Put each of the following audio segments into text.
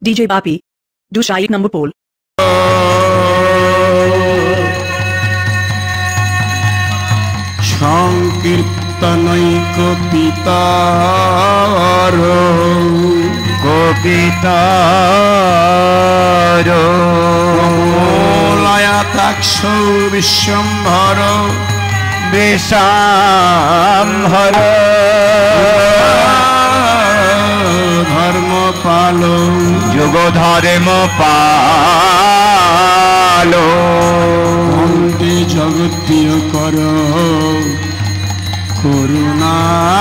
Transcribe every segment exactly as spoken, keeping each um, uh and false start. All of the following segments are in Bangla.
D J Bapi, do Shaik number poll. সংকীর্তনৈক পিতার গোপিতার লয়াতাক্ষ বিশ্বম্ভর বিশাম্ভর ধর্ম পালো যুগ ধর্ম পালো অন্তে জগতীয় কর করুণা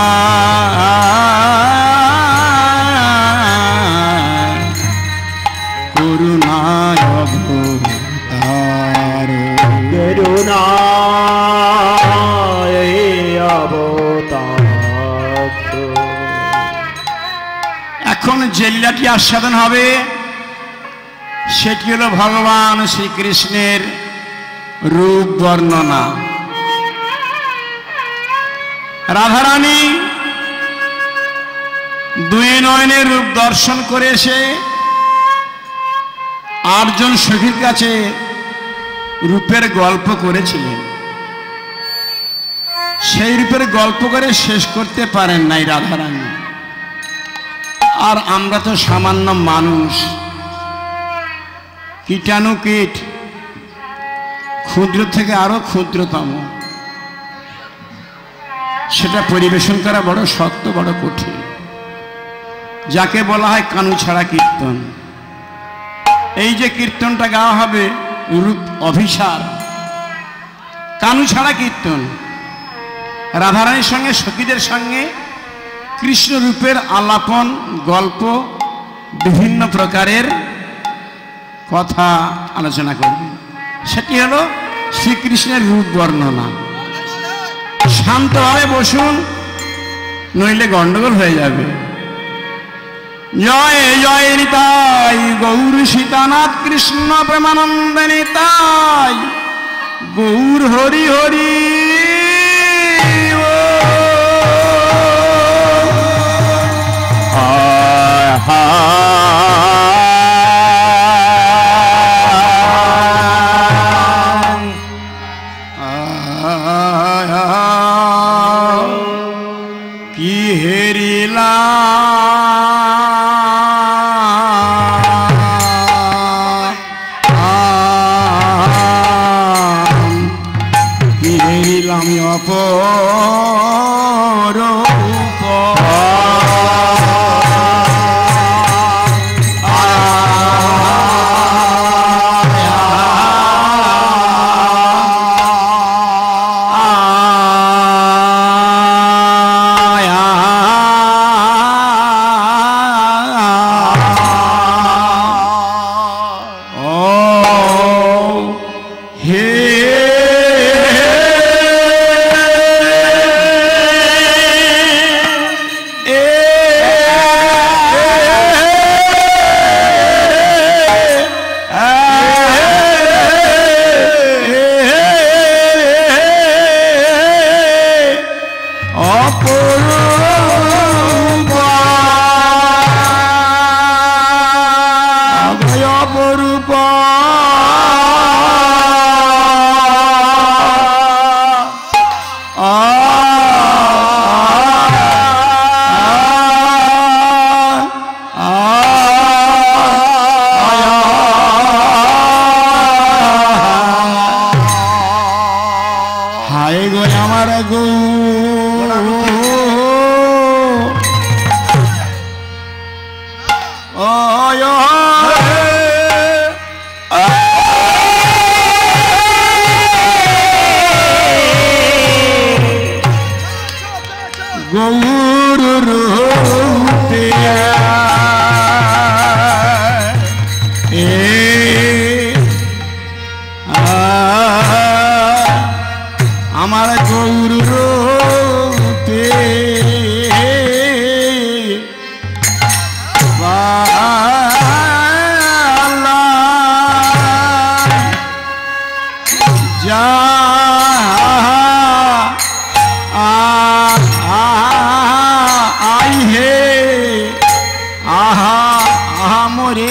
করুণায় অবতার করুণায় অবতার। এখন যে লীলাটি আস্বাদন হবে সেটি হল ভগবান শ্রীকৃষ্ণের রূপ বর্ণনা। রাধারানী দুই নয়নের রূপ দর্শন করে এসে আটজন সখীর কাছে রূপের গল্প করেছিলেন। সেই রূপের গল্প করে শেষ করতে পারেন নাই রাধারানী। আর আমরা তো সামান্য মানুষ, কীটাণু কীট, ক্ষুদ্র থেকে আরো ক্ষুদ্রতম, সেটা পরিবেশন করা বড় শক্ত, বড় কঠিন। যাকে বলা হয় কানু ছাড়া কীর্তন। এই যে কীর্তনটা গাওয়া হবে রূপ অভিসার, কানু ছাড়া কীর্তন। রাধারানীর সঙ্গে সখীদের সঙ্গে কৃষ্ণ রূপের আলাপন, গল্প, বিভিন্ন প্রকারের কথা আলোচনা করবে। সেটি হলো শ্রীকৃষ্ণের রূপ বর্ণনা। শান্তভাবে বসুন, নইলে গন্ডগোল হয়ে যাবে। জয় জয় নিতাই গৌর সীতানাথ কৃষ্ণ প্রেমানন্দ নিতাই গৌর হরি হরি। কি হেরিলা কি হেরিলাম অপর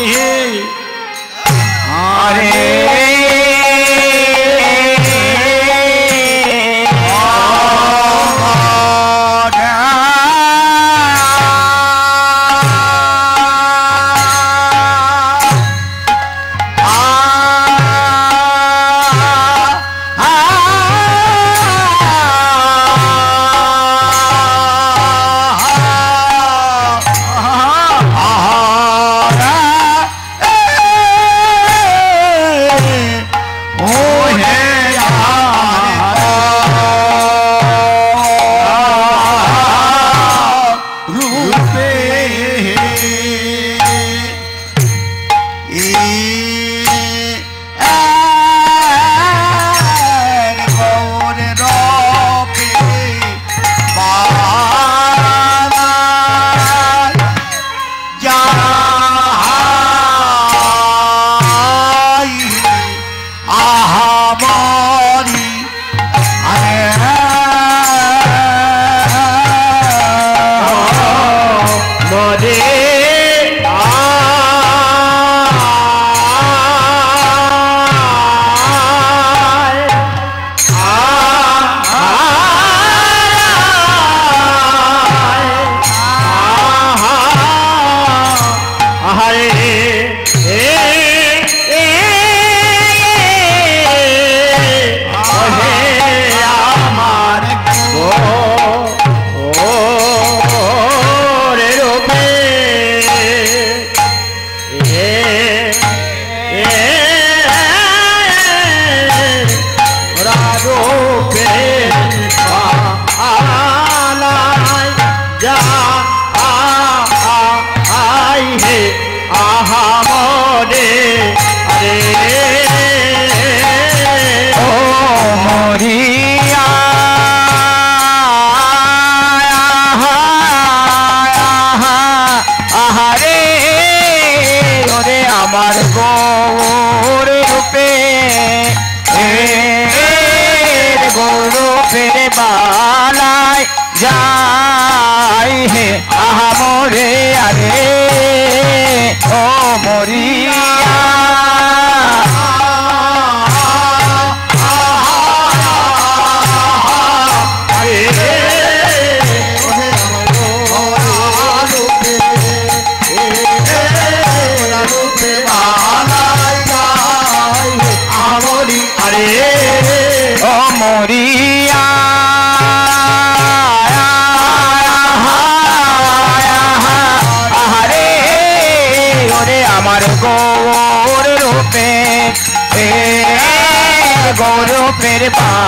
गौरवेर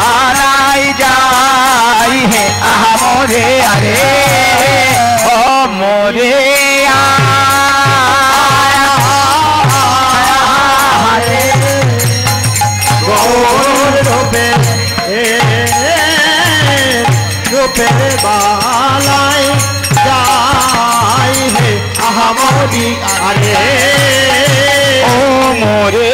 पालाई जाई है आहा मोरे अरे ओ मोरे गौरवे रूपेर बालाई जाई है आहा मोरी अरे ओ मोरे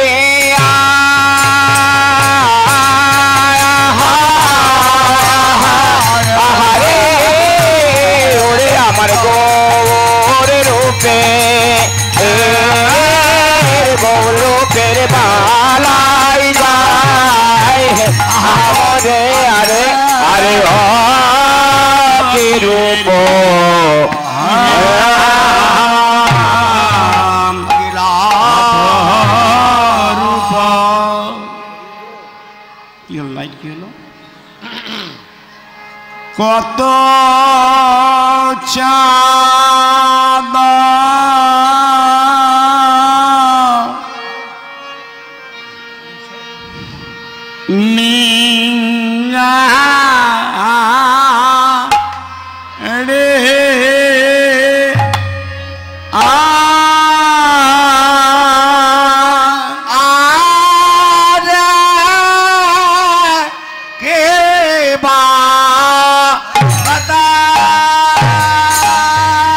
गौरवेर बालाई जाए अरे अरे अरे ओ की रूप কত চাঁদা নিয়া রে আ কে বা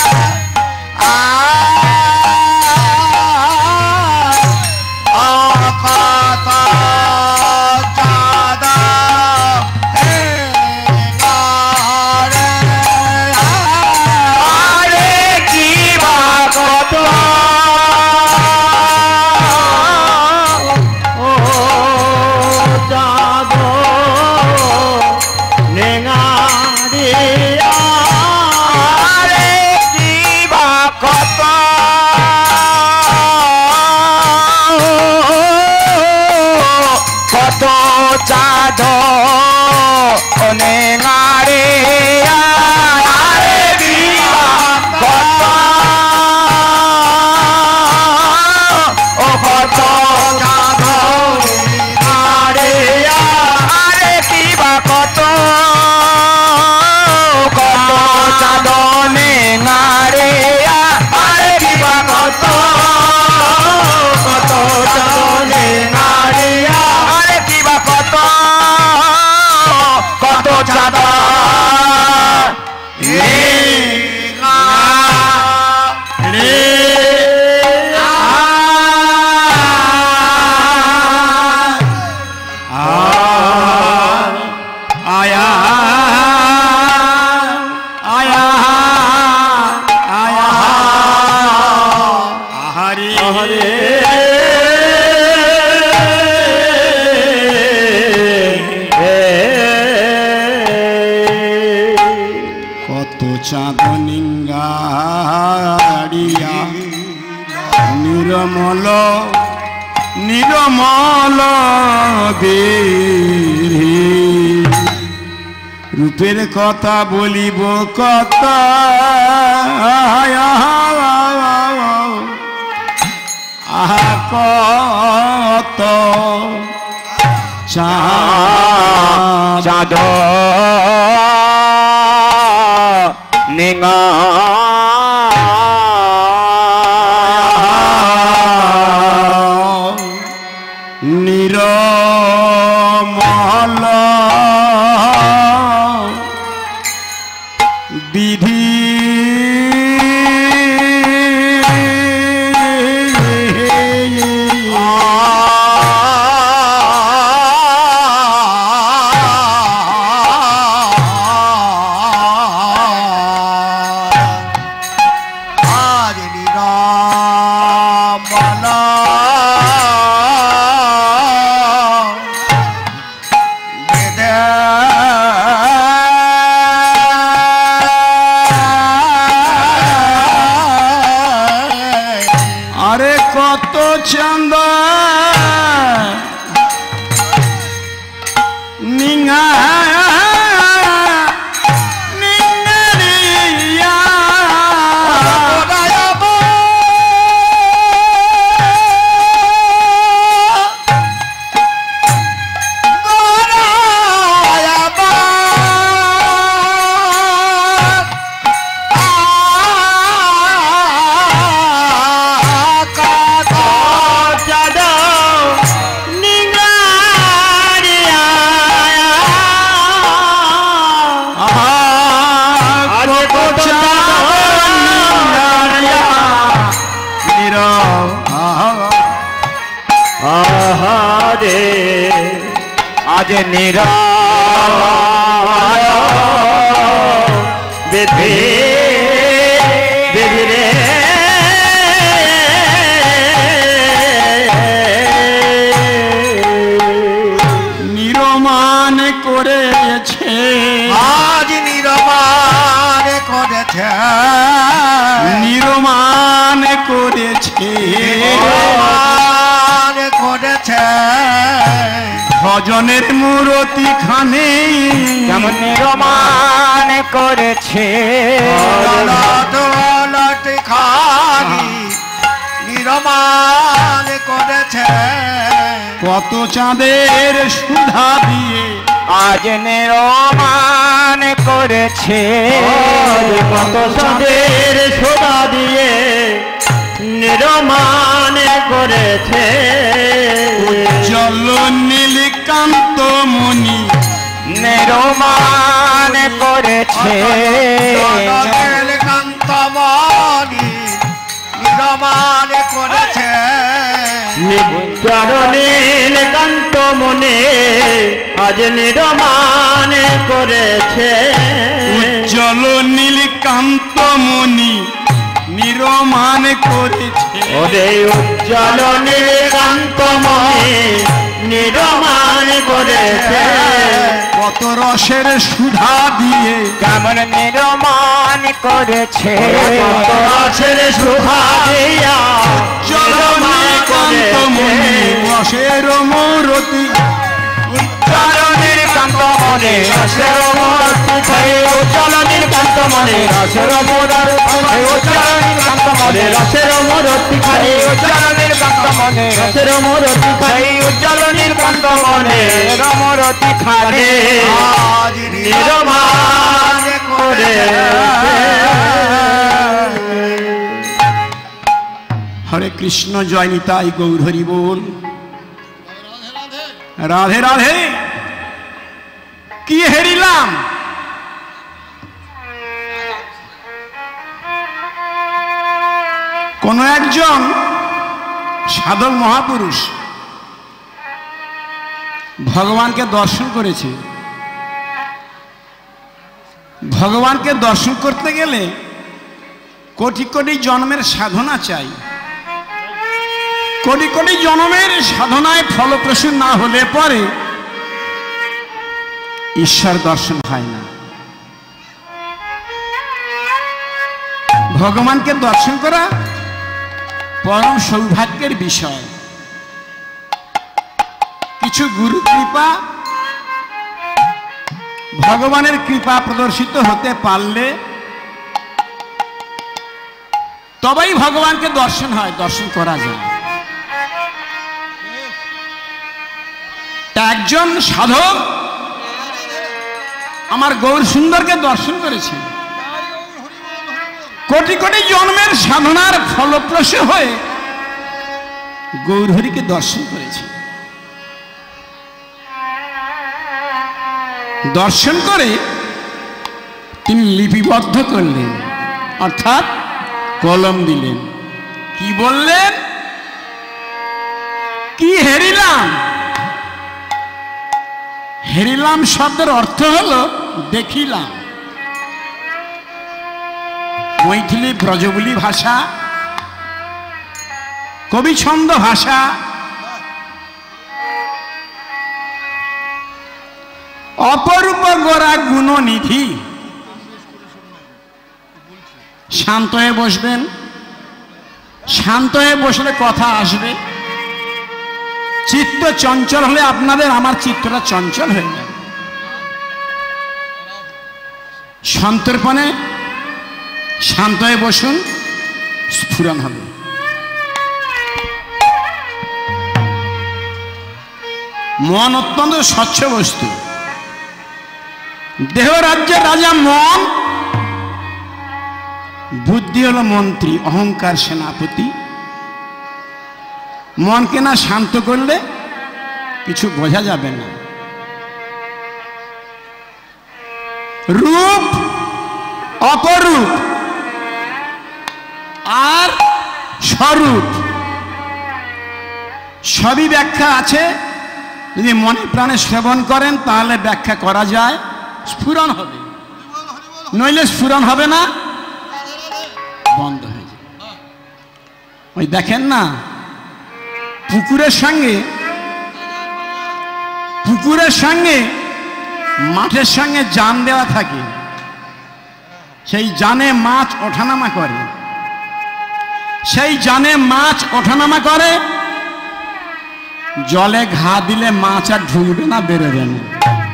হরে হরে কত চাঁদ নিঙ্গাড়িয়া নিরমল নিরমল দেহি রূপের কথা বলিব কত আহা কত চাঁদ নিঙা নিরমল বিধি চন্দ নিঙা নিঙারিয়া আজ নিরাময় বিধি বিধি রে নিরমান করেছে আজ নিরমান করেছে নিরমান করেছে করেছে ভজনের মূরতি খানে যেমন নিরমান করেছে খানি নিরমান করেছে কত চাঁদের সুধা দিয়ে আজ নিরমান করেছে কত চাঁদের সুধা দিয়ে নিরমান করেছে উজ্জ্বল নীলকান্ত মণি নিরমান করেছে নীলকান্ত মণি নিরমান করেছে নীলকান্ত মনে আজ নিরমান করেছে উজ্জ্বল নীলকান্ত মণি নিরমান করেছে ওরে উজ্জ্বল নীলকান্ত মনে নিরমান করেছে কত রসের সুধা দিয়ে কেমন নিরমান করেছে কত রসের সুধা দিয়া উজ্জ্বল নীলকান্ত মণি রসের মূরতি উজ্জ্বল নীলকান্ত মনে রসের মূরতি উজ্জ্বল নীলকান্ত মনে রসের মূরতি উজ্জ্বল নীলকান্ত মনে রসের মূরতি খাই উজ্জ্বল নীলকান্ত মনে রসের মূরতি খাই উজ্জ্বল নীলকান্ত মনে রমরতি খানে আজ নিরমান করে হরে কৃষ্ণ জয় নিতাই গৌর হরি বল রাধে রাধে কি হেরিলাম কোন একজন সাধক মহাপুরুষ ভগবানকে দর্শন করেছে ভগবানকে দর্শন করতে গেলে কোটি কোটি জন্মের সাধনা চাই কোটি কোটি জন্মের সাধনায় ফলপ্রসূ না হলে পরে ঈশ্বর দর্শন হয় না। ভগবানকে দর্শন করা পরম সৌভাগ্যের বিষয়। কিছু গুরু কৃপা, ভগবানের কৃপা প্রদর্শিত হতে পারলে তবেই ভগবানকে দর্শন হয়, দর্শন করা যায়। একজন সাধক আমার গৌর সুন্দরকে দর্শন করেছে, কোটি কোটি জন্মের সাধনার ফলপ্রসূ হয়ে গৌরহরিকে দর্শন করেছে। দর্শন করে তিনি লিপিবদ্ধ করলেন, অর্থাৎ কলম দিলেন। কি বললেন? কি হেরিলাম? হেরিলাম শব্দের অর্থ হলো দেখিলাম। মৈথিলি ব্রজবুলি ভাষা, কবি ছন্দ ভাষা, অপরূপ গোরা গুণনিধি। শান্ত হয়ে বসবেন, শান্ত হয়ে বসলে কথা আসবে। চিত্ত চঞ্চল হলে আপনাদের আমার চিত্তটা চঞ্চল হয়ে যাবে। সন্তর্পণে শান্ত হয়ে বসুন, স্ফুরণ হবে। মন অত্যন্ত স্বচ্ছ বস্তু। দেহ রাজ্যের রাজা মন, বুদ্ধি হলো মন্ত্রী, অহংকার সেনাপতি। মনকে না শান্ত করলে কিছু বোঝা যাবে না। রূপ, অপরূপ আর স্বরূপ সবই ব্যাখ্যা আছে। যদি মনে প্রাণে শ্রবণ করেন তাহলে ব্যাখ্যা করা যায়, স্ফুরণ হবে। নইলে স্ফুরণ হবে না, বন্ধ হয়ে যাবে। ওই দেখেন না, পুকুরের সঙ্গে পুকুরের সঙ্গে মাঠের সঙ্গে জান দেওয়া থাকে। সেই জানে মাছ ওঠানামা করে, সেই জানে মাছ ওঠানামা করে। জলে ঘা দিলে মাছ আর ঢুকবে না, বেরোবে না।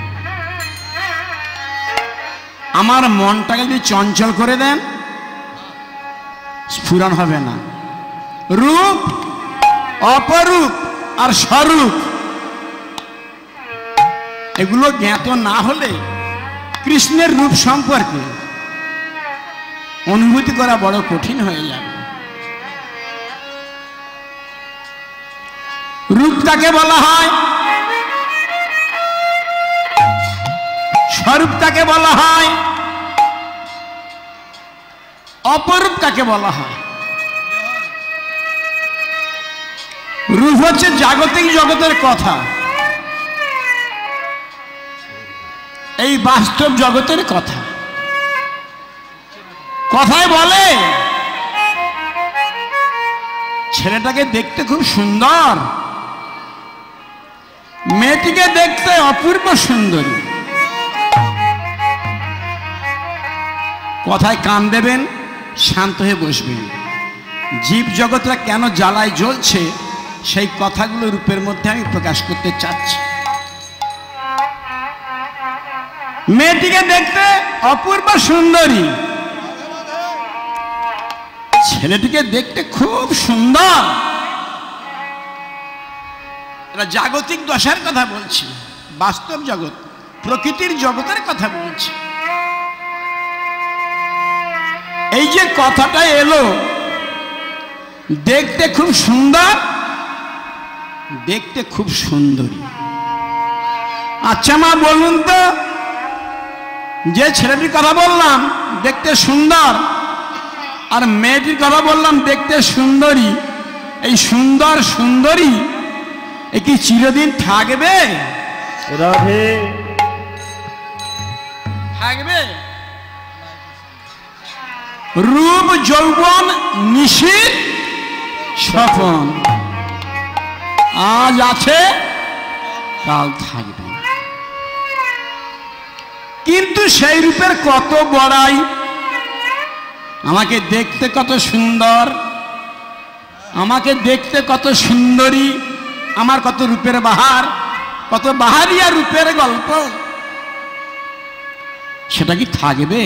আমার মনটাকে যদি চঞ্চল করে দেন, স্ফুরণ হবে না। রূপ, অপরূপ আর স্বরূপ এগুলো জ্ঞাত না হলে কৃষ্ণের রূপ সম্পর্কে অনুভূতি করা বড় কঠিন হয়ে যাবে। রূপ তাকে বলা হয়, স্বরূপ তাকে বলা হয়, অপরূপ তাকে বলা হয়। রূপ হচ্ছে জাগতিক জগতের কথা, এই বাস্তব জগতের কথা। কথায় বলে ছেলেটাকে দেখতে খুব সুন্দর, মেয়েটিকে দেখতে অপূর্ব সুন্দরী। কথায় কান দেবেন, শান্ত হয়ে বসবেন। জীব জগৎটা কেন জ্বালায় জ্বলছে সেই কথাগুলো রূপের মধ্যে আমি প্রকাশ করতে চাচ্ছি। মেয়েটিকে দেখতে অপূর্ব সুন্দরী, ছেলেটিকে দেখতে খুব সুন্দর। এটা জাগতিক দশার কথা বলছি, বাস্তব জগৎ, প্রকৃতির জগতের কথা বলছি। এই যে কথাটা এলো, দেখতে খুব সুন্দর, দেখতে খুব সুন্দরী। আচ্ছা মা বলুন তো, যে ছেলেটির কথা বললাম দেখতে সুন্দর, আর মেয়েটির কথা বললাম দেখতে সুন্দরী, এই সুন্দর সুন্দরী এ কি চিরদিন থাকবে? রাধে থাকবে? রূপ যৌবন নিশীথ স্বপন, আজ আছে কাল থাকবে না। কিন্তু সেই রূপের কত বড়াই, আমাকে দেখতে কত সুন্দর, আমাকে দেখতে কত সুন্দরী, আমার কত রূপের বাহার, কত বাহারিয়া রূপের গল্প, সেটা কি থাকবে?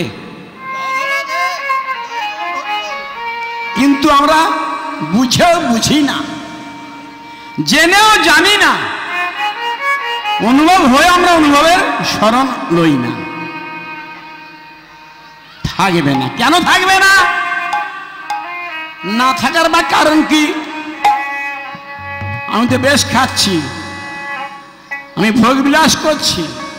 কিন্তু আমরা বুঝেও বুঝি না, জেনেও জানি না, অনুভব হয়ে আমরা অনুভবের স্মরণ লই না। থাকবে না। কেন থাকবে না? না থাকার বা কারণ কি? আমি তো বেশ খাচ্ছি, আমি ভোগ বিলাস করছি,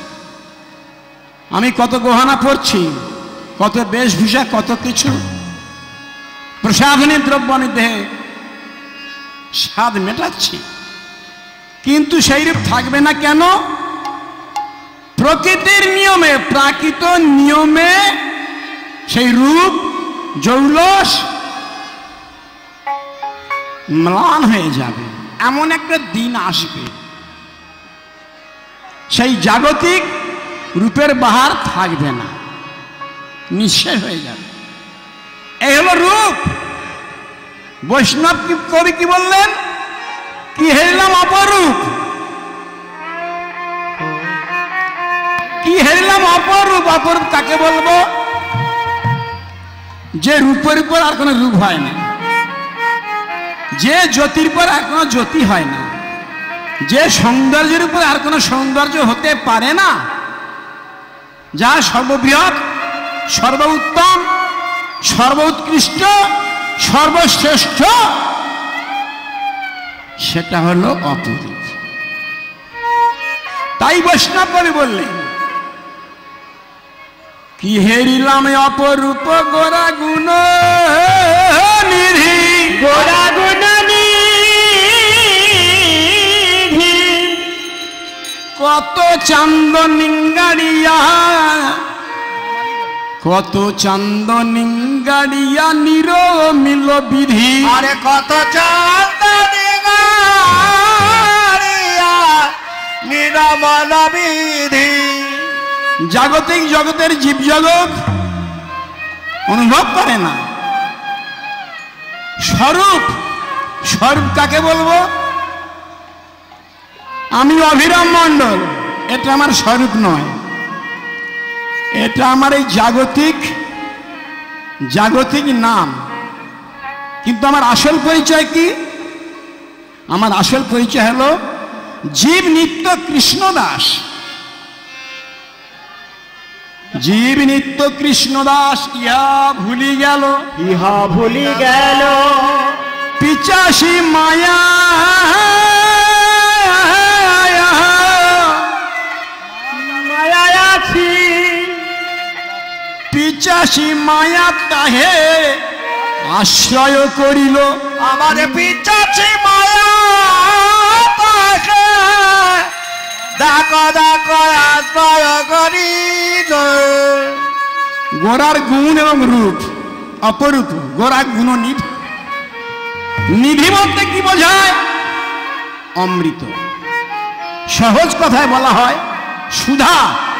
আমি কত গহনা পরছি, কত বেশভূষা, কত কিছু প্রসাধনী দ্রব্য আমি দেহে স্বাদ মেটাচ্ছি, কিন্তু সেই রূপ থাকবে না কেন? প্রকৃতির নিয়মে, প্রাকৃত নিয়মে সেই রূপ জৌলস ম্লান হয়ে যাবে। এমন একটা দিন আসবে, সেই জাগতিক রূপের বাহার থাকবে না, নিঃশেষ হয়ে যাবে। এই হলো রূপ। বৈষ্ণব কবি কি বললেন? কি হেরিলাম অপরূপ, কি হেরিলাম অপরূপ। অপরূপ কাকে বলবো? যে রূপের উপর আর কোনো রূপ হয় না, যে জ্যোতির উপর আর কোনো জ্যোতি হয় না, যে সৌন্দর্যের উপর আর কোনো সৌন্দর্য হতে পারে না, যা সর্ববৃহৎ, সর্বোত্তম, সর্বোৎকৃষ্ট, সর্বশ্রেষ্ঠ, সেটা হলো অপরূপ। তাই বৈষ্ণব কবি বললেন, কি হেরিলাম অপরূপ গোরা গুণ নিধি, গোরা গুণ নিধি, কত চান্দ নিঙ্গাড়িয়া, কত চান্দ নিঙ্গাড়িয়া নিরমিল বিধি। আরে কত চান্দ নিঙ্গাড়িয়া নিরমিল বিধি। জাগতিক জগতের জীব জগৎ অনুভব করে না স্বরূপ। স্বরূপ কাকে বলবো? আমি অভিরাম মণ্ডল, এটা আমার স্বরূপ নয়, এটা আমার এই জাগতিক জাগতিক নাম। কিন্তু আমার আসল পরিচয় কি? আমার আসল পরিচয় হলো জীব নিত্য কৃষ্ণ দাস। জীব নিত্য কৃষ্ণ দাস, ইহা ভুলি গেল, ইহা ভুলি গেল, পিচাসি মায়া মায়ায় আছি, পিচাসি মায়া তাহে আশ্রয় করিল। আমার পিচাছি মায়া তাকে ডাক ডাক আশ্রয় করিল। গোরার গুণ এবং রূপ অপরূপ। গোরা গুণ নিধি। নিধি বলতে কি বোঝায়? অমৃত। সহজ কথায় বলা হয় সুধা।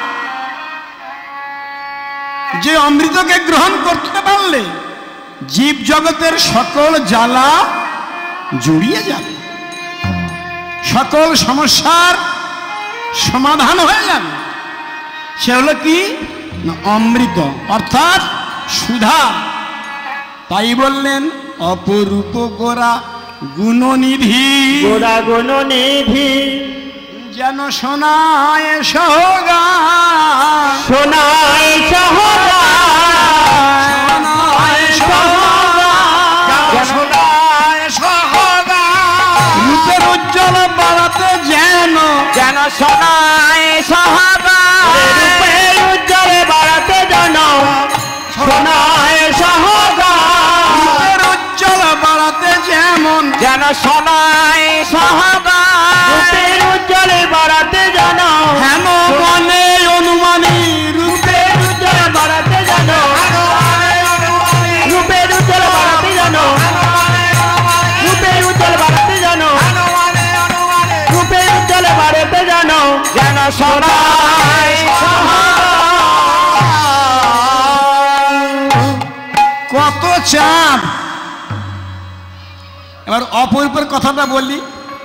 যে অমৃতকে গ্রহণ করতে পারলে জীব জগতের সকল জ্বালা জুড়িয়ে যাবে, সকল সমস্যার সমাধান হয়ে যাবে। সে হলো কি? না অমৃত, অর্থাৎ সুধা। তাই বললেন অপরূপ গোরা গুণনিধি, গোরা গুণনিধি, যেন শোনায় সহগান, শোনায় সহগান, শোনায় সহগান, শোনায় সহগান। রূপের উজ্জ্বল বাড়াতে যেন, যেন শোনায় সহগান। রূপের উজ্জ্বল বাড়াতে যেন শোনায় সহগান। রূপের উজ্জ্বল বাড়াতে যেমন, যেন শোনায় সহগান। রূপের উজ্জ্বল বাড়াতে যেন হেন মনে অনুমানী রূপের উজ্জ্বল বাড়াতে যেন, রূপের উজ্জ্বল বাড়াতে যেন, রূপের উজ্জ্বল বাড়াতে যেন সোনায় কত চাঁদ। এবার অপরূপের কথাটা বললি,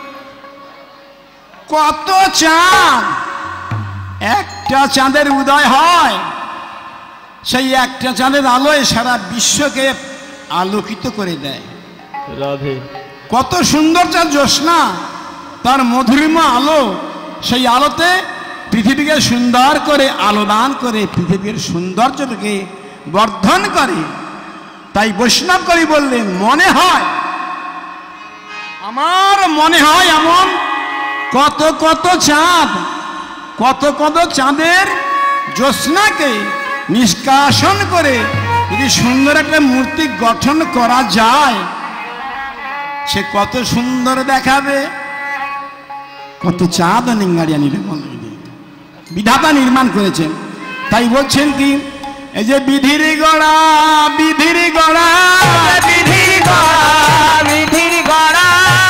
কত চাঁদ। একটা চাঁদের উদয় হয়, সেই একটা চাঁদের আলোয় সারা বিশ্বকে আলোকিত করে দেয়। রাধে কত সুন্দর চাঁদ জ্যোৎস্না, তার মধুরিমা আলো, সেই আলোতে পৃথিবীকে সুন্দর করে আলোদান করে পৃথিবীর সৌন্দর্যটাকে বর্ধন করে। তাই বৈষ্ণব কবি বললেন, মনে হয়, আমার মনে হয় এমন কত কত চাঁদ, কত কত চাঁদের জ্যোৎস্নাকে নিষ্কাশন করে যদি সুন্দর একটা মূর্তি গঠন করা যায়, সে কত সুন্দর দেখাবে। কত চাঁদ নিঙ্গারিয়া নির্মল বিধাতা নির্মাণ করেছেন। তাই বলছেন কি, এই যে বিধির গড়া, বিধির গড়া, বিধির গড়া, বিধির গড়া,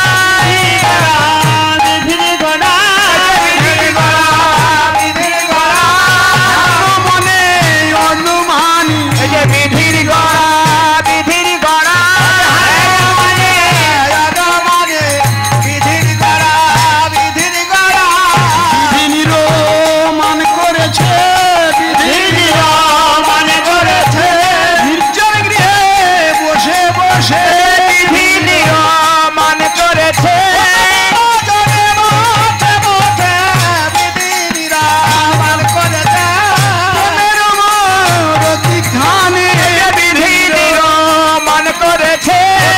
বিধির গড়া, বিধির গড়া, বিধির গড়া, মনে অনুমানী, এই যে বিধির গড়া, বিধির গড়া, মানে মানে বিধির গড়া, বিধির গড়া, বিধি নিরমান করেছে, বিধি নিরমান করেছে, নির্জন গৃহে বসে বসে, বিধি নিরমান করেছে, বসে বসে বসে বিধি নিরমান করেছে, মনের মরতিখানে, বিধি নিরমান করেছে,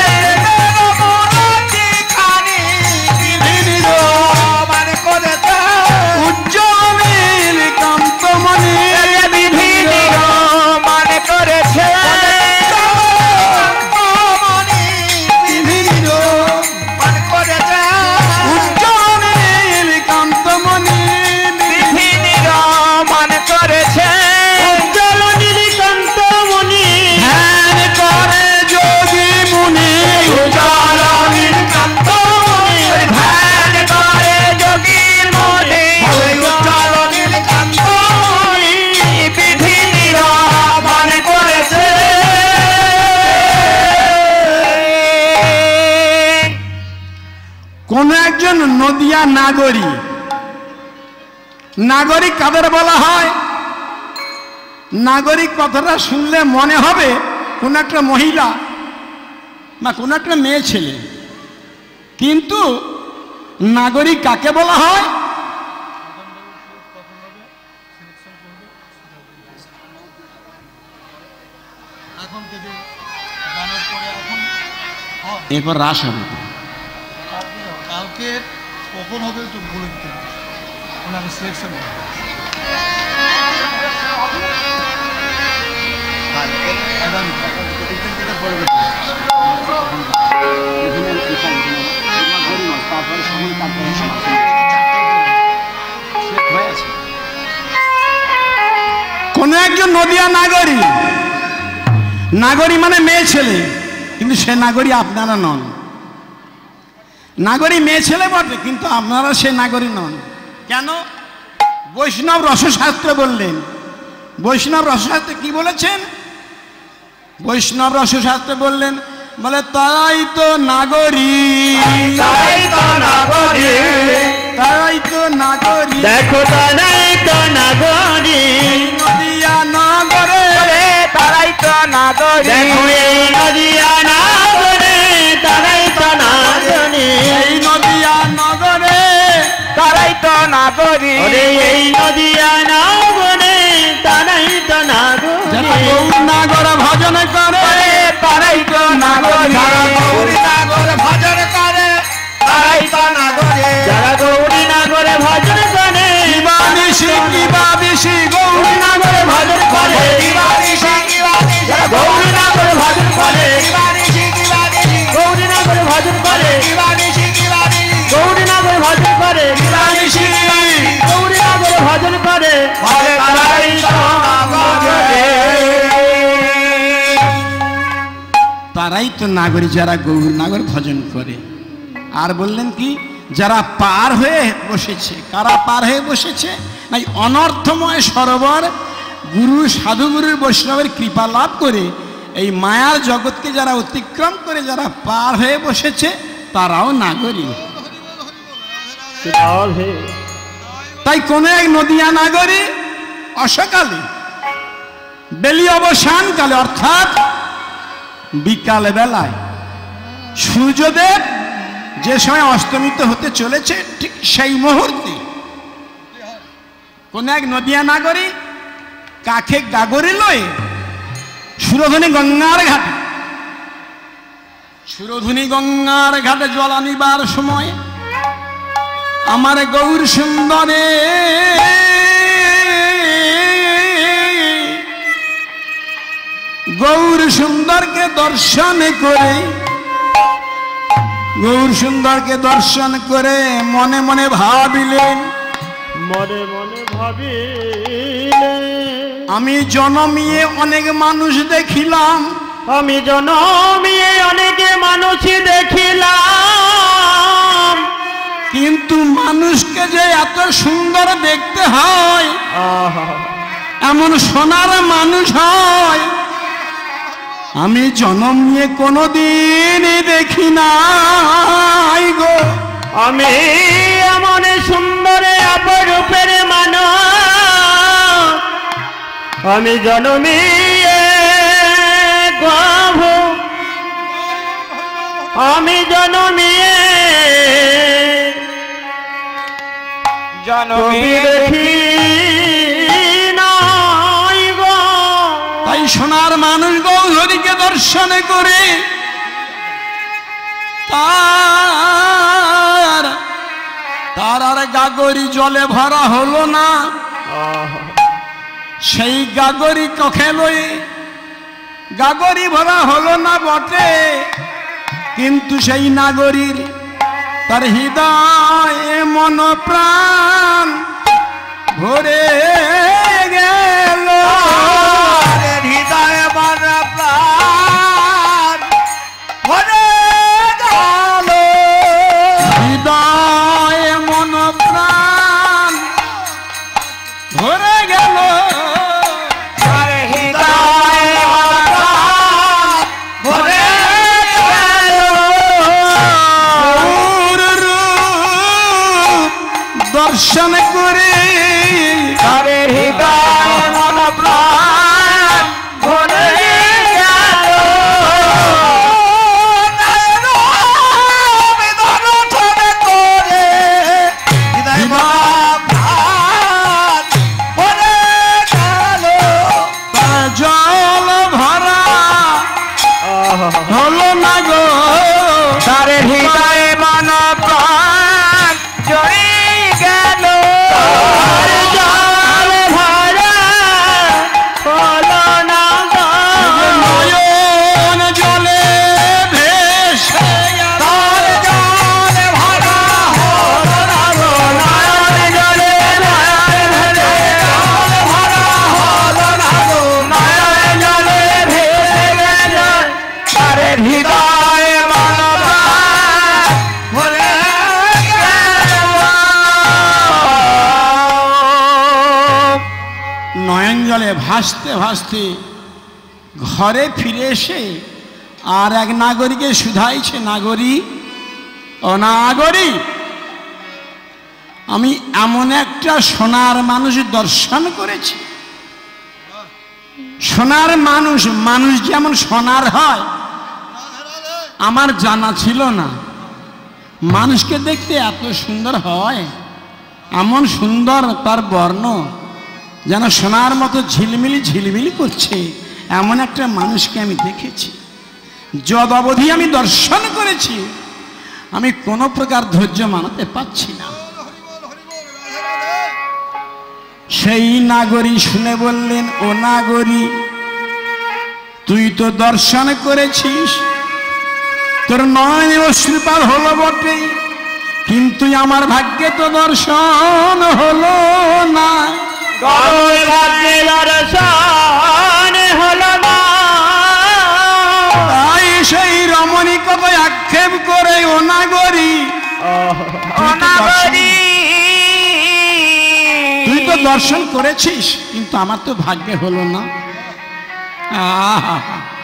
মরতিখানি বিধি নিরমান করেছে, উজ্জ্বল কান্তমণি, বিধি নিরমান করেছে, মনি বিধি নিরমান করেছে, উজ্জ্বল কান্তমণি, বিধি নিরমান করেছে, উজ্জ্বল নীলকান্ত মনি, ধ্যান করে যোগী মুনি, উজ্জ্বল নীলকান্ত মনি, ধ্যান করে যোগীর মনে, উজ্জ্বল নীলকান্ত মনি, বিধি নিরমান করেছে। কোন একজন নদিয়া নাগরী, নাগরিক কাদের বলা হয়? নাগরিক কথাটা শুনলে মনে হবে কোন একটা মহিলা বা কোন একটা মেয়ে ছেলে, কিন্তু নাগরিক কাকে বলা হয়? এখন থেকে গানের পরে এখন হয়। এরপর রাস হবে। কালকে কখন হবে একটু বলে দিতে হবে, ওনাকে সিলেকশন হবে। কোন একজন নদিয়া নাগরী, নাগরী মানে মেয়ে ছেলে, কিন্তু সে নাগরী আপনারা নন। নাগরী মেয়ে ছেলে বটে, কিন্তু আপনারা সে নাগরী নন। কেন? বৈষ্ণব রসশাস্ত্র বললেন। বৈষ্ণব রসশাস্ত্রে কি বলেছেন? বৈষ্ণব রসশাস্ত্রে বললেন, বলে তারাই তো নাগরী, তাই তো নাগরী, তারাই তো নাগরী, দেখো তারাই তো নাগরী, নদিয়া নগরে, তারাই তো নাগরী, দেখো এই নদিয়া নাগরে, তারাই তো নাগরী, এই নদিয়া নগরে, তারাই তো নাগরী, এই নদিয়া নাগরে, তারাই তো যারা নাগরী, গৌর নাগর ভজন করে, তারাই তো নাগরী, যারা গৌরী নাগর ভজন করে, তারাই তো নাগরী, যারা গৌরী নাগরে ভজন করে, কিবাদিশি কিবাদিশি গৌর নাগর ভজন করে, দিবানিশি দিবানিশি, যারা গৌরী নাগরে ভজন করে, দিবানিশি দিবানিশি, গৌরী নাগরে ভজন করে, দিবানিশি দিবানিশি, গৌরী নাগরে ভজন করে, দিবানিশি দিবানিশি, গৌরী নাগরে ভজন করে, বলে তারাই তো নাগরী। তারাই তো নাগরী যারা গৌর নাগর ভজন করে। আর বললেন কি, যারা পার হয়ে বসেছে। কারা পার হয়ে বসেছে? নাই অনর্থময় সরোবর গুরু সাধুগুরুর বৈষ্ণবের কৃপা লাভ করে এই মায়ার জগৎকে যারা অতিক্রম করে যারা পার হয়ে বসেছে তারাও নাগরিক। তাই কোন এক নদিয়া নাগরিক অসকালে বেলি অবসান কালে অর্থাৎ বিকাল বেলায় সূর্যদেব যে সময় অস্তমিত হতে চলেছে ঠিক সেই মুহূর্তে কোন এক নদিয়া নাগরিক কাকে গাগরি লয়ে সুরধনী গঙ্গার ঘাটে সুরধনী গঙ্গার ঘাটে জল আনিবার সময় আমার গৌর সুন্দরে গৌর সুন্দরকে দর্শন করে গৌর সুন্দরকে দর্শন করে মনে মনে ভাবিলেন মনে মনে ভাবিলেন আমি জনমিয়ে অনেক মানুষ দেখিলাম আমি জনমিয়ে অনেক মানুষ দেখিলাম কিন্তু মানুষকে যে এত সুন্দর দেখতে হয় এমন সোনার মানুষ হয় আমি জন্ম নিয়ে কোনোদিন দেখি নাই গো। আমি এমন সুন্দর অপরূপের মানুষ আমি জন্মিয়ে গাবো আমি জন্মিয়ে জন্মিয়ে দেখি নাই গো। তাই সোনার মানুষ গৌরীকে দর্শন করে তার তার আর গাগরি জলে ভরা হলো না। সেই গাগরি কখে লয়ে গাগরি ভরা হলো না বটে কিন্তু সেই নাগরীর তার হৃদয় মন প্রাণ ভরে গেল হৃদয় মন প্রাণ ভরে গেল হৃদয় মন প্রাণ ভরে গেল হৃদয় মন প্রাণ ভরে গেল গৌর রূপ দর্শন করে তারে হৃদয় মন প্রাণ ভরে গেল হৃদয় মন প্রাণ ভরে গেল জল ভরা হলো না গো তারে হৃদয় মন প্রাণ জড়ি গেল জল ভরা হলো না গো নয়ন জলে ভেসে গেল জল ভরা হলো না গো নয়ন জলে জল ভরা হলো না গো নয়ন জলে ভেসে গেল তারে হৃদয় মন প্রাণ ভরে নয়ন জলে ভাসতে ভাসতে ঘরে ফিরে এসে আর এক নাগরিকে শুধাইছে নাগরী ও নাগরী আমি এমন একটা সোনার মানুষ দর্শন করেছি সোনার মানুষ মানুষ যেমন সোনার হয় আমার জানা ছিল না মানুষকে দেখতে এত সুন্দর হয় এমন সুন্দর তার বর্ণ যেন সোনার মতো ঝিলমিলি ঝিলমিলি করছে এমন একটা মানুষকে আমি দেখেছি যদ অবধি আমি দর্শন করেছি আমি কোনো প্রকার ধৈর্য মানাতে পারছি না। সেই নাগরী শুনে বললেন ও নাগরী তুই তো দর্শন করেছিস তোর নয়নে অশ্রুপাত হলো বটে কিন্তু আমার ভাগ্যে তো দর্শন হলো না তাই সেই রমণী কত আক্ষেপ করে ও নাগরী তুই তো দর্শন করেছিস, কিন্তু আমার তো ভাগ্যে হলো না। আহা,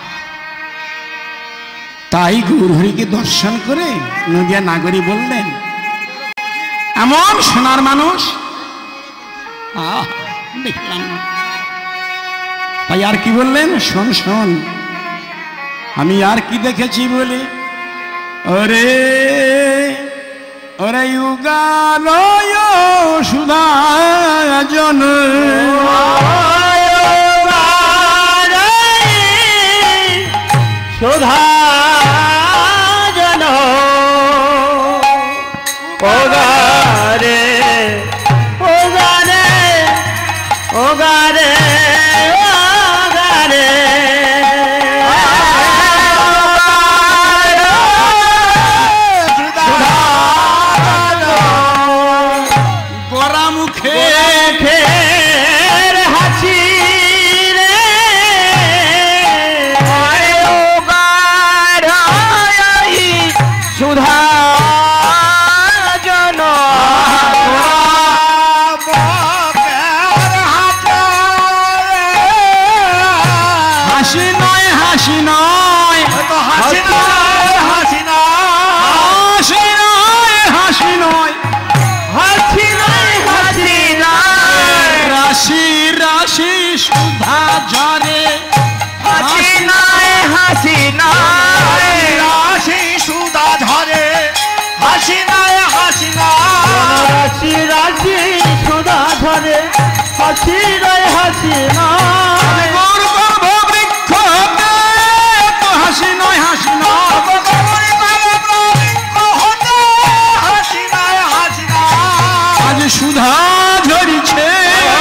তাই গৌরহরিকে দর্শন করে নদিয়া নাগরী বললেন, এমন সোনার মানুষ আহ দেখলাম না। তাই আর কি বললেন, শোন শোন, আমি আর কি দেখেছি বলে, ওরে ওরে যুগালয় সুধাজন সুধাজন ওগারে ওগারে ওগারে ওগারে গোরা মুখে ফের হাসি রে সুধা জন হাসি নয় হাসি নয় হাসি নয় হাসি হাসি নয় হাসি নয় হাসি নয় হাসি নয় রাশি রাশি সুধা ঝরে হাসি নয় হাসি নয় রাশি সুধা ঝরে হাসি নয় হাসি নয় রাশি রাশি সুধা ঝরে হাসি নয় হাসি নয় গৌর গর্ভ বৃক্ষ তো হাসি নয় হাসি নয় হাসি নয় হাসি নয় আজ সুধা ঝরিছে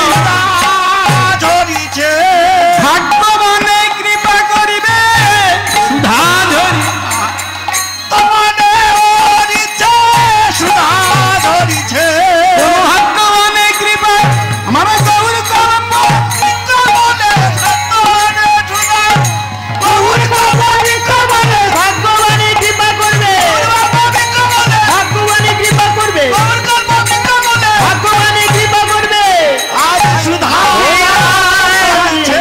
ঝরিছে ভাগ্যবানে কৃপা করিবে সুধা ঝরি তোমানে ওরিছে সুধা ঝরিছে ভাগ্যবানে কৃপা আমার গৌর কর্ম তোমানে সত্যনে সুধা গৌর কবরি কবরে ভাগ্যবানী কৃপা করবে ভাগ্যবানী কৃপা করবে গৌর কবরি কবরে ভাগ্যবানী কৃপা করবে আজ সুধা ঝরিছে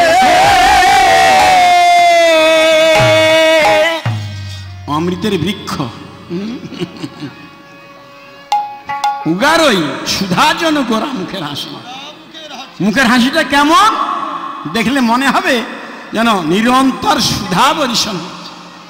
অমৃতের বৃক্ষ উগারই সুধাজন গোরা মুখের হাসি। মুখের হাসিটা কেমন দেখলে মনে হবে যেন নিরন্তর সুধা বরিশন হচ্ছে।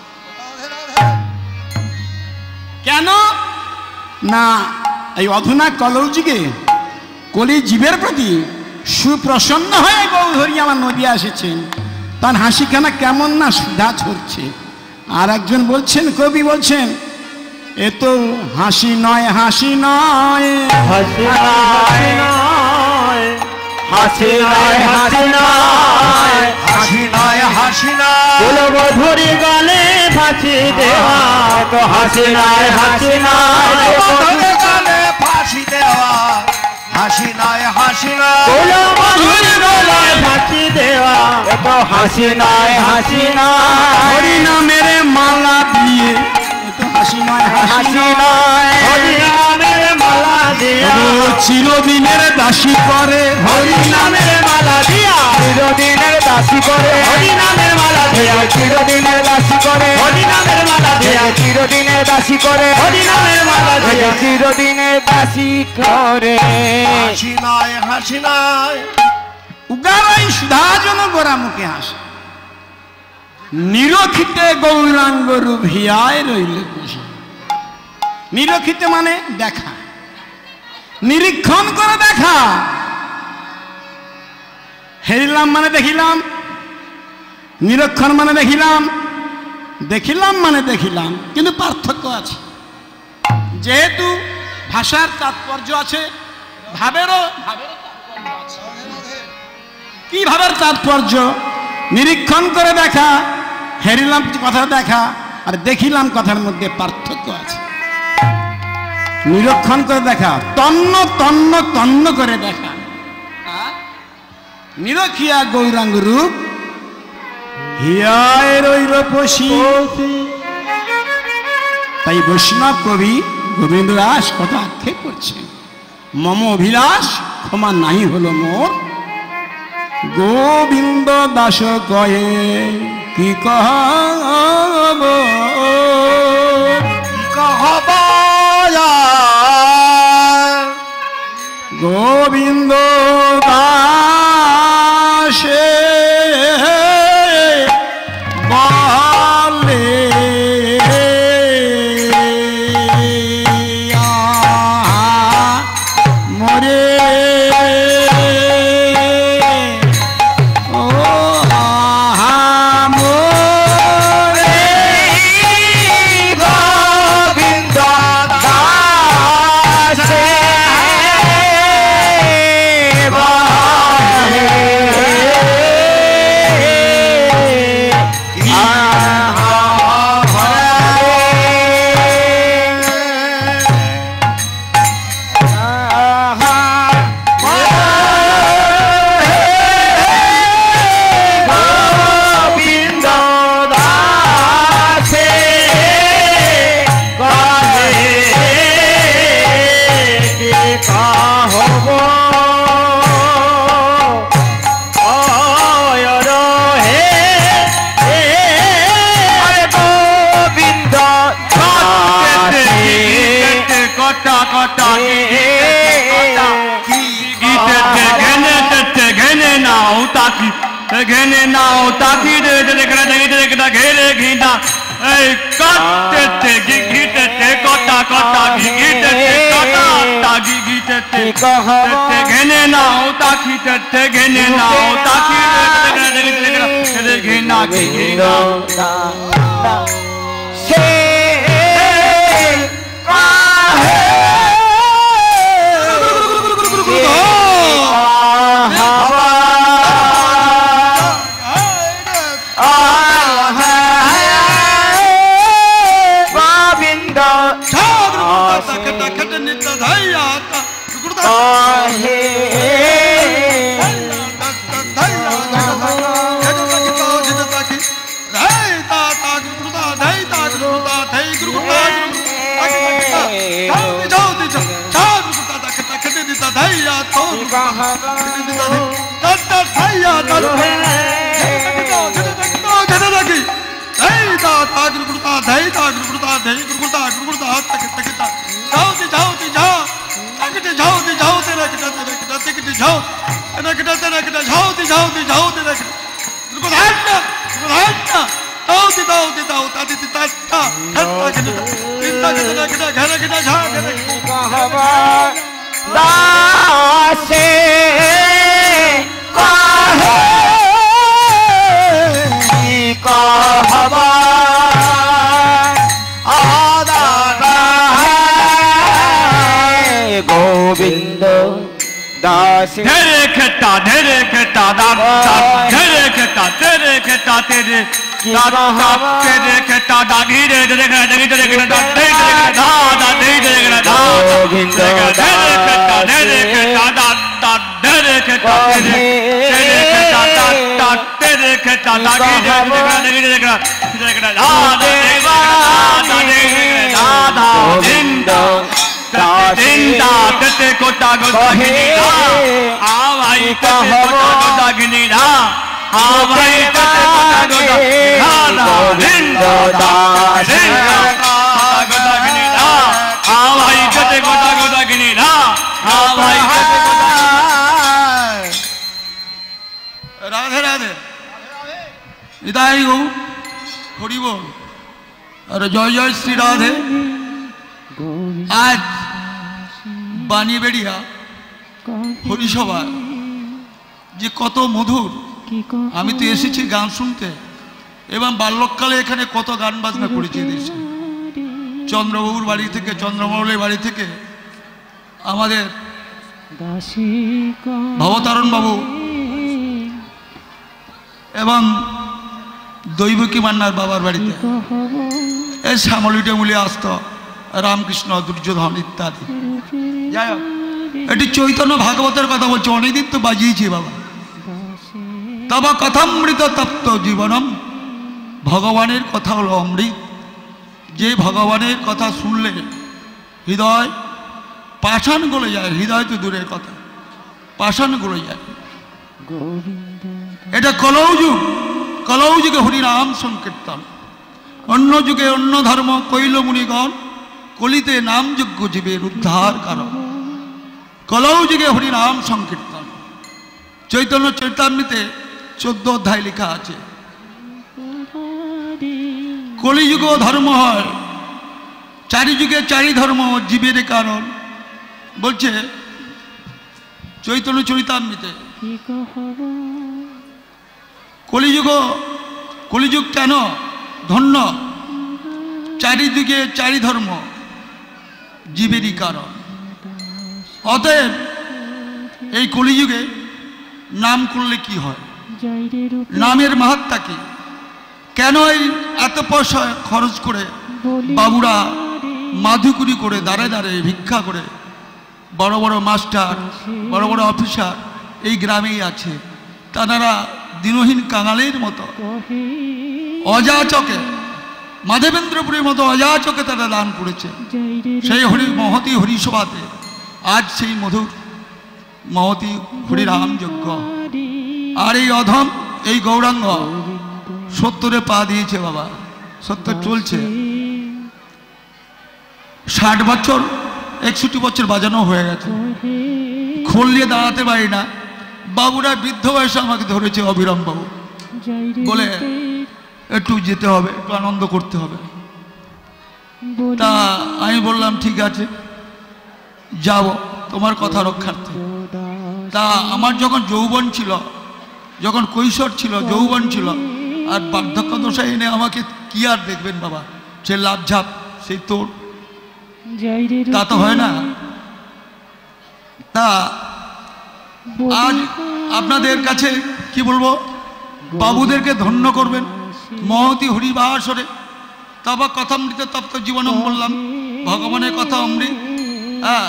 কেন না এই অধুনা কলৌযুগে কলি জীবের প্রতি সুপ্রসন্ন হয়ে গৌরহরি আমার নদিয়া এসেছেন, তার হাসিখানা কেমন না সুধা ঝরছে। আর একজন বলছেন, কবি বলছেন, এ তো হাসি নয় হাসি নয় হাসি নয় হাসি নয় হাসি নয় হাসি নয় হাসি নয় কুলবধূরি গলে ফাঁসি দেওয়া তো হাসি নয় হাসি নয় গলে ফাঁসি দেওয়া হাসি নয় হাসি নয় কুলবধূরি গলে ফাঁসি দেওয়া তো হাসি নয় হাসি নয় হরি নামের মালা দিয়ে এ তো হাসি নয় হাসি হাসি নয় নয় হরি নামের মালা দিয়া ও চিরদিনের দাসী করে হরি নামের মালা দিয়া চিরদিনের দাসী করে হরি নামের মালা দিয়া চিরদিনের দাসী করে হরি নামের মালা দিয়া চিরদিনের দাসী করে হরি নামের মালা দিয়া চিরদিনের দাসী করে হাসি নয় হাসি নয় উগারাই সুধাজন গোরা মুখে হাসে। নিরখিতে গৌরাঙ্গ রূপিয়ায় রইল খুশি। নিরখিতে মানে দেখা, নিরীক্ষণ করে দেখা। হেরিলাম মানে দেখিলাম, নিরীক্ষণ মানে দেখিলাম, দেখিলাম মানে দেখিলাম, কিন্তু পার্থক্য আছে। যেহেতু ভাষার তাৎপর্য আছে, ভাবেরও ভাবেরও তাৎপর্য আছে। কি ভাবের তাৎপর্য? নিরীক্ষণ করে দেখা, হেরিলাম কথা দেখা, আর দেখিলাম কথার মধ্যে পার্থক্য আছে। নিরীক্ষণ করে দেখা, তন্ন তন্ন তন্ন করে দেখা। নিরখিয়া গৌরাঙ্গ রূপ হিয়ায় রইল পশি। তাই বৈষ্ণব কবি গোবিন্দ দাস কত আক্ষেপ করছে। মম অভিলাষ ক্ষমা নাই হলো মোর, গোবিন্দ দাস কয়ে কি কহব কহব গোবিন্দ দাসে বলে মরে घेने नाओ ताकि दे दे करा दे दे करा घेरे घीना ए काटे ते घीटे ते कोटा कोटा घीटे ते कोटा तागी घीटे ते ते घेने नाओ ताकि ते घेने नाओ ताकि दे दे करा दे दे घीना घीना से गोविंद दास धरे खेता धरे खेता दाम धरे खेता तेरे खेता तेरे तेरे खेता दागी रे धरे खेता दागी धरे खेता दे दा दा दे धरे दा गोविंद धरे खेता धरे खेता दा दा धरे खेता तेरे तेरे खेता दा दा तेरे खेता दागी रे धरे खेता धरे खेता दा दा दे दा दा दे दा दा गोविंद जिंदा तते कोटा गोटा गिनीरा आ भाई तते कोटा गोटा गिनीरा आ भाई तते कोटा गोटा गिनीरा जिंदा दास जिंदा कोटा गिनीरा आ भाई तते कोटा गोटा गिनीरा आ भाई तते कोटा राधे राधे निताई गो हरि बोल अरे जय जय श्री राधे। आज বানিয়ে বেড়িয়া হরিসভা যে কত মধুর, আমি তো এসেছি গান শুনতে এবং বাল্যকালে এখানে কত গান বাজনা করেছি দেশে। চন্দ্রবাবুর বাড়ি থেকে, চন্দ্রমৌলের বাড়ি থেকে আমাদের ভবতারণ বাবু এবং দৈবকী মান্নার বাবার বাড়িতে এই শ্যামলি টেমুলি আসত, রামকৃষ্ণ, দুর্যোধন ইত্যাদি। যাই হোক, এটি চৈতন্য ভাগবতের কথা বলছে, অনেকদিন তো বাজিয়েছি বাবা। তব কথামৃত তপ্ত জীবনম, ভগবানের কথা হলো অমৃত। যে ভগবানের কথা শুনলে হৃদয় পাষাণ গলে যায়, হৃদয় তো দূরের কথা, পাষাণ গলে যায়। এটা কলৌ যুগ, কলৌ যুগে হরিনাম সংকীর্তন। অন্য যুগে অন্য ধর্ম কৈল মুনিগণ, কলিতে নামযোগ্য জীবের উদ্ধার কারণ। কলৌ যুগে হরিনাম সংকীর্তন। চৈতন্য চৈতামৃতে চোদ্দ অধ্যায় লেখা আছে, কলিযুগ ধর্ম হয়, চারি যুগে চারি ধর্ম জীবের কারণ। বলছে চৈতন্য চরিতামৃতে, কলিযুগ, কলিযুগ কেন ধন্য? চারিদিকে চারি ধর্ম জীবেরই কারণ। অতএব এই কলিযুগে নাম করলে কি হয়? নামের মাহাত্ম্য কি? কেন এই এত পয়সা খরচ করে বাবুরা মাধুকুরি করে দাঁড়ে দাঁড়ে ভিক্ষা করে? বড় বড় মাস্টার, বড় বড় অফিসার এই গ্রামেই আছে, তারা দিনহীন কাঙালের মতো অযাচকে, মাধবেন্দ্রপুরের মতো অযাচকে তারা দান করেছে। সেই হরি মহতি হরিসভাতে আজ সেই মধুর মহতি হরিরাম যজ্ঞ। আর এই অধম এই গৌরাঙ্গ সত্তরে পা দিয়েছে বাবা, সত্তর চলছে, ষাট বছর একষট্টি বছর বাজানো হয়ে গেছে, খোল নিয়ে দাঁড়াতে পারি না। বাবুরা বৃদ্ধ বয়সে আমাকে ধরেছে, অবিরাম বাবু বলে একটু যেতে হবে, একটু আনন্দ করতে হবে। তা আমি বললাম ঠিক আছে যাব, তোমার কথা রক্ষার্থে। তা আমার যখন যৌবন ছিল, যখন কৈশোর ছিল, যৌবন ছিল, আর বার্ধক্য দশায় এনে আমাকে কি আর দেখবেন বাবা? সে লাভঝাপ, সেই তোর, তা তো হয় না। তা আজ আপনাদের কাছে কি বলবো, বাবুদেরকে ধন্য করবেন মহতি হরিবাসরে। তবা কথামৃত তপ্ত জীবনম বললাম, ভগবানের কথা অমৃত। হ্যাঁ,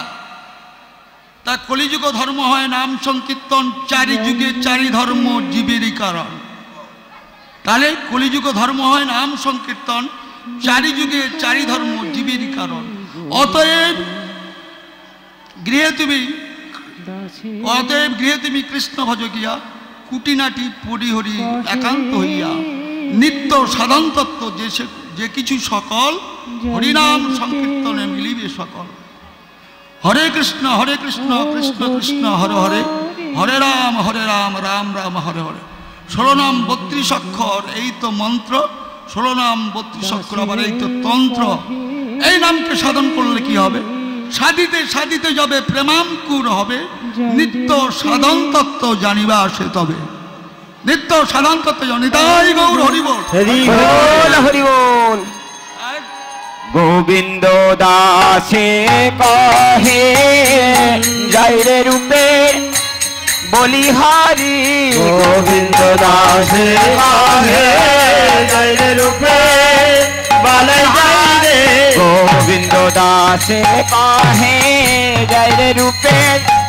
তা কলিযুগ ধর্ম হয় নাম সংকীর্তন, চারি যুগে চারি ধর্ম জীবেরই কারণ। তাহলে কলিযুগ ধর্ম হয় নাম সংকীর্তন, চারি যুগে চারি ধর্ম জীবেরই কারণ। অতএব গৃহে তুমি, অতএব গৃহে তুমি কৃষ্ণ ভজ গিয়া, কুটিনাটি পরিহরি একান্ত হইয়া, নিত্য সাধন তত্ত্ব যে যে কিছু সকল, হরিনাম সংকীর্তনে মিলিবে সকল। হরে কৃষ্ণ হরে কৃষ্ণ কৃষ্ণ কৃষ্ণ হরে হরে, হরে রাম হরে রাম রাম রাম হরে হরে। ষোলো নাম বত্রিশ অক্ষর, এই তো মন্ত্র। ষোলো নাম বত্রিশ অক্ষর, আবার এই তো তন্ত্র। এই নামকে সাধন করলে কি হবে? সাধিতে সাধিতে যাবে প্রেমাঙ্কুর হবে, নিত্য সাধন তত্ত্ব জানিবা আসে তবে। নিত্য সাধন তত্ত্ব জানি, তাই গৌর হরিবল হরিবল হরিবল। গোবিন্দ দাসে কহে যাইরে রূপে বলিহারি, গোবিন্দ দাসে কহে যাইরে রূপে বলিহারি, গোবিন্দ দাসে কহে যাইরে রূপে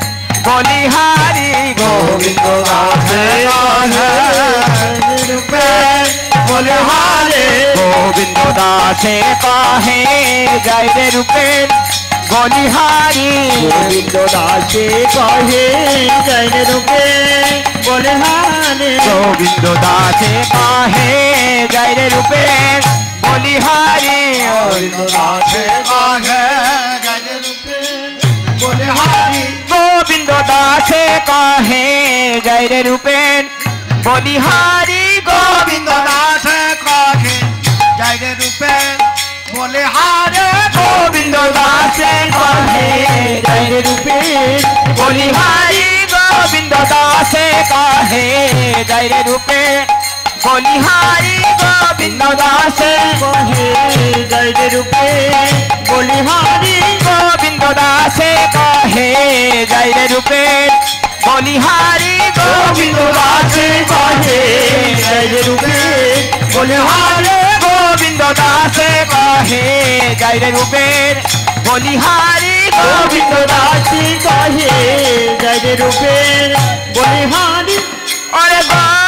বলিহারি, গোবিন্দ দাসে কহে রূপে বলিহারি, গোবিন্দ দাসে কহে যাইরে রূপে বলিহারি, গোবিন্দ দাসে কহে যাইরে রূপে বলিহারি, গোবিন্দ দাসে কহে যাইরে রূপে বলিহারি, গোবিন্দ দাসে কহে যাইরে রূপে বলিহারি, গোবিন্দ দাসে কহে যাইরে রূপে বলিহারি, গোবিন্দ দাসে কহে যাইরে রূপে বলিহারি, গোবিন্দ দাসে কহে যাইরে রূপে বলিহারি, গোবিন্দ দাসে কহে যাইরে রূপে বলিহারি, গোবিন্দ দাসে কহে যাইরে রূপে বলিহারি, গোবিন্দ দাসে কহে যাইরে রূপে বলিহারি, গোবিন্দ দাসে কহে যাইরে রূপে বলিহারি, গোবিন্দ দাসে কহে যাইরে রূপে বলিহারি, গোবিন্দ দাসে কহে যাইরে রূপে বলিহারি। অরে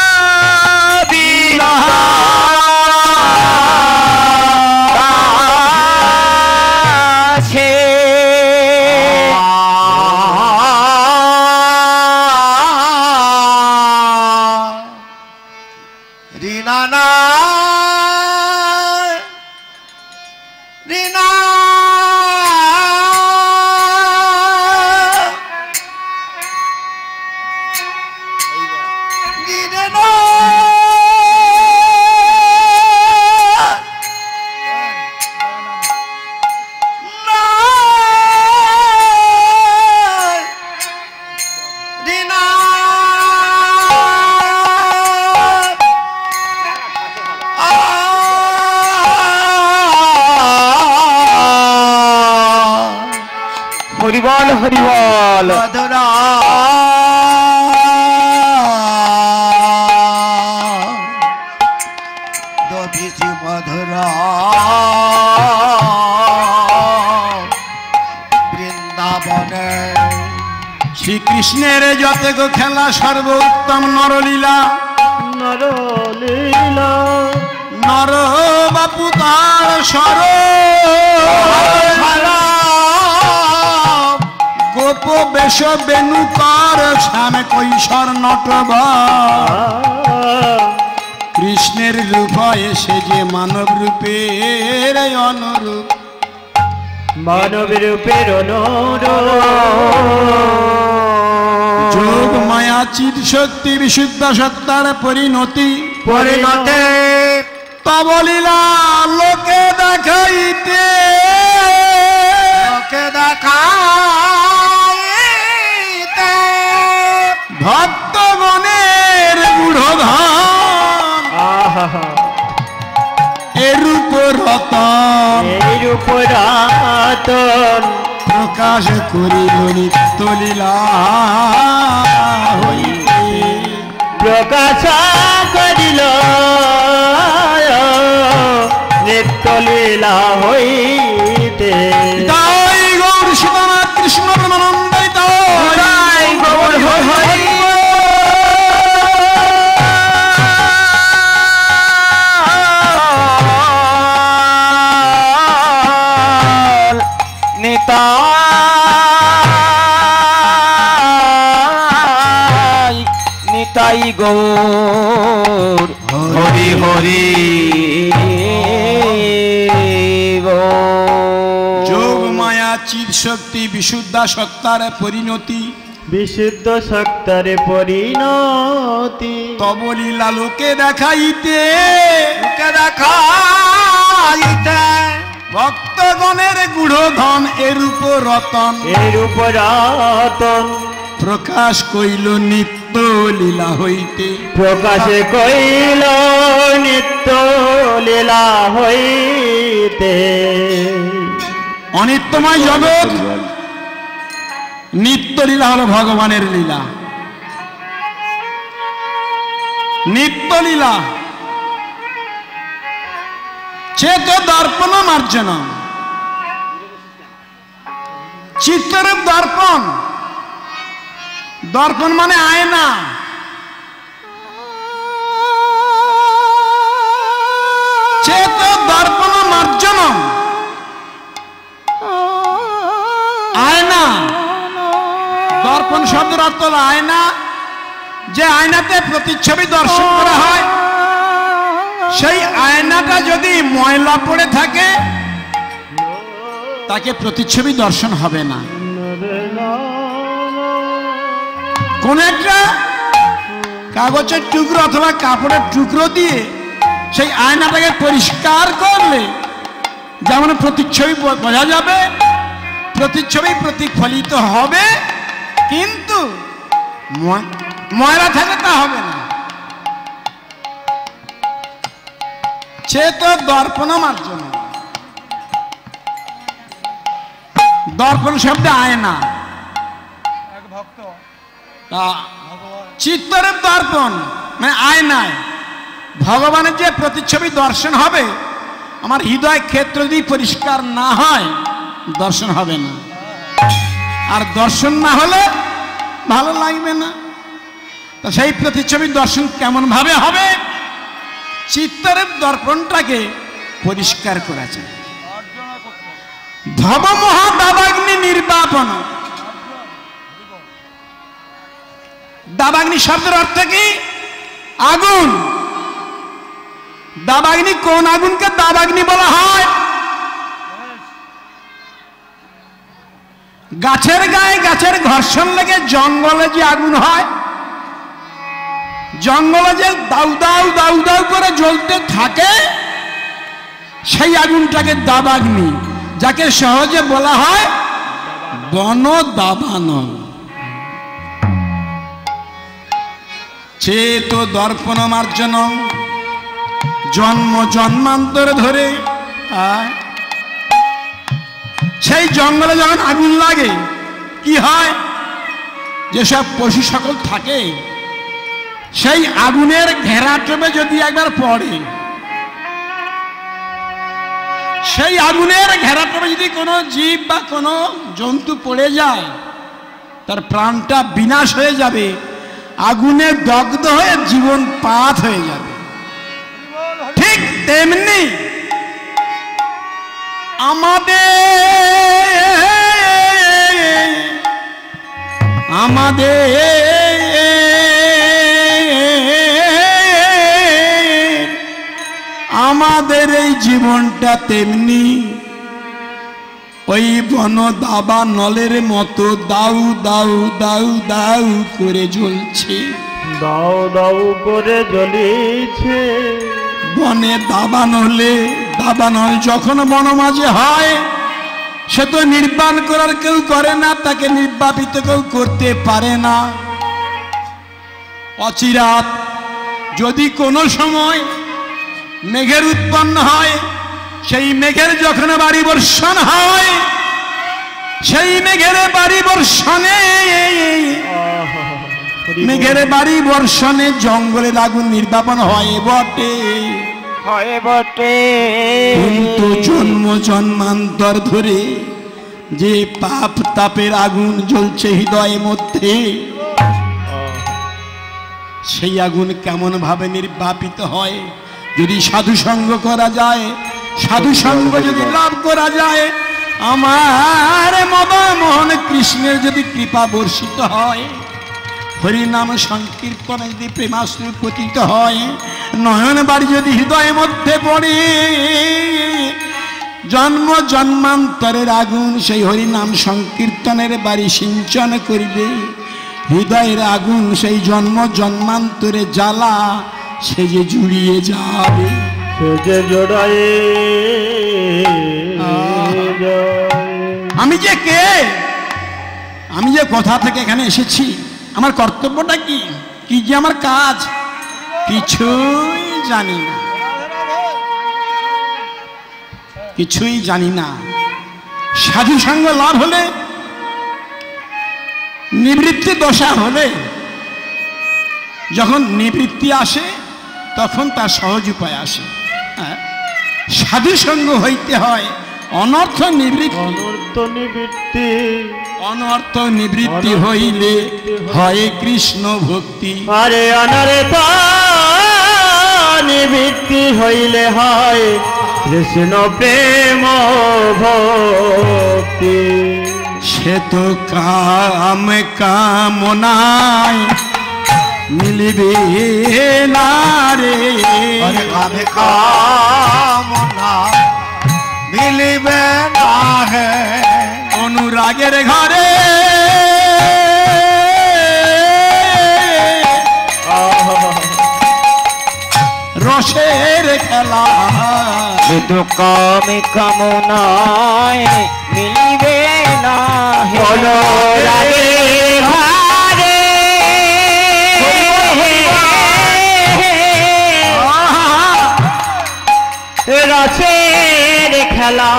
গোবিন্দ দাসে বল হরি বল মধুরা দধিছি মধুরা বৃন্দাবনে শ্রীকৃষ্ণের যত গো খেলা সর্বোত্তম নরলীলা নরলীলা নর বাপু তার সর গোপ বেশ বেণুকর শ্যাম কৈশোর নটবর কৃষ্ণের রূপ এসে যে মানব রূপের অনুরূপ মানব রূপের অনুরূপ যোগ মায়া চিৎ শক্তি বিশুদ্ধ সত্তার পরিণতি পরিণতে তবলীলা লোকে দেখাইতে লোকে দেখাইতে ভক্তগণের গূঢ়ধন আহা এরূপ রতন এই রূপ রাতন প্রকাশ করিল নিত্যলীলা হইতে প্রকাশ করিল নিত্য লীলা হইতে তাই গৌর সীতানাথ কৃষ্ণ প্রেমানন্দাই তাই গৌর হরি নিতাই নিতাই গৌর হরি হরি যোগ মায়া চিৎ শক্তি বিশুদ্ধা সত্তার পরিণতি বিশুদ্ধ সত্তার পরিণতি তবলীলা লোকে দেখাইতে লোকে দেখাইতে ভক্তগণের গূঢ়ধন এরূপ রতন এর উপরাতন প্রকাশ কইল নিত্য লীলা হইতে প্রকাশে কইল নিত্য লীলা হইতে অনিত্যময় জগৎ নিত্য লীলা হলো ভগবানের লীলা নিত্য লীলা চেত দর্পণ মার্জন চিত্তরূপ দর্পণ দর্পণ মানে আয়না চেত দর্পণ মার্জন আয়না দর্পণ শব্দের অর্থ হলো আয়না যে আয়নাতে প্রতিচ্ছবি দর্শন করা হয় সেই আয়নাটা যদি ময়লা পড়ে থাকে তাকে প্রতিচ্ছবি দর্শন হবে না কোন একটা কাগজের টুকরো অথবা কাপড়ের টুকরো দিয়ে সেই আয়নাটাকে পরিষ্কার করলে যেমন প্রতিচ্ছবি বোঝা যাবে প্রতিচ্ছবি প্রতিফলিত হবে কিন্তু ময়লা থাকলে তা হবে না চেত দর্পণ মার্জন দর্পণ শব্দে আয়না এক ভক্ত চিত্তরূপ দর্পণ মানে আয়নায় ভগবানের যে প্রতিচ্ছবি দর্শন হবে আমার হৃদয় ক্ষেত্র যদি পরিষ্কার না হয় দর্শন হবে না আর দর্শন না হলে ভালো লাগবে না তা সেই প্রতিচ্ছবি দর্শন কেমন ভাবে হবে চিত্তরূপ দর্পণটাকে পরিষ্কার করা যায় ভব মহা দাবাগ্নি নির্বাপন দাবাগ্নি শব্দের অর্থ কি আগুন দাবাগ্নি কোন আগুনকে দাবাগ্নি বলা হয় গাছের গায়ে গাছের ঘর্ষণ লেগে জঙ্গলে যে আগুন হয় জঙ্গলে যে দাউ দাউ দাউ দাউ করে জ্বলতে থাকে সেই আগুনটাকে দাবাগ্নি যাকে সহজে বলা হয় বন দাবানল চেত দর্পণ মার্জন জন্ম জন্মান্তর ধরে সেই জঙ্গলে যখন আগুন লাগে হয়, যেসব পশু সকল থাকে সেই আগুনের ঘেরাটোপে যদি একবার পড়ে, সেই আগুনের ঘেরাটোপে যদি কোনো জীব বা কোনো জন্তু পড়ে যায়, তার প্রাণটা বিনাশ হয়ে যাবে, আগুনে দগ্ধ হয়ে জীবন পাত হয়ে যাবে। ঠিক তেমনি আমাদের আমাদের আমাদের এই জীবনটা তেমনি ওই বন দাবা নলের মতো দাউ দাউ দাউ দাউ করে জ্বলছে, দাও দাও করে জ্বলিছে। বনে দাবান হলে দাবান হলে যখন বন মাঝে হয়, সে তো নির্বাণ করার কেউ করে না, তাকে নির্বাপিত কেউ করতে পারে না। অচিরাত যদি কোনো সময় মেঘের উৎপন্ন হয়, সেই মেঘের যখন বাড়ি বর্ষণ হয়, সেই মেঘের বাড়ি বর্ষণে মেঘের বাড়ি বর্ষণে জঙ্গলের আগুন নির্বাপন হয় বটে, হয় বটে। কিন্তু জন্ম জন্মান্তর ধরে যে পাপ তাপের আগুন জ্বলছে হৃদয়ের মধ্যে, সেই আগুন কেমন ভাবে নির্বাপিত হয় যদি সাধু সঙ্গ করা যায়, সাধু সঙ্গ যদি লাভ করা যায়, আমার মদন মোহন কৃষ্ণের যদি কৃপা বর্ষিত হয়, হরিনাম সংকীর্তনে যদি প্রেমাশ্রু পতিত হয়, নয়ন বাড়ি যদি হৃদয়ের মধ্যে পড়ে, জন্ম জন্মান্তরের আগুন সেই হরিনাম সংকীর্তনের বাড়ি সিঞ্চন করিবে, হৃদয়ের আগুন সেই জন্ম জন্মান্তরে জ্বালা সে যে জুড়িয়ে যাবে, সে যে জোড়ায়। আমি যে কে, আমি যে কোথা থেকে এখানে এসেছি, আমার কর্তব্যটা কি, কি যে আমার কাজ, কিছুই জানি না, কিছুই জানি না। সাধু সঙ্গ লাভ হলে, নিবৃত্তি দশা হলে, যখন নিবৃত্তি আসে তখন তার সহজ উপায় আসে। সাধু সঙ্গ হইতে হয় অনর্থ নিবৃত্তি, অনর্থ নিবৃত্তি, অনর্থ নিবৃত্তি হইলে হয় কৃষ্ণ ভক্তি। আরে অনর্থ নিবৃত্তি হইলে হয় কৃষ্ণ প্রেম ভক্তি। সে তো কাম কামনায় মিলিবে না রে, কামে কামনা মিলিবে না হে, অনুরাগের ঘরে রসের খেলা, শুধু কামে কামনায় মিলিবে না অনুরাগের ঘরে, রসের খেলা,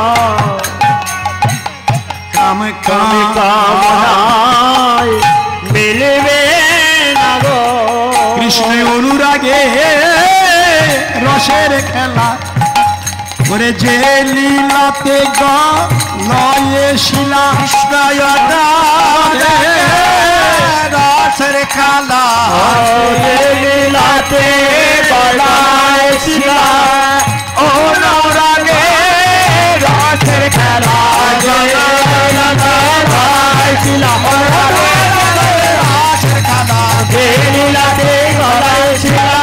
কাম কামে কামনায় মিলিবে না গো কৃষ্ণ অনুরাগে রসের খেলা করে, যে লীলাতে গয়ে শিলা রসের খেলা, লীলাতে গলায় শিলা, অনুরাগে রসের খেলা, শিলা রসের খেলা, লীলাতে গলায় শিলা,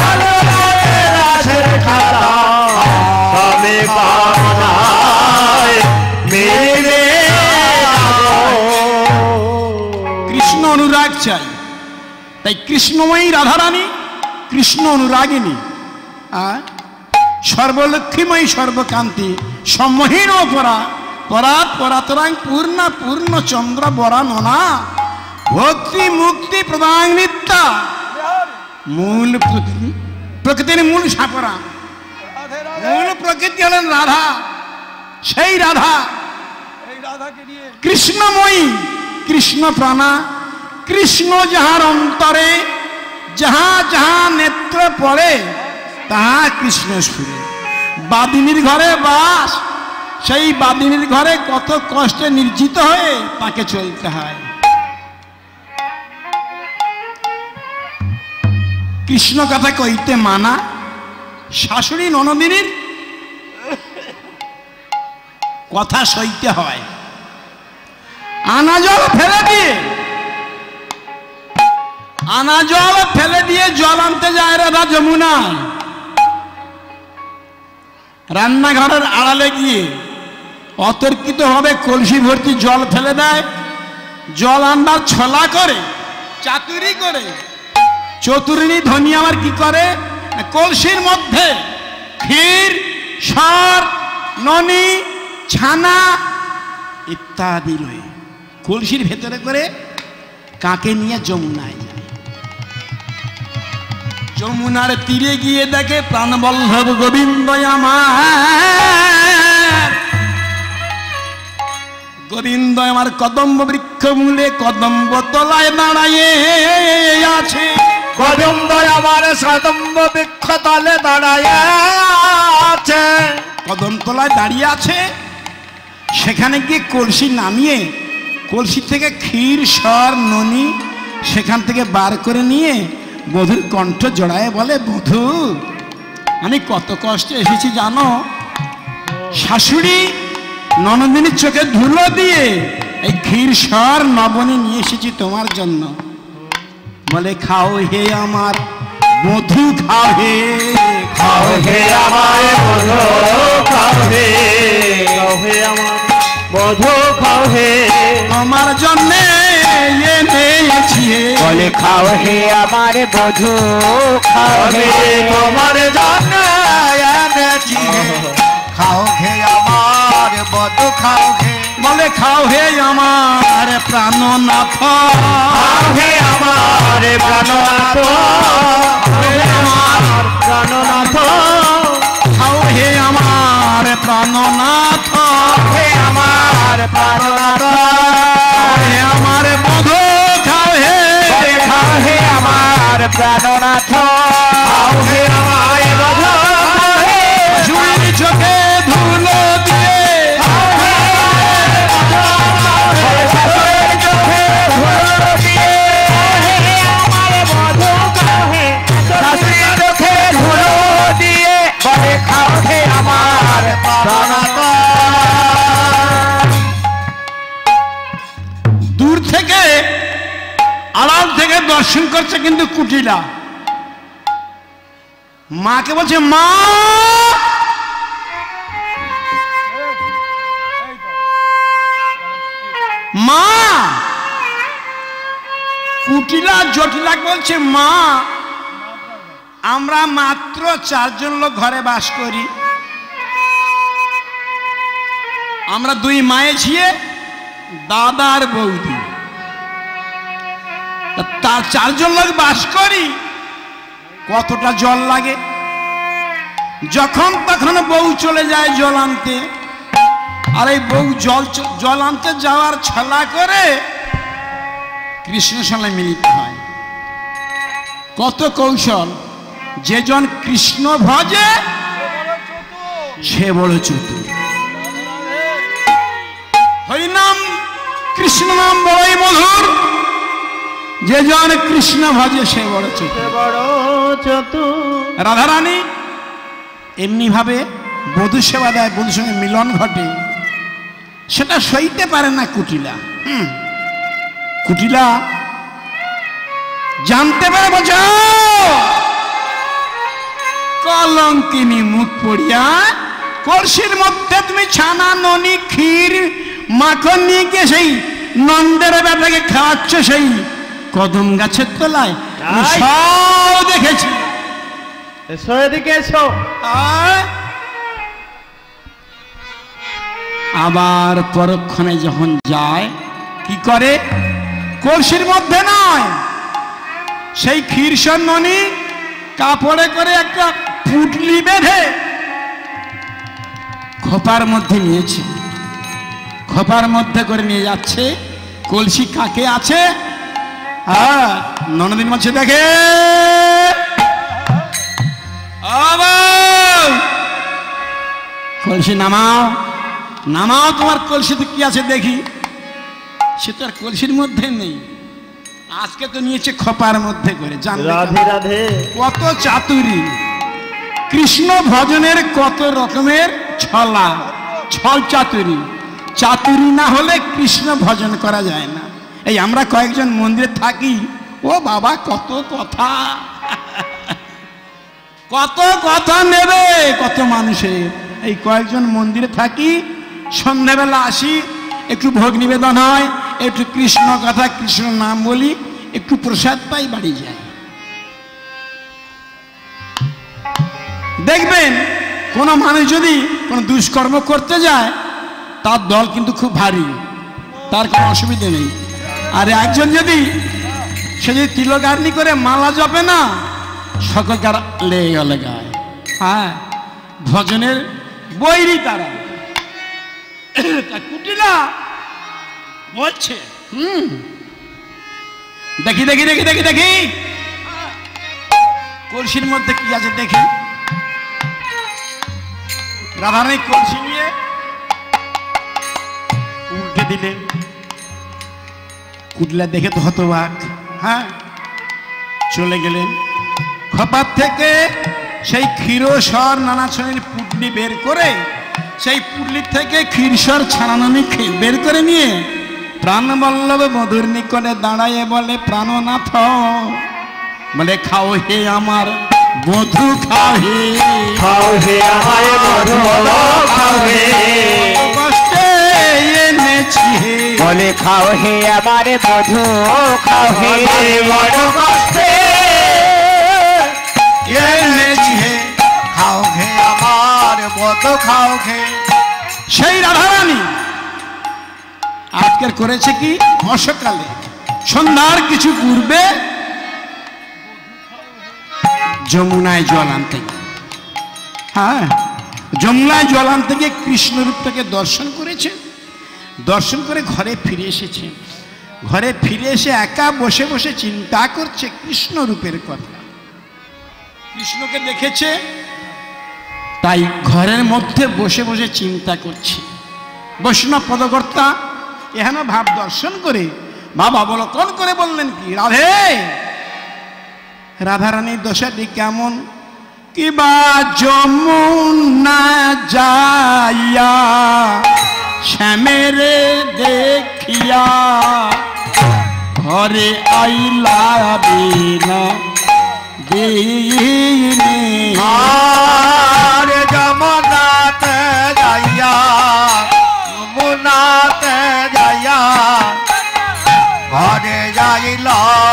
রসের খেলা, কামে কামনায় মিলিবে না গো। কৃষ্ণ অনুরাগ চাই, তাই কৃষ্ণময়ী রাধারানী কৃষ্ণ অনুরাগিনী, আর সর্বলক্ষ্মীময়ী সর্বকান্তি সম্মোহীন পরা পরাত পরাতরাং পূর্ণা পূর্ণ চন্দ্র বরা ননা ভক্তি মুক্তি প্রদান নিত্যা, মূল প্রকৃতি, প্রকৃতির মূল সাপরা, মূল প্রকৃতি হলেন রাধা। সেই রাধা এই রাধাকে নিয়ে কৃষ্ণময়ী কৃষ্ণ প্রাণা, কৃষ্ণ যাহার অন্তরে, যাহা যাহা নেত্র পড়ে তাহা কৃষ্ণ সুরে। বাদিনীর ঘরে বাস, সেই বাদিনীর ঘরে কত কষ্টে নির্জিত হয়ে তাকে চলতে হয়। কৃষ্ণ কথা কইতে মানা, শাশুড়ি ননদিনীর কথা সইতে হয়। আনা জল ফেলে দিয়ে আনা জল ফেলে দিয়ে জল আনতে যায় রাধা যমুনায়। রান্নাঘরের আড়ালে গিয়ে অতর্কিত ভাবে কলসি ভর্তি জল ফেলে দেয়। জল আনবার ছলা করে, চাতুরি করে চতুরিনী ধনী আমার কি করে, কলসির মধ্যে ক্ষীর, সর, ননি, ছানা ইত্যাদি লয়ে কলসির ভেতরে করে কাকে নিয়ে যমুনায় যায়। যমুনার তীরে গিয়ে দেখে প্রাণবল্লভ গোবিন্দ আমার, গোবিন্দ আমার কদম্ব বৃক্ষ মূলে কদম্ব তলায় দাঁড়ায়ে আছে। গোবিন্দ আমার কদম্ব বৃক্ষ তলে দাঁড়ায় আছে। কদম তলায় দাঁড়িয়ে আছে। সেখানে গিয়ে কলসি নামিয়ে কলসি থেকে ক্ষীর, সর, ননি সেখান থেকে বার করে নিয়ে বধূর কণ্ঠ জড়ায় বলে, বধূ আমি কত কষ্টে এসেছি জানো। শাশুড়ি ননদিনীর চোখে ধুলো দিয়ে এই ক্ষীর, সর, নবনী নিয়ে এসেছি তোমার জন্য। বলে খাও হে আমার বধূ, খাও হে, খাও হে আমার বধূ, খাও হে, খাও হে আমার বধূ, খাও হে আমার জন্যে এনেছি। বলে খাও হে আমার বধূ, খাও হে তোমার জন্য এনেছি। খাও হে আমার বধূ, খাও হে, বলে খাও হে আমার প্রাণনাথ, খাও হে আমার প্রাণনাথ, আমার প্রাণনাথ, খাও হে আমার প্রাণনাথ, হে আমার প্রাণনাথ, হে আমার বধূ, খাও হে, খাও হে আমার প্রাণনাথ, খাও হে আমার বধূ, খাও হে ঝুড়ির চোখে ধুলো দিয়ে, দূর থেকে আড়াল থেকে দর্শন করছে কিন্তু কুটিলা। মাকে বলছে, মা মা। কুটিলা জটিলা বলছে, মা আমরা মাত্র চারজন লোক ঘরে বাস করি। আমরা দুই মায়ে ঝিয়ে, দাদা আর বৌদি, তার চারজন লোক বাস করি। কতটা জল লাগে। যখন তখন বউ চলে যায় জল আনতে, আর এই বউ জল জল আনতে যাওয়ার ছলা করে কৃষ্ণের সঙ্গে মিলিত হয়। কত কৌশল। যেজন কৃষ্ণ ভজে সে বড় চতুর। হরিনাম কৃষ্ণ নাম বড়ই মধুর, যেজন কৃষ্ণ ভজে সে বড় চতুর। বড় চতুর। রাধারানী এমনি ভাবে বধূ সেবা দেয়, বধূর সঙ্গে মিলন ঘটে, সেটা সইতে পারে না কুটিলা। হুম কুটিলা জানতে পারে, বোঝা কলঙ্কিনী মুখ পড়িয়া কলসির মধ্যে তুমি ছানা, ননি, ক্ষীর, মাখন নিয়ে গিয়ে সেই নন্দের বেটাকে খাওয়াচ্ছ সেই কদম গাছের তলায়। আমি সব দেখেছি। এসো এদিকে এসো। আবার পরক্ষণে যখন যায় কি করে, কলসির মধ্যে নয়, সেই ক্ষীরসর ননি কাপড়ে করে একটা পুটলি বেঁধে খোপার মধ্যে নিয়েছে। খোপার মধ্যে করে নিয়ে যাচ্ছে, কলসি কাকে আছে? হ্যাঁ, ননদিন বলছে দেখে কলসি নামাও, নামাও, তোমার কলসিতে কি আছে দেখি। সে তো আর কলসির মধ্যে নেই, আজকে তো নিয়েছে খোপার মধ্যে করে। রাধে রাধে। কত চাতুরি, কৃষ্ণ ভজনের কত রকমের ছলা, ছল চাতুরি। চাতুরি না হলে কৃষ্ণ ভজন করা যায় না। এই আমরা কয়েকজন মন্দিরে থাকি, ও বাবা কত কথা, কত কথা নেবে কত মানুষের। এই কয়েকজন মন্দিরে থাকি, সন্ধ্যাবেলা আসি, একটু ভোগ নিবেদন হয়, একটু কৃষ্ণ কথা কৃষ্ণ নাম বলি, একটু প্রসাদ পাই, বাড়ি যাই। দেখবেন কোন মানুষ যদি কোন দুষ্কর্ম করতে যায়, তার দল কিন্তু খুব ভারী, তার কোনো অসুবিধা নেই। আর একজন যদি সে যদি তিলকার্নি করে মালা জপে না, সকলকার লেগে গেল গায়ে। হ্যাঁ, ভজনের বৈরী তারা। কুটিলা বলছে হুম দেখি দেখি দেখি দেখি দেখি কলসির মধ্যে কি আছে দেখি। রাধারানী কলসি নিয়ে উল্টে দিলেন। কুটলা দেখে তো হতবাক, হ্যাঁ, চলে গেলেন। খপার থেকে সেই ক্ষীরসর নানা শ্রেণীর পুটলি বের করে, সেই পুটলির থেকে ক্ষীরসর ছানানানি বের করে নিয়ে প্রাণবল্লভ মধুর নিকটে দাঁড়াইয়ে বলে, প্রাণনাথ বলে খাও হে আমার মধু, খাও হে, খাও হে আমার মধু, খাও হে, কষ্টে এনেছি হে, বলে খাও হে আমার মধু, খাও হে, বড় কষ্টে এনেছি হে, খাও হে আমার মধু, খাও হে। সেই রাধারানী আজকের করেছে কি, মশকালে সন্ধ্যার কিছু পূর্বে যমুনায় জল আনতে গিয়ে, হ্যাঁ, যমুনায় জল আনতে গিয়ে কৃষ্ণরূপটাকে দর্শন করেছে। দর্শন করে ঘরে ফিরে এসেছে। ঘরে ফিরে এসে একা বসে বসে চিন্তা করছে কৃষ্ণ রূপের কথা। কৃষ্ণকে দেখেছে, তাই ঘরের মধ্যে বসে বসে চিন্তা করছে। বৈষ্ণব পদকর্তা এহেন ভাব দর্শন করে বাবা বলো কোন করে বললেন কি, রাধে রাধারানীর দশাটি কেমন, কিবা যমুনা যাইয়া শ্যামেরে দেখিয়া ঘরে আইলা বিনা দিনে, আর যমুনাতে যাইয়া, যমুনাতে যাইয়া ঘরে যাইল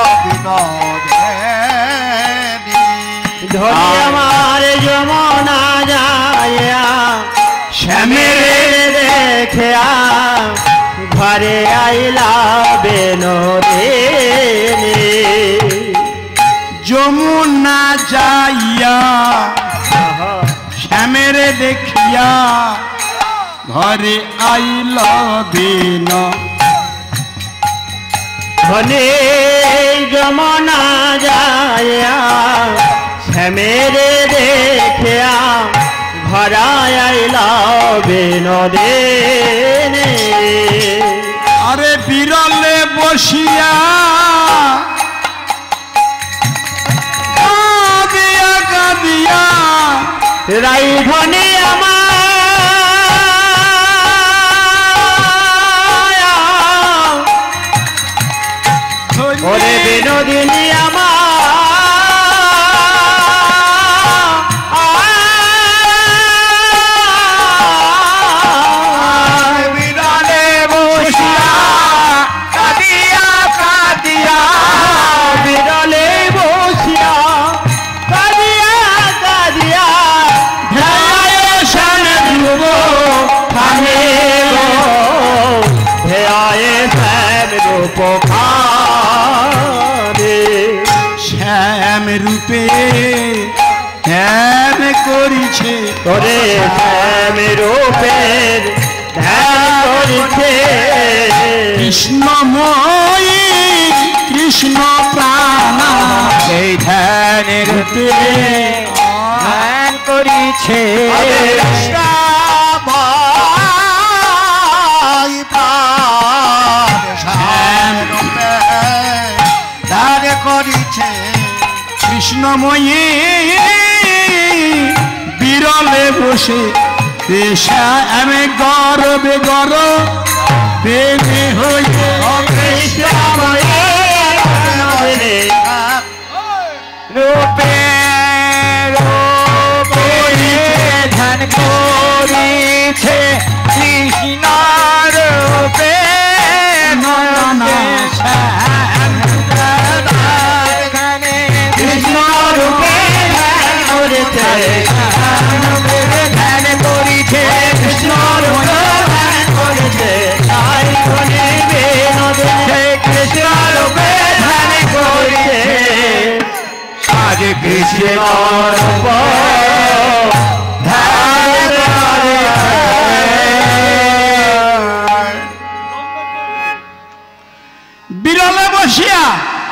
বিনোদিনী। ধরি আমার যমুনা যাইয়া শ্যামেরে দেখিয়া ঘরে আইলা বিনোদিনী। যমুনা যাইয়া শ্যামেরে দেখিয়া ঘরে আইল বিন, ধনে যমুনা যাইয়া শ্যামেরে দেখিয়া ঘরে আইলা বিনোদিনী। আরে বিরলে বসিয়া কাঁদিয়া কাঁদিয়া রাই ধনে আমার ওরে বিনোদিনী আমার বিরলে বসিয়া কাঁদিয়া কাঁদিয়া, বিরলে বসিয়া কাঁদিয়া কাঁদিয়া ধ্যায় শ্যাম ধ্রুব খানে গো, ধ্যায় শ্যাম রূপ খানে। শ্যাম রূপে ধ্যান করিছে, তোরে শ্যাম রূপের ধ্যান করিছে কৃষ্ণময়ী কৃষ্ণ প্রাণ সেই ধ্যানের রূপে ধ্যান করিছে ধ্যান করিছে কৃষ্ণময়ী বিরলে বসে পেশা আমি গরবে গর প্রেমে হয়ে রূপে রূপে ধ্যান করিছে কৃষ্ণ রূপে কৃষ্ণ রূপে ধ্যান করিছে কৃষ্ণ রূপে ধ্যান করিছে কৃষ্ণ রূপে ধ্যান করিছে আজ কৃষ্ণ রূপ ধ্যান বিরলে বসিয়া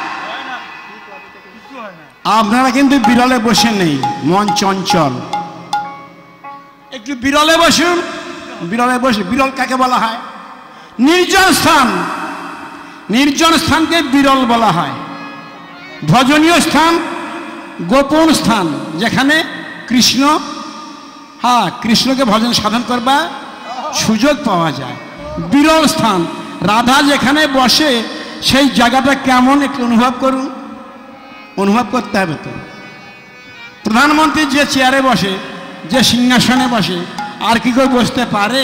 আপনারা কিন্তু বিরলে বসে নেই, মন চঞ্চল। একটু বিরলে বসুন। বিরলে বসে, বিরল কাকে বলা হয়? নির্জন স্থান। নির্জন স্থানকে বিরল বলা হয়। ভজনীয় স্থান, গোপন স্থান, যেখানে কৃষ্ণ হ্যাঁ কৃষ্ণকে ভজন সাধন করবা সুযোগ পাওয়া যায়। বিরল স্থান। রাধা যেখানে বসে সেই জায়গাটা কেমন একটু অনুভব করুন। অনুভব করতে হবে তো। প্রধানমন্ত্রী যে চেয়ারে বসে, যে সিংহাসনে বসে, আর কি করে বসতে পারে?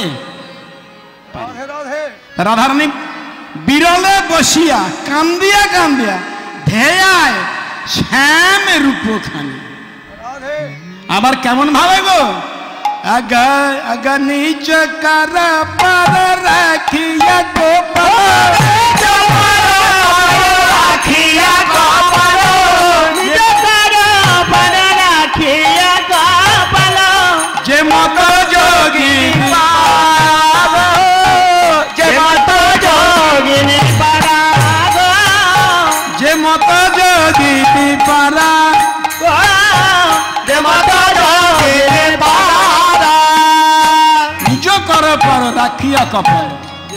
রাধারানী বিরলে বসিয়া কান্দিয়া কান্দিয়া ধেয়ায় শ্যাম রূপখানি। আবার কেমন ভাবে গো? আগা আগা নিজ কার পার রাখিয়া গোপাল রাখিয়া গোপাল নিজ কার পার রাখিয়া গোপাল যে মত যোগী যে মত যোগিনী পারাগ যে মত যোগী পারা যে মত যোগিনী পারাগ নিজ কর পর রাখিয়া কপাল।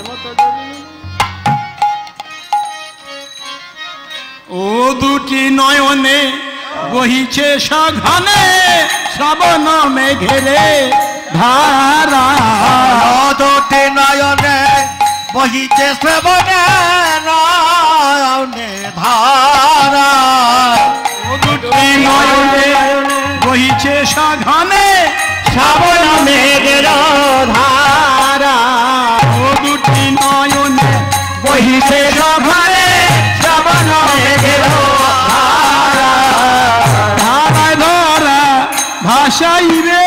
ও দুটি নয়নে বহিছে সঘনে শ্রাবণ মেঘেরে ধারা। দুটি নয়নে বহিছে শ্রবণে নয়নে ধারা। ও দুটি নয়নে বহিছে সঘনে শ্রাবণ মেঘের ধারা ও দুটি নয়নে বহিছে সঘনে শ্রাবণ মেঘের ধারা ধারায় ধরা ভাসাইবে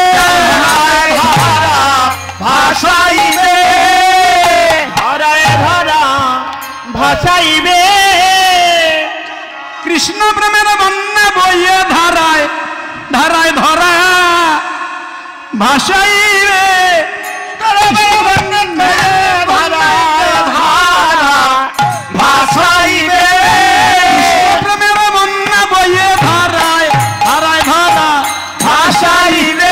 ভাসাইবে ধরায় ধরা ভাসাইবে কৃষ্ণ প্রেমের বন্যা বইয়ে ধারায় ধারায় ধরা ভাসাইবে ভাসাইবে প্রেমের বন্যা বইয়ে ধারায় ধারায় ধরা ভাসাইবে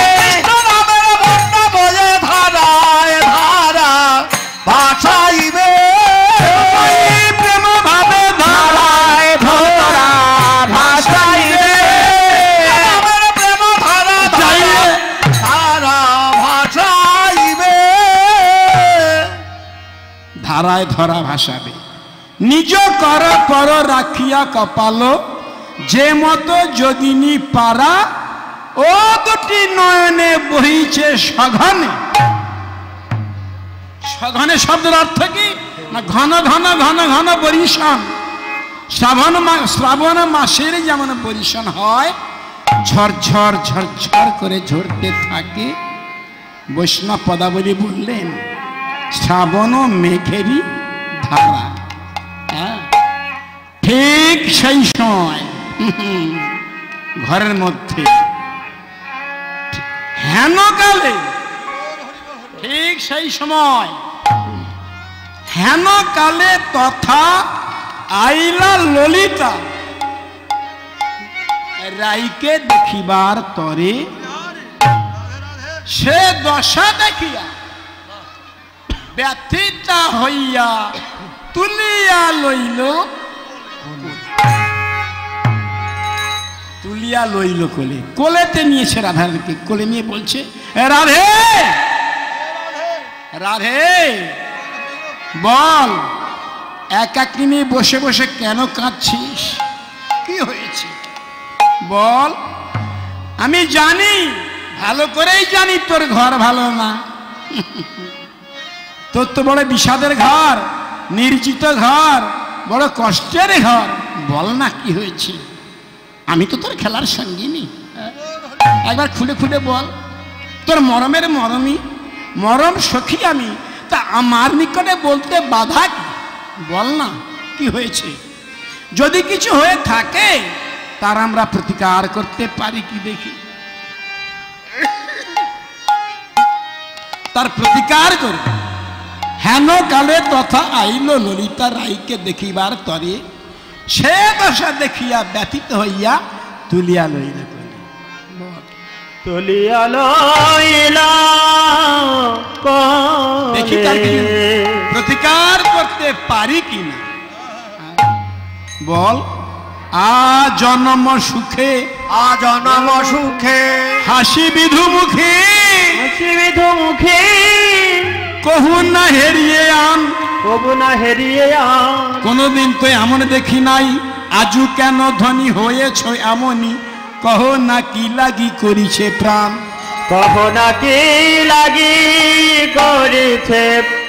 ভাসাইবে প্রেম ভাবে ধারায় ধরা ভাসাইবে প্রেম ধারা যাইবে ধারা ভাসাইবে ধারায় ধরা ভাসাবে। নিজ কর পর রাখিয়া কপাল যে মতো যোগিনী পারা ও দুটি নয়নে বহিছে সঘনে। সঘনে শব্দের অর্থ কি? না ঘন ঘন ঘন ঘন বরিশন। শ্রাবণ মাস শ্রাবণ মাসের যেমন বরিশন হয়, ঝরঝর ঝরঝর করে ঝরতে থাকে। বৈষ্ণব পদাবলী বললেন শ্রাবণ মেঘেরই ধারা। হ্যাঁ, ঠিক সেই সময় ঘরের মধ্যে হেন কালে ঠিক সেই সময় হেন কালে তথা আইলা ললিতা রাইকে দেখিবার তরে সে দশা দেখিয়া ব্যথিতা হইয়া তুলিয়া লইল তুলিয়া লইল কোলে, কোলেতে নিয়েছে রাধাকে, কোলে নিয়ে বলছে রাধে রাধে বল একাকিনী বসে বসে কেন কাঁদছিস, কি হয়েছে বল। আমি জানি, ভালো করেই জানি তোর ঘর ভালো না, তোর তো বড় বিষাদের ঘর, নির্জিত ঘর, বড় কষ্টের ঘর, বল না কি হয়েছে। আমি তো তোর খেলার সঙ্গিনী, একবার খুলে খুলে বল। তোর মরমের মরমী, মরম সখী আমি, তা আমার নিকটে বলতে বাধা কি, বল না কি হয়েছে। যদি কিছু হয়ে থাকে তার আমরা প্রতিকার করতে পারি কি দেখি, তার প্রতিকার করবে। হেন কালে তথা আইল ললিতা রাইকে দেখিবার তরে সে দশা দেখিয়া ব্যথিত হইয়া তুলিয়া লইল তুলিয়া লইল দেখি তার কি প্রতিকার করতে পারি কিনা বল। আ জন্ম সুখে আ জন্ম সুখে হাসি বিধু মুখে হাসি বিধু মুখে কহু না হেরিয়ে আন কবু না হেরিয়ে আন। কোনদিন তো এমন দেখি নাই, আজু কেন ধনী হয়েছ এমনই, কহ না কি লাগি করিছে প্রাণ। কহ না কি লাগি করিছে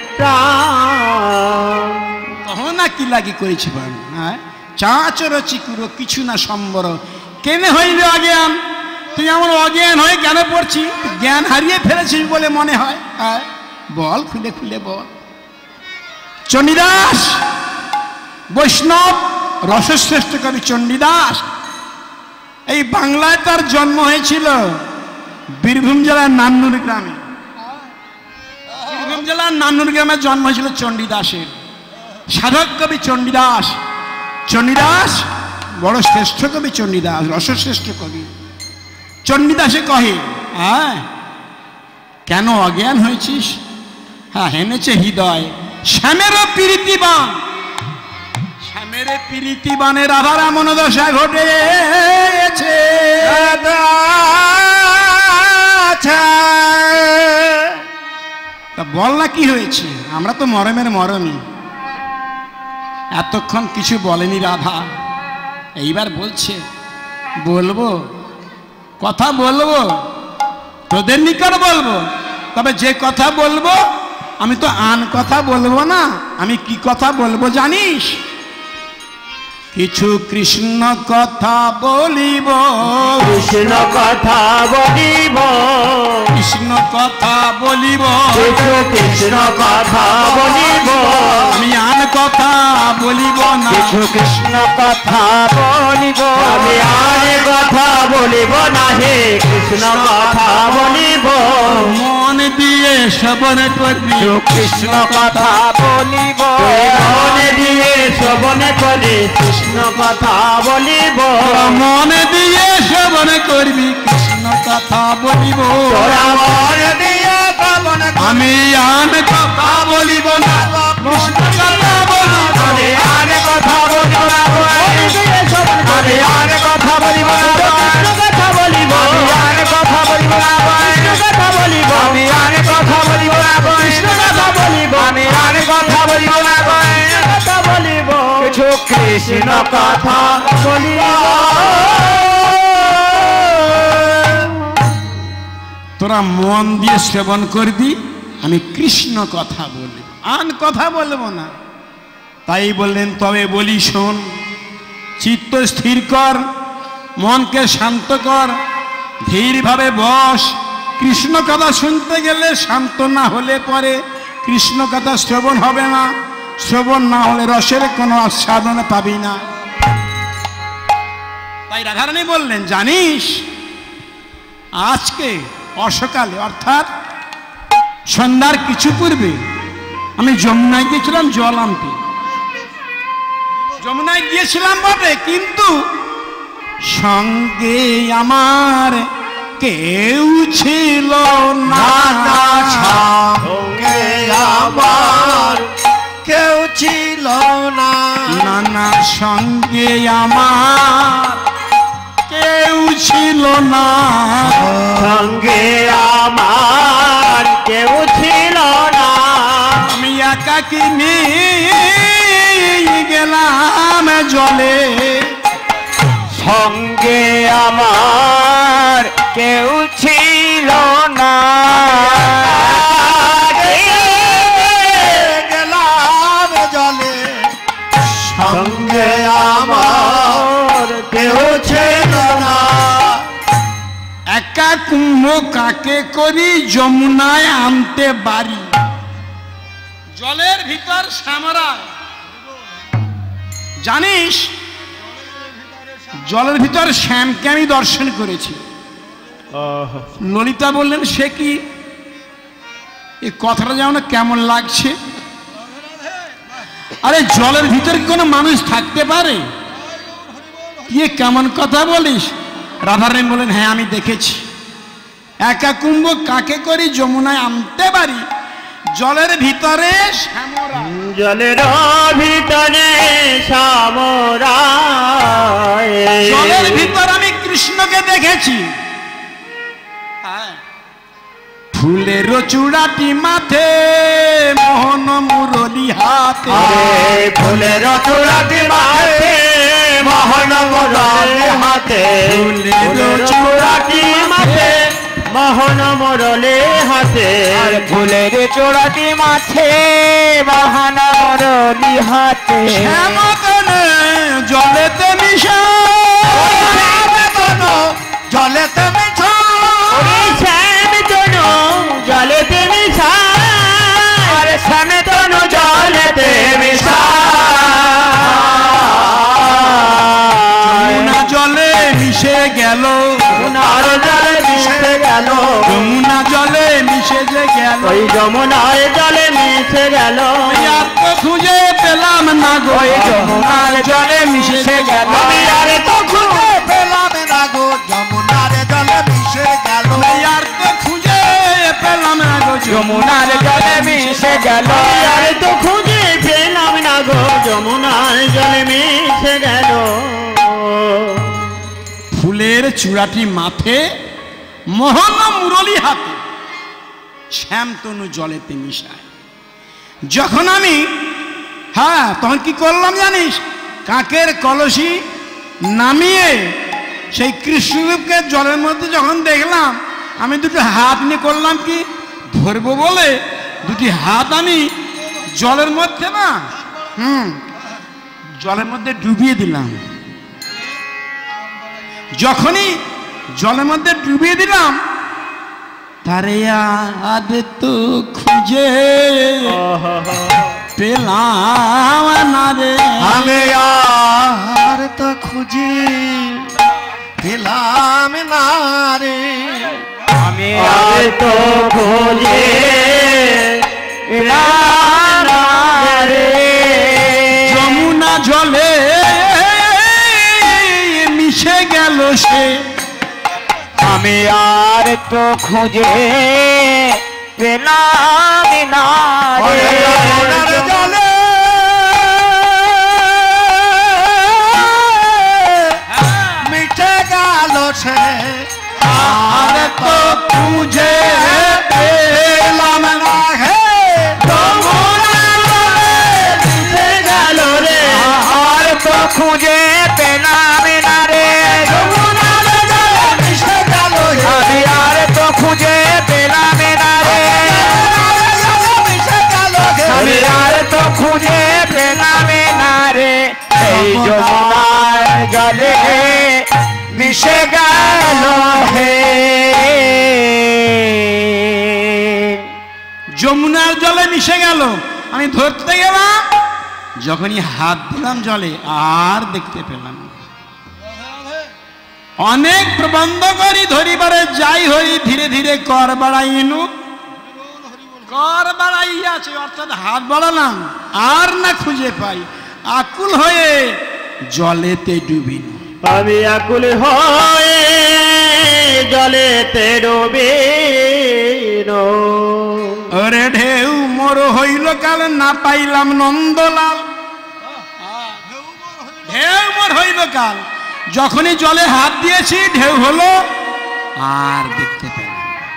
প্রাণ। কহ না কি লাগি করিছে প্রাণ। হ্যাঁ চাঁচর চিকুরো কিছু না সম্বর, কেনে হইল অজ্ঞান। তুই এমন অজ্ঞান হয়ে কেন পড়ছি, জ্ঞান হারিয়ে ফেলেছিস বলে মনে হয়। হ্যাঁ বল, খুলে খুলে বল। চণ্ডীদাস বৈষ্ণব রসশ্রেষ্ঠ কবি চণ্ডীদাস, এই বাংলায় তার জন্ম হয়েছিল বীরভূম জেলার নান্নুর গ্রামে। বীরভূম জেলার নান্নুর গ্রামে জন্ম হয়েছিল চণ্ডীদাসের। সাধক কবি চণ্ডীদাস, চণ্ডীদাস বড় শ্রেষ্ঠ কবি চণ্ডীদাস, রসশ্রেষ্ঠ কবি। চণ্ডীদাসে কহে হ্যাঁ কেন অজ্ঞান হয়েছিস, হ্যাঁ হেনেছে হৃদয় শ্যামের প্রীতিবান। শ্যামের প্রীতিবানের আবার এমন দশা ঘটেছে, তা বল না কি হয়েছে। আমরা তো মরমের মরমই, এতক্ষণ কিছু বলেনি রাধা, এইবার বলছে বলবো, কথা বলবো, তোদের নিকট বলবো, তবে যে কথা বলবো আমি তো আন কথা বলবো না। আমি কি কথা বলবো জানিস, কিছু কৃষ্ণ কথা বলিব, কৃষ্ণ কথা বলিব, কৃষ্ণ কথা বলিব, কিছু কৃষ্ণ কথা বলিব। আমি আন কথা বলিব না, কিছু কৃষ্ণ কথা বলিব, আমি আর কথা বলিব না। হে কৃষ্ণ কথা বলিব, মন দিয়ে শ্রবণ করবি, কৃষ্ণ কথা বলিব, মন দিয়ে শ্রবণ করে কৃষ্ণ কথা বলিব। মন দিয়ে শ্রবণ করবি, কৃষ্ণ কথা বলিব। তোরা মন দিয়ে শ্রবণ কর, আমি আন কথা বলিব না, কৃষ্ণ কথা বলিব। আমি আর কথা বলিব না, আমি আর কথা বলিব না, কৃষ্ণ কথা বলিব। আমি আর কথা বলিব না, কৃষ্ণ কথা বলিব। আমি আর কথা বলিব না, কৃষ্ণ কথা বলিব। আমি আর কথা বলিব না, কৃষ্ণ কথা বলিব। কিছু কৃষ্ণ কথা বলিব। তোরা মন দিয়ে শ্রবণ করবি, আমি কৃষ্ণ কথা বলবো, আন কথা বলবো না। তাই বললেন তবে বলি শোন, চিত্ত স্থির কর, মনকে শান্ত কর, ধীরভাবে বস। কৃষ্ণ কথা শুনতে গেলে শান্ত না হলে পরে কৃষ্ণ কথা শ্রবণ হবে না, শ্রবণ না হলে রসের কোনো আস্বাদন পাবি না। তাই রাধারানী বললেন জানিস আজকে অসকালে অর্থাৎ সন্ধ্যার কিছু পূর্বে আমি যমুনায় গিয়েছিলাম জল আনতে। যমুনায় গিয়েছিলাম বটে, কিন্তু সঙ্গে আমার কেউ ছিল না। সঙ্গে আমার কেউ ছিল না। নানা সঙ্গে আমার কেউ ছিল না। সঙ্গে আমার কেউ ছিল না। আমি একাকি নিয়ে গেলাম জলে। সঙ্গে আমার কেউ ছিল না। গেলাম জলে। সঙ্গে আমার কেউ ছিল না। একা কুম্ভ কাকে করি যমুনায় আনতে বাড়ি। জলের ভিতর শ্যামরা জানিস, জলের ভিতর শ্যামকে আমি দর্শন করেছি। ললিতা বললেন সে কি, এই কথাটা যেমন কেমন লাগছে। আরে জলের ভিতর কি কোনো মানুষ থাকতে পারে? তুই কেমন কথা বলিস? রাধারানী বলেন হ্যাঁ আমি দেখেছি। একা কুম্ভ কাকে করি যমুনায় আনতে পারি। জলের ভিতরে শ্যামরা। জলের ভিতরে শ্যামরা। জলের ভিতর আমি কৃষ্ণকে দেখেছি। ফুলের চূড়াটি মাথে, মোহন মুরলী হাতে। ফুলের চূড়াটি মাথে, মোহন মুরলী হাতে। ফুলের চূড়াটি মাথে, মোহন মুরলী হাতে। ফুলের চূড়াটি মাথে, মোহন মুরলী হাতে। শ্যামতনে জলেতে মিশা, জলেতে মিশা। জলেতে মিশা, শ্যামে তনু জলেতে মিশা। যমুনা জলে মিশে গেল, যমুনার জলে মিশে গেল। যমুনা জলে মিশে যে গেল। ওই যমুনার জলে মিশে গেল। আর তো খুঁজে পেলাম না গো। ওই যমুনার জলে মিশে গেল। আমি আর তো খুঁজে পেলাম না গো। যমুনার জলে মিশে গেল। আর তো খুঁজে পেলাম না গো। যমুনার জলে মিশে গেল। আর তো খুঁজে পেলাম না গো। যমুনার জলে মিশে গেল। ফুলের চূড়াটি মাথে, মোহন মুরলী হাতে। শ্যামতনু জলেতে মিশায়। যখন আমি হ্যাঁ তখন কি করলাম জানিস, কাকের কলসি নামিয়ে সেই কৃষ্ণরূপকে জলের মধ্যে যখন দেখলাম, আমি দুটো হাত নিয়ে করলাম কি, ধরবো বলে দুটি হাত আমি জলের মধ্যে না হুম জলের মধ্যে ডুবিয়ে দিলাম। যখনই জলের মধ্যে ডুবিয়ে দিলাম, তারে আদ তো খুঁজে পেলাম না রে। আমি আর তো খুঁজে পেলাম না রে। আমি আর তো খুঁজে পেলাম না রে। যমুনা জলে মিশে গেল সে। আমি আর তো খুঁজে পেলাম না রে। জলে মিশে গেল সে। আর তো খুঁজে পেলাম না হে। মিশে গেল রে। আর তো খুঁজে পেলাম না রে। আমি আর তো খুঁজে পেলাম না রে। আমি আর তো খুঁজে পেলাম না রে। এই যমুনার জলে মিশে গেল হে। যমুনার জলে মিশে গেল। আমি ধরতে গেলাম, যখনই হাত দিলাম জলে আর দেখতে পেলাম। অনেক প্রবন্ধ করি ধরিবারে যাই হই, ধীরে ধীরে কর বাড়াইনু। কর বাড়াইয়াছে, অর্থাৎ হাত বাড়ালাম আর না খুঁজে পাই, আকুল হয়ে জলেতে ডুবিল। আমি আকুল হয়ে জলেতে ডুবিল। ওরে ঢেউ মোর হইল কাল না পাইলাম নন্দলাল। ঢেউ মোর হইল কাল, যখনই জলে হাত দিয়েছি ঢেউ হলো আর দেখতে পেলাম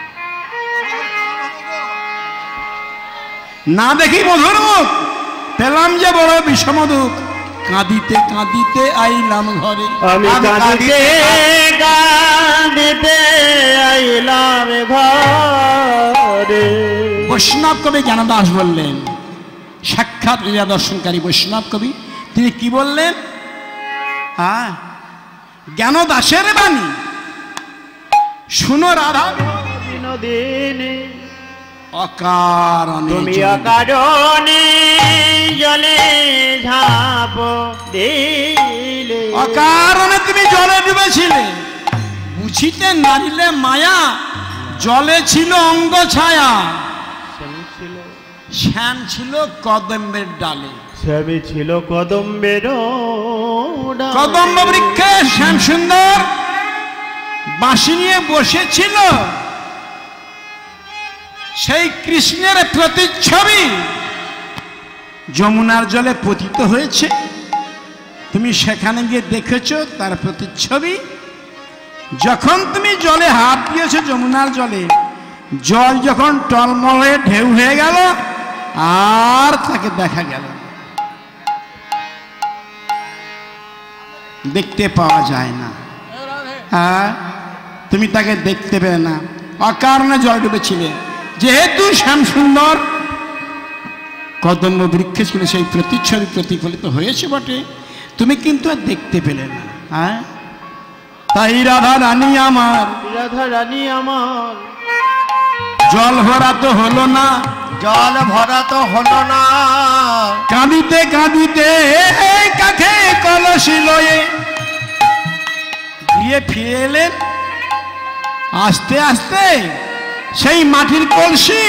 না। দেখি মধুর মুখ পেলাম যে বড় বিষম দুঃখ, কাঁদিতে কাঁদিতে আইলাম ঘরে। আমি কাঁদিতে কাঁদিতে আইলাম ঘরে। বৈষ্ণব কবি জ্ঞানদাস বললেন, সাক্ষাৎ লীলা দর্শনকারী বৈষ্ণব কবি, তিনি কি বললেন? হ্যাঁ, জ্ঞানদাসের বাণী শুনো রাধা বিনোদিনী, অকারণে তুমি অকারণে জলে ঝাঁপ দিলে। অকারণে তুমি জলে ডুবেছিলে, বুঝিতে নারিলে মায়া, জলে ছিল অঙ্গ ছায়া, শ্যাম ছিল কদম্বের ডালে। শ্যামে ছিল কদম্বের ডালে। কদম্ব বৃক্ষে শ্যাম সুন্দর বাঁশি নিয়ে বসেছিল, সেই কৃষ্ণের প্রতিচ্ছবি যমুনার জলে পতিত হয়েছে। তুমি সেখানে গিয়ে দেখেছো তার প্রতিচ্ছবি। যখন তুমি জলে হাত দিয়েছো যমুনার জলে, জল যখন টলমল হয়ে ঢেউ হয়ে গেল আর তাকে দেখা গেল, দেখতে পাওয়া যায় না। হ্যাঁ, তুমি তাকে দেখতে পেলে না, অকারণে জল ডুবেছিলে। যেহেতু শ্যাম সুন্দর কদম্ব বৃক্ষে ছিল, সেই প্রতিচ্ছবি প্রতিফলিত হয়েছে বটে, তুমি কিন্তু আর দেখতে পেলে না। হ্যাঁ, তাই রাধা রানী আমার, রাধা রানী আমার, জল ভরা তো হলো না, জল ভরা তো হলো না। কাঁদিতে কাঁদিতে কাকে কলসি লয়ে গিয়ে ফিরে এলেন। আস্তে আস্তে সেই মাটির কলসি,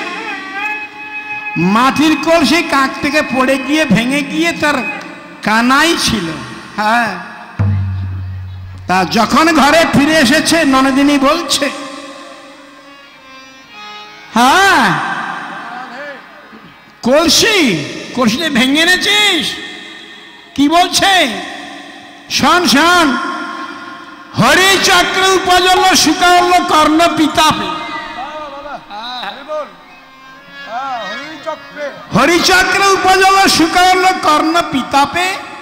মাটির কলসি কাক থেকে পড়ে গিয়ে ভেঙে গিয়ে তার কানাই ছিল। হ্যাঁ, তা যখন ঘরে ফিরে এসেছে ননদিনী বলছে, হ্যাঁ কলসি কলসিতে ভেঙে এনেছিস? কি বলছে? শোন শোন, হরিচক্র উপজল শুকাল কর্ণ পিতাপে। হরিচক্র উপজল শুকাল কর্ণ পিতাপে,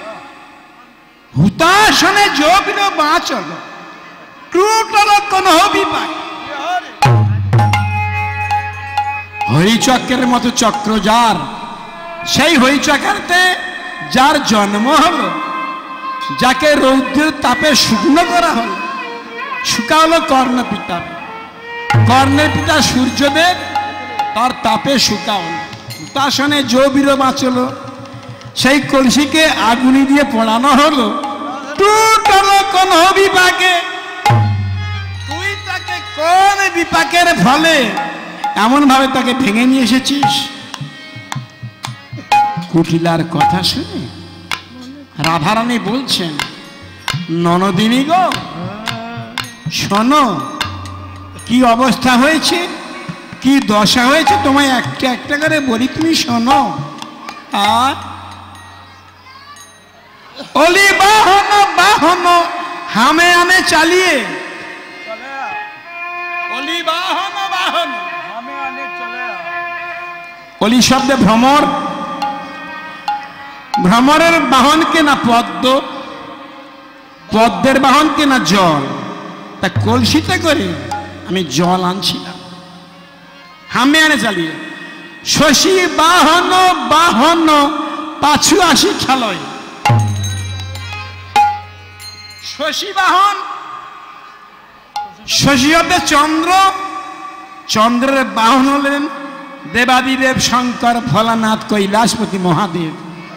হুতাসনে যোগিন বাঁচল টুটল কোন বিপাক। হরিচক্রের মতো চক্র যার, সেই হরিচক্রতে যার জন্ম হলো, যাকে রৌদ্রের তাপে শুকনো করা হলো, শুকালো কর্ণ পিতা। কর্ণের পিতা সূর্যদেব তার তাপে শুকা হলো, হুতাসনে যৌবীর বাঁচলো। সেই কলসিকে আগুনি দিয়ে পোড়ানো হলো, টুটলো কোন বিপাকে। তুই তাকে কোন বিপাকের ফলে এমন ভাবে তাকে ভেঙে নিয়ে এসেছিস? কুটিলার কথা শুনে রাধারানী বলছেন, ননদিনী গো শোনো, কি অবস্থা হয়েছে, কি দশা হয়েছে, তোমায় একটা একটা করে বলি, তুমি শোনো। আর অলি বাহন বাহন হামে হামে চালিয়ে, অলি বাহন বাহন, অলি শব্দে ভ্রমর, ভ্রমরের বাহনকে না পদ্ম, পদ্মের বাহনকে না জল। তা কলসিতে করে আমি জল আনছিলাম, হামে আনে চালিয়ে। শশী বাহন বাহন পাছু আসি খেলয়। শশী বাহন, শশী হতে চন্দ্র, চন্দ্রের বাহন হলেন দেবাদিদেব শঙ্কর ভোলানাথ কৈলাসপতি মহাদেব।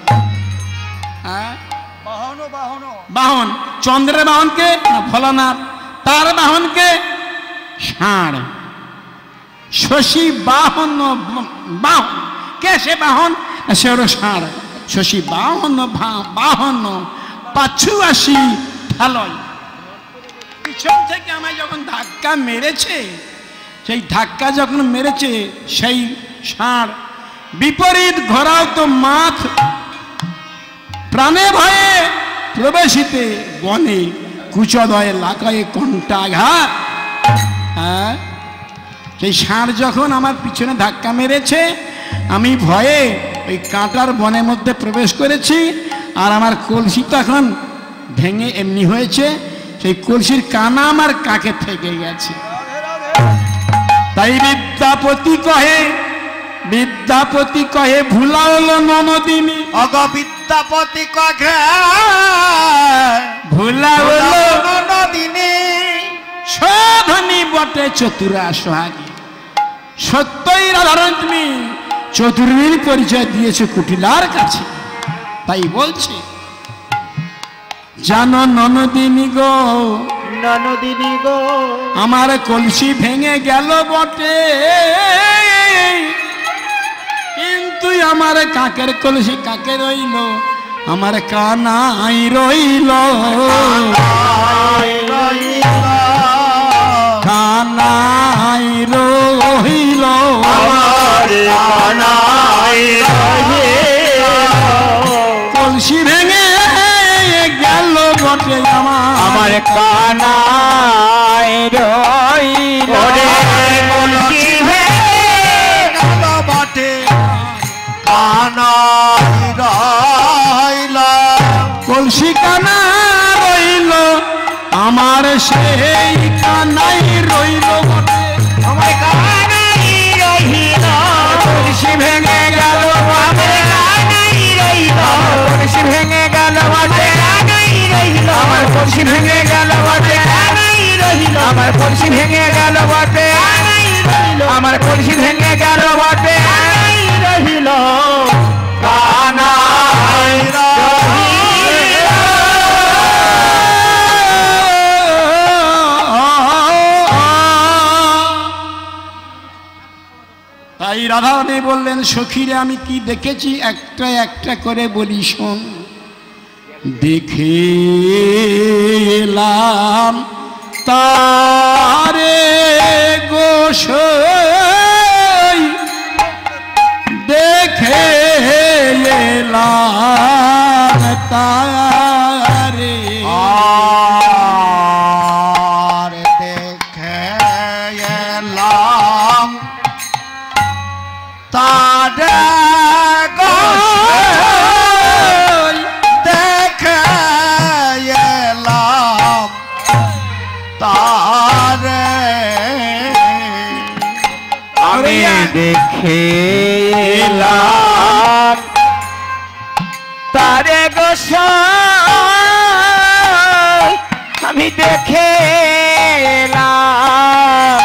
বাহন চন্দ্রের বাহনকে ভোলানাথ, তার বাহনকে ষাঁড়। শশী বাহন বাহন কে সে বাহন? সে হলো ষাঁড়। শশী বাহন বাহন পাছু আসি ঢালয়। পিছন থেকে আমায় যখন ধাক্কা মেরেছে, সেই ধাক্কা যখন মেরেছে সেই ষাঁড় বিপরীত ঘোরাও তো মাথ প্রাণে ভয়ে প্রবেশিতে বনে কুচদয়ে লাকায়ে কণ্ঠাঘাত। হ্যাঁ, সেই ষাঁড় যখন আমার পিছনে ধাক্কা মেরেছে, আমি ভয়ে ওই কাঁটার বনের মধ্যে প্রবেশ করেছি, আর আমার কলসি তখন ভেঙে এমনি হয়েছে, সেই কলসির কানা আমার কাকে থেকে গেছে। তাই বিদ্যাপতি কহে, বিদ্যাপতি কহে ভুলা হলো ননদিনী। অগ বিদ্যাপতি কহে ভুলা হলো ননদিনী। শোধনী বটে চতুরা সোহাগী। সত্যই রাধারণ তুমি চতুর্ণীর পরিচয় দিয়েছে কুটিলার কাছে। তাই বলছে, জানো ননদিনী গো, ননদিনী গো, আমার কলসি ভেঙে গেল বটে, কিন্তু আমার কাকের কলসি কাকে রইল? আমার কানাই রইল, কানাই রইল, কলসি ভেঙে গেল বটে আমার, আমার কানাই রইল, কলসি গেল বটে, কানাই রইল, কলসি কানা রইল আমার, সেই কানাই রইল বটে, আমার কানাই রইল, কলসি ভেঙে গেল বটে, কানাই রইল, কলসি ভেঙে গেল বটে, কানাই রইল, আমার কলসি ভেঙে গেল বটে, কানাই রইল, আমার কলসি ভেঙে গেল বটে, কানাই রইল, আমার কলসি ভেঙে গেল বটে, কানাই রইল, কানাই রইল। তাই রাধারানী বললেন, সখীরে আমি কি দেখেছি একটা একটা করে বলি শোন। দেখে এলাম তারে গোসাই, দেখে এলাম তারে, আর দেখে এলাম তারে গোসাই, দেখে এলাম তারে, আমি দেখে এলাম তারে গোসাই, আমি দেখে এলাম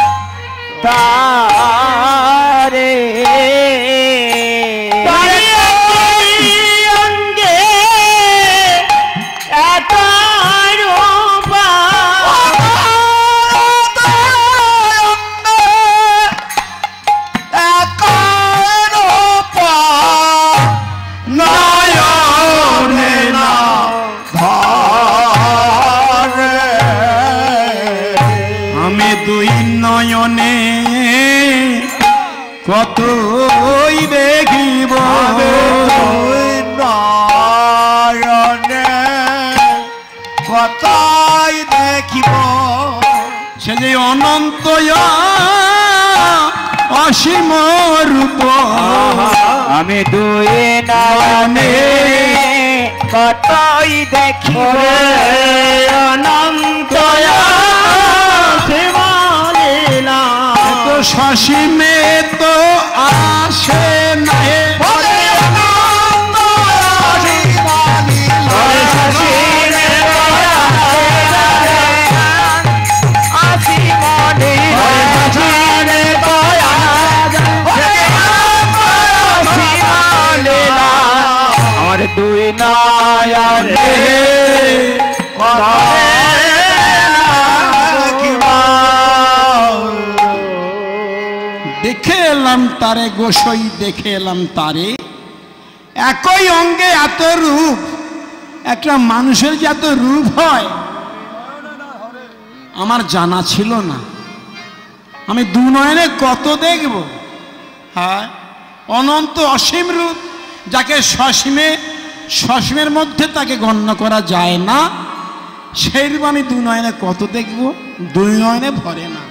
তারে, অঙ্গে এত রূপা, এত রূপা, নয়নে না ধরে, আমি দুই নয়নে কতই দেখিব, নয়নে কতই দেখিব, সে যে অনন্ত অসীম রূপ, আমি দুই নয়নে কতই দেখিব, অনন্ত লীলা, তো সসীমে তো আসে নাহে, আমার দুই নয়নে এলাম তারে গোসই দেখে এলাম তারে, একই অঙ্গে এত রূপ, একটা মানুষের যে এত রূপ হয় আমার জানা ছিল না। আমি দু নয়নে কত দেখব, হ্যাঁ অনন্ত অসীম রূপ, যাকে সসীমে সসীমের মধ্যে তাকে গণ্য করা যায় না, সেই রূপ আমি দু নয়নে কত দেখব, দুই নয়নে ভরে না।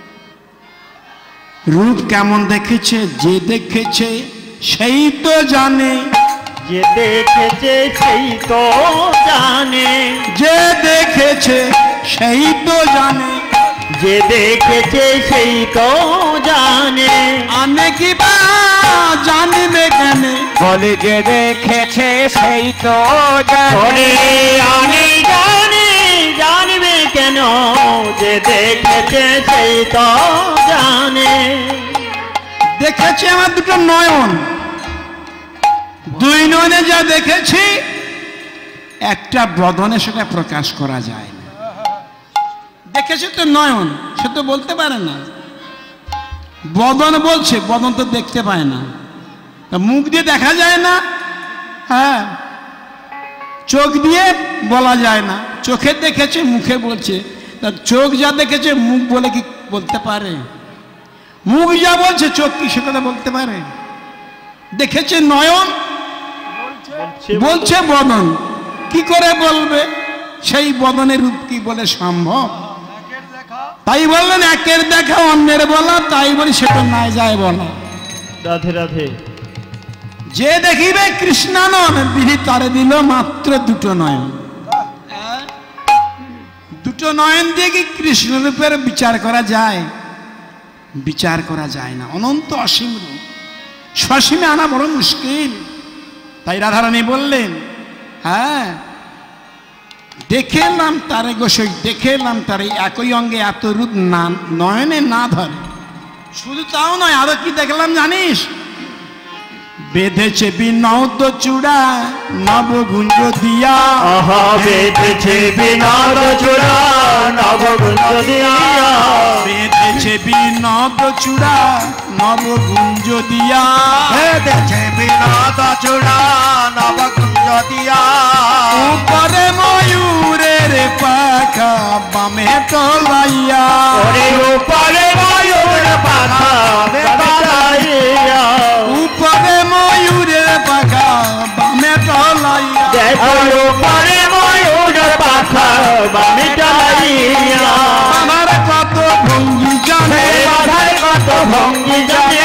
রূপ কেমন দেখেছে, যে দেখেছে সেই তো জানে, যে দেখেছে সেই তো জানে, যে দেখেছে সেই তো জানে, যে দেখেছে সেই তো জানে, আনে কি বা জানিবে কেন, বলে যে দেখেছে সেই তো জানে, আমি জানি জানবে কেন, যে দেখেছে সেই তো জানে। দেখেছে আমার দুটো নয়ন, দুই নয়নে যা দেখেছি একটা বদনে সেটা প্রকাশ করা যায় না। দেখেছে তো নয়ন, সে তো বলতে পারে না, বদন বলছে, বদন তো দেখতে পায় না, তা মুখ দিয়ে দেখা যায় না, হ্যাঁ চোখ দিয়ে বলা যায় না, চোখে দেখেছে মুখে বলছে, তা চোখ যা দেখেছে মুখ বলে কি বলতে পারে? মুখ যা বলছে চোখ কি সে কথা বলতে পারে? দেখেছে নয়ন, বলছে বদন, কি করে বলবে? সেই বদনের রূপ কি বলে সম্ভব? তাই বললেন একের দেখা অন্যের বলা, তাই বলি সেটা নাই যায় বলা। রাধে রাধে। যে দেখিবে কৃষ্ণানন বিধি তারে দিল মাত্র দুটো নয়ন। দুটো নয়ন দিয়ে কি কৃষ্ণ রূপের বিচার করা যায়? বিচার করা যায় না। অনন্ত অসীম রূপ, সসীমে আনা বড় মুশকিল। তাই রাধারানী বললেন, হ্যাঁ দেখে এলাম তারে গোসই, দেখে এলাম তারে, একই অঙ্গে এত রূপ না নয়নে না ধরে। শুধু তাও নয়, আরো কি দেখলাম জানিস? বেঁধেছে বিনোদ চূড়া নবগুঞ্জ দিয়া, আহা বেঁধেছে বিনোদ চূড়া নবগুঞ্জ দিয়া, বেঁধেছে বিনোদ চূড়া নবগুঞ্জ দিয়া, বেঁধেছে বিনোদ চূড়া নবগুঞ্জ দিয়া, উপরে ময়ূরের পাখা বামে টলাইয়া, ওরে উপরে ময়ূর পাখা বেতাইয়া, উপরে ময়ূরের পাখা বামে টলাইয়া, দেখো উপরে ময়ূর পাখা বামে টলাইয়া, আমার কত ভঙ্গি জানে, মাথার কত ভঙ্গি জানে,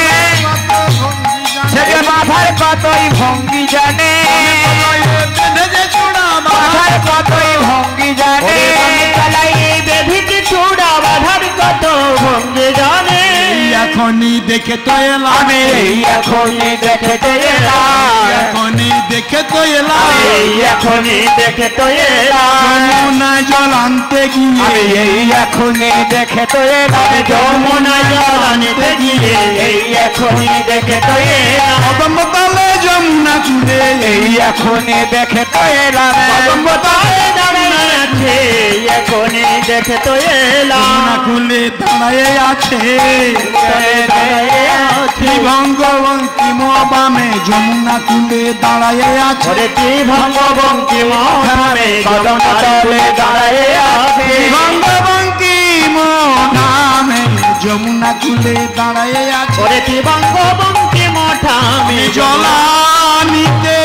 সেকে মাথার কতই ভঙ্গি জানে, বেঁধেছে চূড়া মাথার কতই ভঙ্গি জানে, বেঁধেছে চূড়া বাঁধার কত ভঙ্গি জানে। এখনই দেখে তো এলাম, আমি এখনই দেখে তো এলাম, এখনই দেখে তো এলাম, এই এখনই দেখে তো এলাম, যমুনা জল আনতে গিয়ে, আমি এই এখনই দেখে তো এলাম, যমুনা জল আনতে গিয়ে, এই এখনই দেখে তো এলাম, কদমতলে যমুনা চূড়ে, এই এখনই দেখে তো এলাম, কদমতলে দাঁড়িয়ে আছে, এখনই দেখে তো এলাম, যমুনা কুলে দাঁড়ায়ে আছে, দাঁড়িয়ে আছে, ভঙ্গ বঙ্কিম বামে যমুনা কুলে দাঁড়ায়ে আছে, ওরে ত্রিভঙ্গ বঙ্কিম নামে কদমতলে দাঁড়িয়ে আছে, ভঙ্গ বঙ্কিম নামে যমুনা কুলে দাঁড়ায়ে আছে, ওরে ত্রিভঙ্গ বঙ্কিম নামে জলানিতে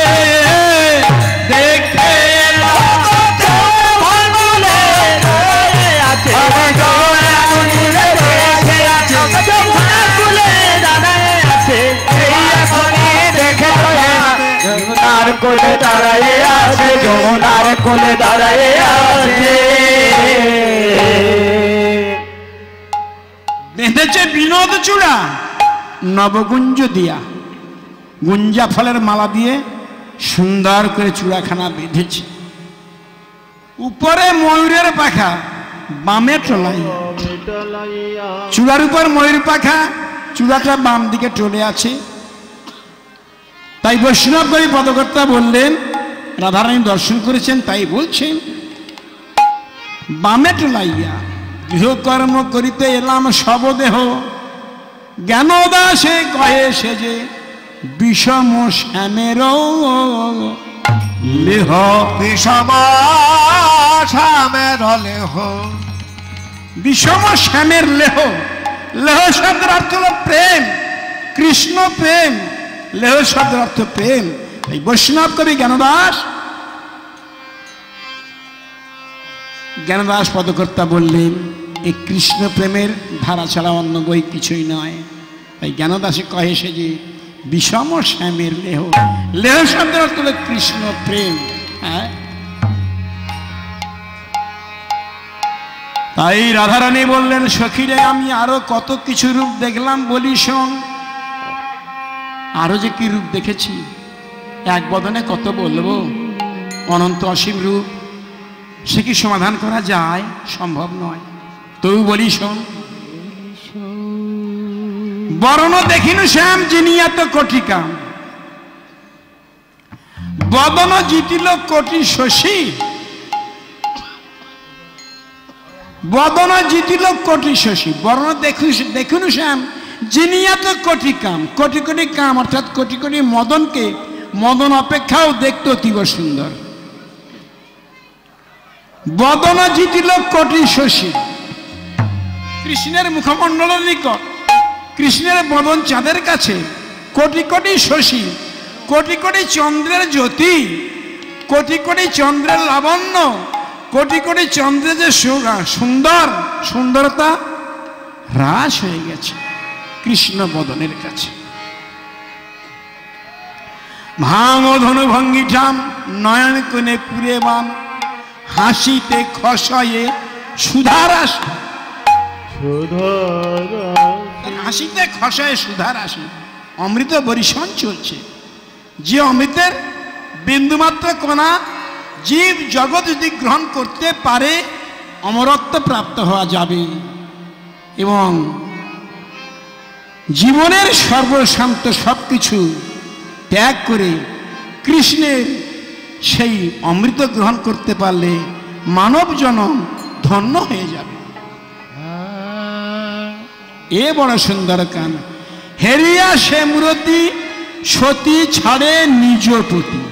দেখে কোলে দাঁড়ায়ে আছে, যমুনার কোলে দাঁড়ায়ে আছে, বেঁধেছে বিনোদ চূড়া নবগুঞ্জ দিয়া, গুঞ্জা ফলের মালা দিয়ে সুন্দর করে চূড়াখানা বেঁধেছে, উপরে ময়ূরের পাখা বামে টলাইয়া, চূড়ার উপর ময়ূর পাখা, চূড়াটা বাম দিকে টলে আছে। তাই বৈষ্ণব কবি পদকর্তা বললেন, রাধারানী দর্শন করেছেন তাই বলছেন, বামে টলাইয়া গৃহকর্ম করিতে এলাম সবদেহ, জ্ঞানদাসে কহে সে যে বিষম শ্যামের লেহ। বিষম শ্যামের লেহ, বিষম শ্যামের লেহ। লেহ শব্দের অর্থ হল প্রেম, কৃষ্ণ প্রেম। লেহ শব্দের অর্থ প্রেম। এই বৈষ্ণব কবি জ্ঞানদাস জ্ঞানদাস পদকর্তা বললেন এই কৃষ্ণ প্রেমের ধারা ছাড়া অন্য বই কিছুই নয়। তাই জ্ঞানদাসে কহে সে যে বিষম শ্যামের লেহ। লেহ শব্দের অর্থ হল কৃষ্ণ প্রেম। হ্যাঁ, তাই রাধারানী বললেন সখীরে আমি আরো কত কিছু রূপ দেখলাম বলি শোন। আরো যে কি রূপ দেখেছি এক বদনে কত বলবো। অনন্ত অসীম রূপ, সে কি সমাধান করা যায়? সম্ভব নয়। তবু বলি শোন। বরণ দেখিনু শ্যাম জিনিয়াত কোটিকা, বদন জিতিল কোটি শশী। বদন জিতিল কোটি শশী। বরণ দেখু দেখুন শ্যাম জিনিয়াত কোটি কাম। কোটি কোটি কাম অর্থাৎ কোটি কোটি মদনকে মদন অপেক্ষাও দেখতে অতীব সুন্দর। বদন জিতিল কোটি শশী। কৃষ্ণের মুখমণ্ডলের নিকট, কৃষ্ণের বদন চাঁদের কাছে কোটি কোটি শশী, কোটি কোটি চন্দ্রের জ্যোতি, কোটি কোটি চন্দ্রের লাবণ্য, কোটি কোটি চন্দ্রের যে সুন্দর সুন্দরতা হ্রাস হয়ে গেছে কৃষ্ণ বদনের কাছে। ভাঙ ধনু ভঙ্গিঠাম নয়ন কোণে পুরে বাম, হাসিতে খসায়ে সুধার আসে। হাসিতে খসায়ে সুধার আসে। অমৃত বরিশন চলছে। যে অমৃতের বিন্দুমাত্র কণা জীব জগৎ যদি গ্রহণ করতে পারে অমরত্ব প্রাপ্ত হওয়া যাবে এবং জীবনের সর্বশান্ত সবকিছু ত্যাগ করে কৃষ্ণের সেই অমৃত গ্রহণ করতে পারলে মানব জনম ধন্য হয়ে যাবে। এ বড় সুন্দর কান। হেরিয়া সে মূরতি সতী ছাড়ে নিজ পতি।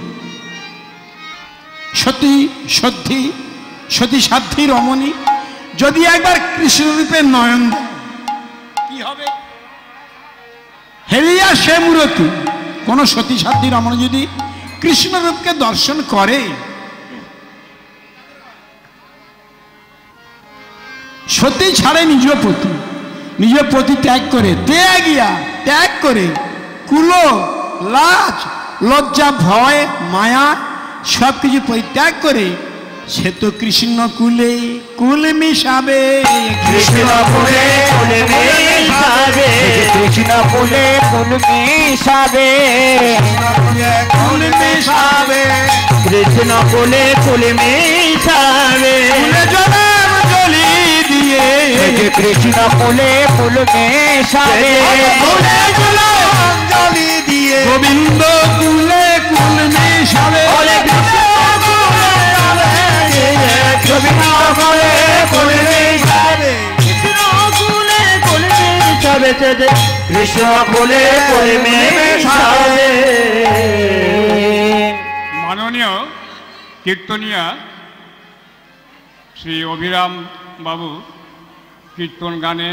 সতী সতী সতী সাধ্বী রমণী যদি একবার কৃষ্ণরূপে নয়ন কি হবে? হেরিয়া সে মূরতি। কোন সতী সাধ্বী রমণী যদি কৃষ্ণরূপকে দর্শন করে, সতী ছাড়ে নিজ পতি, নিজ পতি ত্যাগ করে, ত্যাগিয়া ত্যাগ করে কুল লাজ লজ্জা ভয় মায়া সবকিছু পরিত্যাগ করে সে তো কৃষ্ণ কুলে কুল মিশাবে। কৃষ্ণ কুলে কুল মিশাবে, কৃষ্ণ কুলে কুল মিশাবে, কুল মিশাবে, কৃষ্ণ কুলে কুল মিশাবে। কুলে জলাম জলি দিয়ে কৃষ্ণ কুলে কুল মিশাবে, কুলে জলাম জলি দিয়ে গোবিন্দ কুলে কুল মিশাবে। কৃষ্ণ কুলে কুল মিশাবে, কৃষ্ণ কুলে কুল মিশাবে, কৃষ্ণ কুলে কুল মিশাবে। মাননীয় কীর্তনিয়া শ্রী অভিরাম বাবু কীর্তন গানে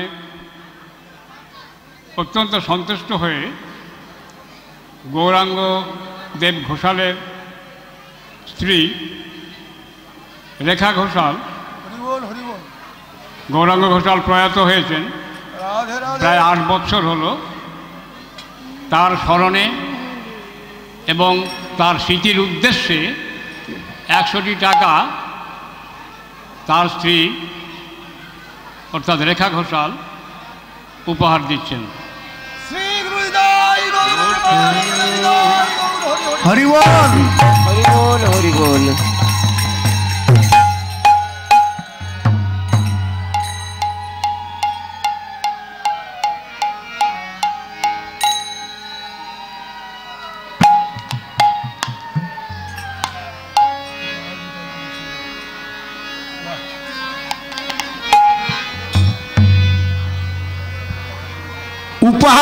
অত্যন্ত সন্তুষ্ট হয়ে গৌরাঙ্গ দেব ঘোষালের স্ত্রী রেখা ঘোষাল, হরিবল হরিবল, গৌরাঙ্গ ঘোষাল প্রয়াত হয়েছেন রাধে রাধে। প্রায় আট বছর হলো। তার স্মরণে এবং তার স্মৃতির উদ্দেশ্যে একশোটি টাকা তার স্ত্রী অর্থাৎ রেখা ঘোষাল উপহার দিচ্ছেন। শ্রী গুরুদাই গৌর হরিবল হরিবল হরিবল হরিবল। উপহার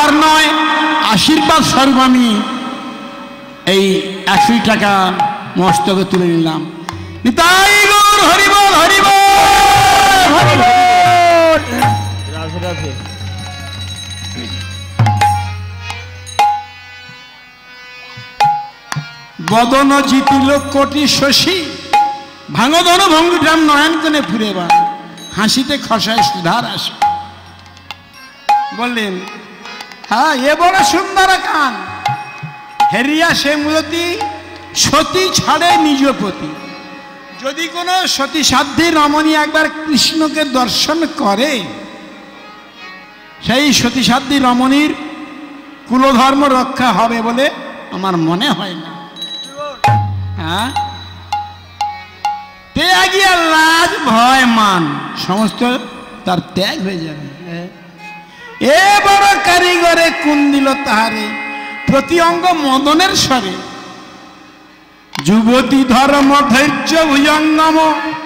আশীর্বাদ স্বরূপ আমি এই একশো টাকা মস্তকে তুলে নিলাম। নিতাই গৌর হরিবল হরিবল রাধে রাধে। বদন জিতিল কোটি শশী, ভাঙধন ভঙ্গুরাম নয়ন কনে ফিরে বা, হাসিতে খসায় সুধার আসে। বললেন হ্যাঁ এ বড় সুন্দর কান, হেরিয়া সে মূলতি সতী ছাড়ে নিজ পতি। যদি কোনো সতী সাধ্যী রমণী একবার কৃষ্ণকে দর্শন করে, সেই সতী সাধ্যী রমণীর কুলধর্ম রক্ষা হবে বলে আমার মনে হয় না। হ্যাঁ ত্যাগী আর লাজ ভয় মান সমস্ত তার ত্যাগ হয়ে যাবে। এ বড় কারিগরে কোন দিল তাহারে, প্রতি অঙ্গ মদনের স্বরে। যুবতী ধর্ম ধৈর্য ভুজঙ্গম,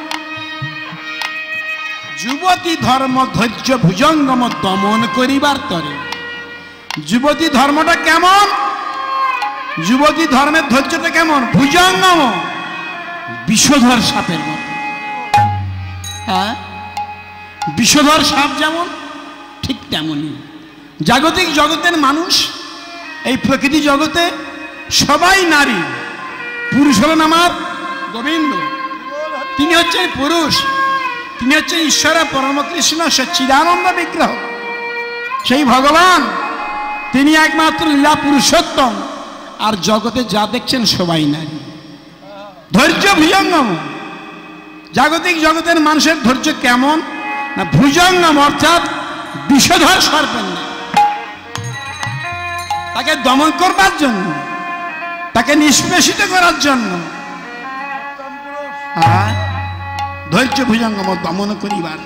যুবতী ধর্ম ধৈর্য ভুজঙ্গম দমন করিবার তরে। যুবতী ধর্মটা কেমন? যুবতী ধর্মের ধৈর্যটা কেমন? ভুজঙ্গম, বিষধর সাপের মতো। হ্যাঁ বিষধর সাপ যেমন ঠিক তেমনই জাগতিক জগতের মানুষ, এই প্রকৃতি জগতে সবাই নারী। পুরুষ হলেন আমার গোবিন্দ, তিনি হচ্ছেন পুরুষ, তিনি হচ্ছেন ঈশ্বর পরমকৃষ্ণ সচ্চিদানন্দ বিগ্রহ, সেই ভগবান, তিনি একমাত্র লীলা পুরুষোত্তম। আর জগতে যা দেখছেন সবাই নারী। ধৈর্য ভুজঙ্গম, জাগতিক জগতের মানুষের ধৈর্য কেমন না ভুজঙ্গম, অর্থাৎ বিষধর সর্পের ন্যায়। তাকে দমন করবার জন্য, তাকে নিষ্পেষিত করার জন্য ধৈর্য ভুজঙ্গম দমন করিবার।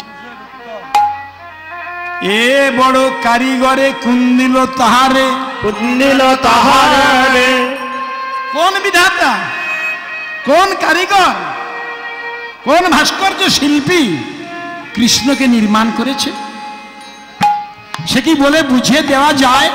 এ বড় কারিগরে কুন্দিল তাহারে, কুন্দিল তাহারে। কোন বিধাতা, কোন কারিগর, কোন ভাস্কর্য শিল্পী কৃষ্ণকে নির্মাণ করেছে? সে কি বলে বুঝিয়ে দেওয়া যায়?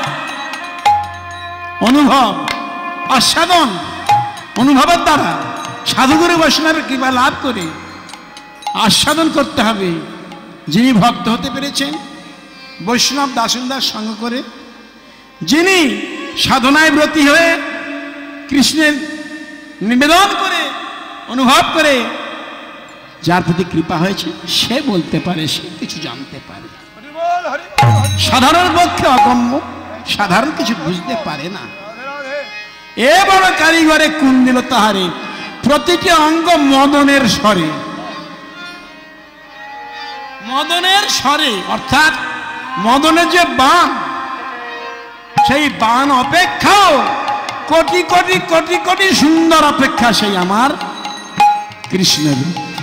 অনুভব, আস্বাদন, অনুভবের দ্বারা সাধুগুরু বৈষ্ণবের কৃপা লাভ করে আস্বাদন করতে হবে। যিনি ভক্ত হতে পেরেছেন বৈষ্ণব দাসনদার সঙ্গ করে, যিনি সাধনায় ব্রতী হয়ে কৃষ্ণের নিবেদন করে অনুভব করে, যার প্রতি কৃপা হয়েছে সে বলতে পারে, সে কিছু জানতে পারে। সাধারণ পক্ষে অগম্য, সাধারণ কিছু বুঝতে পারে না। এ বড় কারিগরে কোন দিল তাহারে, প্রতিটি অঙ্গ মদনের স্বরে। মদনের স্বরে অর্থাৎ মদনের যে বাণ, সেই বাণ অপেক্ষাও কোটি কোটি কোটি কোটি সুন্দর অপেক্ষা সেই আমার কৃষ্ণের।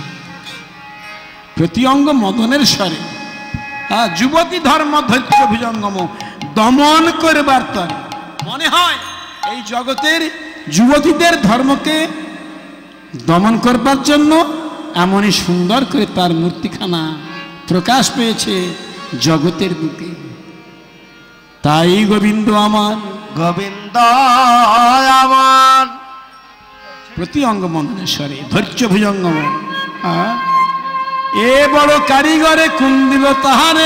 প্রতি অঙ্গ মদনের স্বরে। হ্যাঁ যুবতী ধর্ম ধৈর্য ভুজঙ্গম দমন করবার তরে। মনে হয় এই জগতের যুবতীদের ধর্মকে দমন করবার জন্য এমনই সুন্দর করে তার মূর্তিখানা প্রকাশ পেয়েছে জগতের বুকে। তাই গোবিন্দ আমার, গোবিন্দ আমার। প্রতি অঙ্গ মদনেশ্বরে ধৈর্য ভুজঙ্গম। এ বড় কারিগরে কোন দিল তাহারে,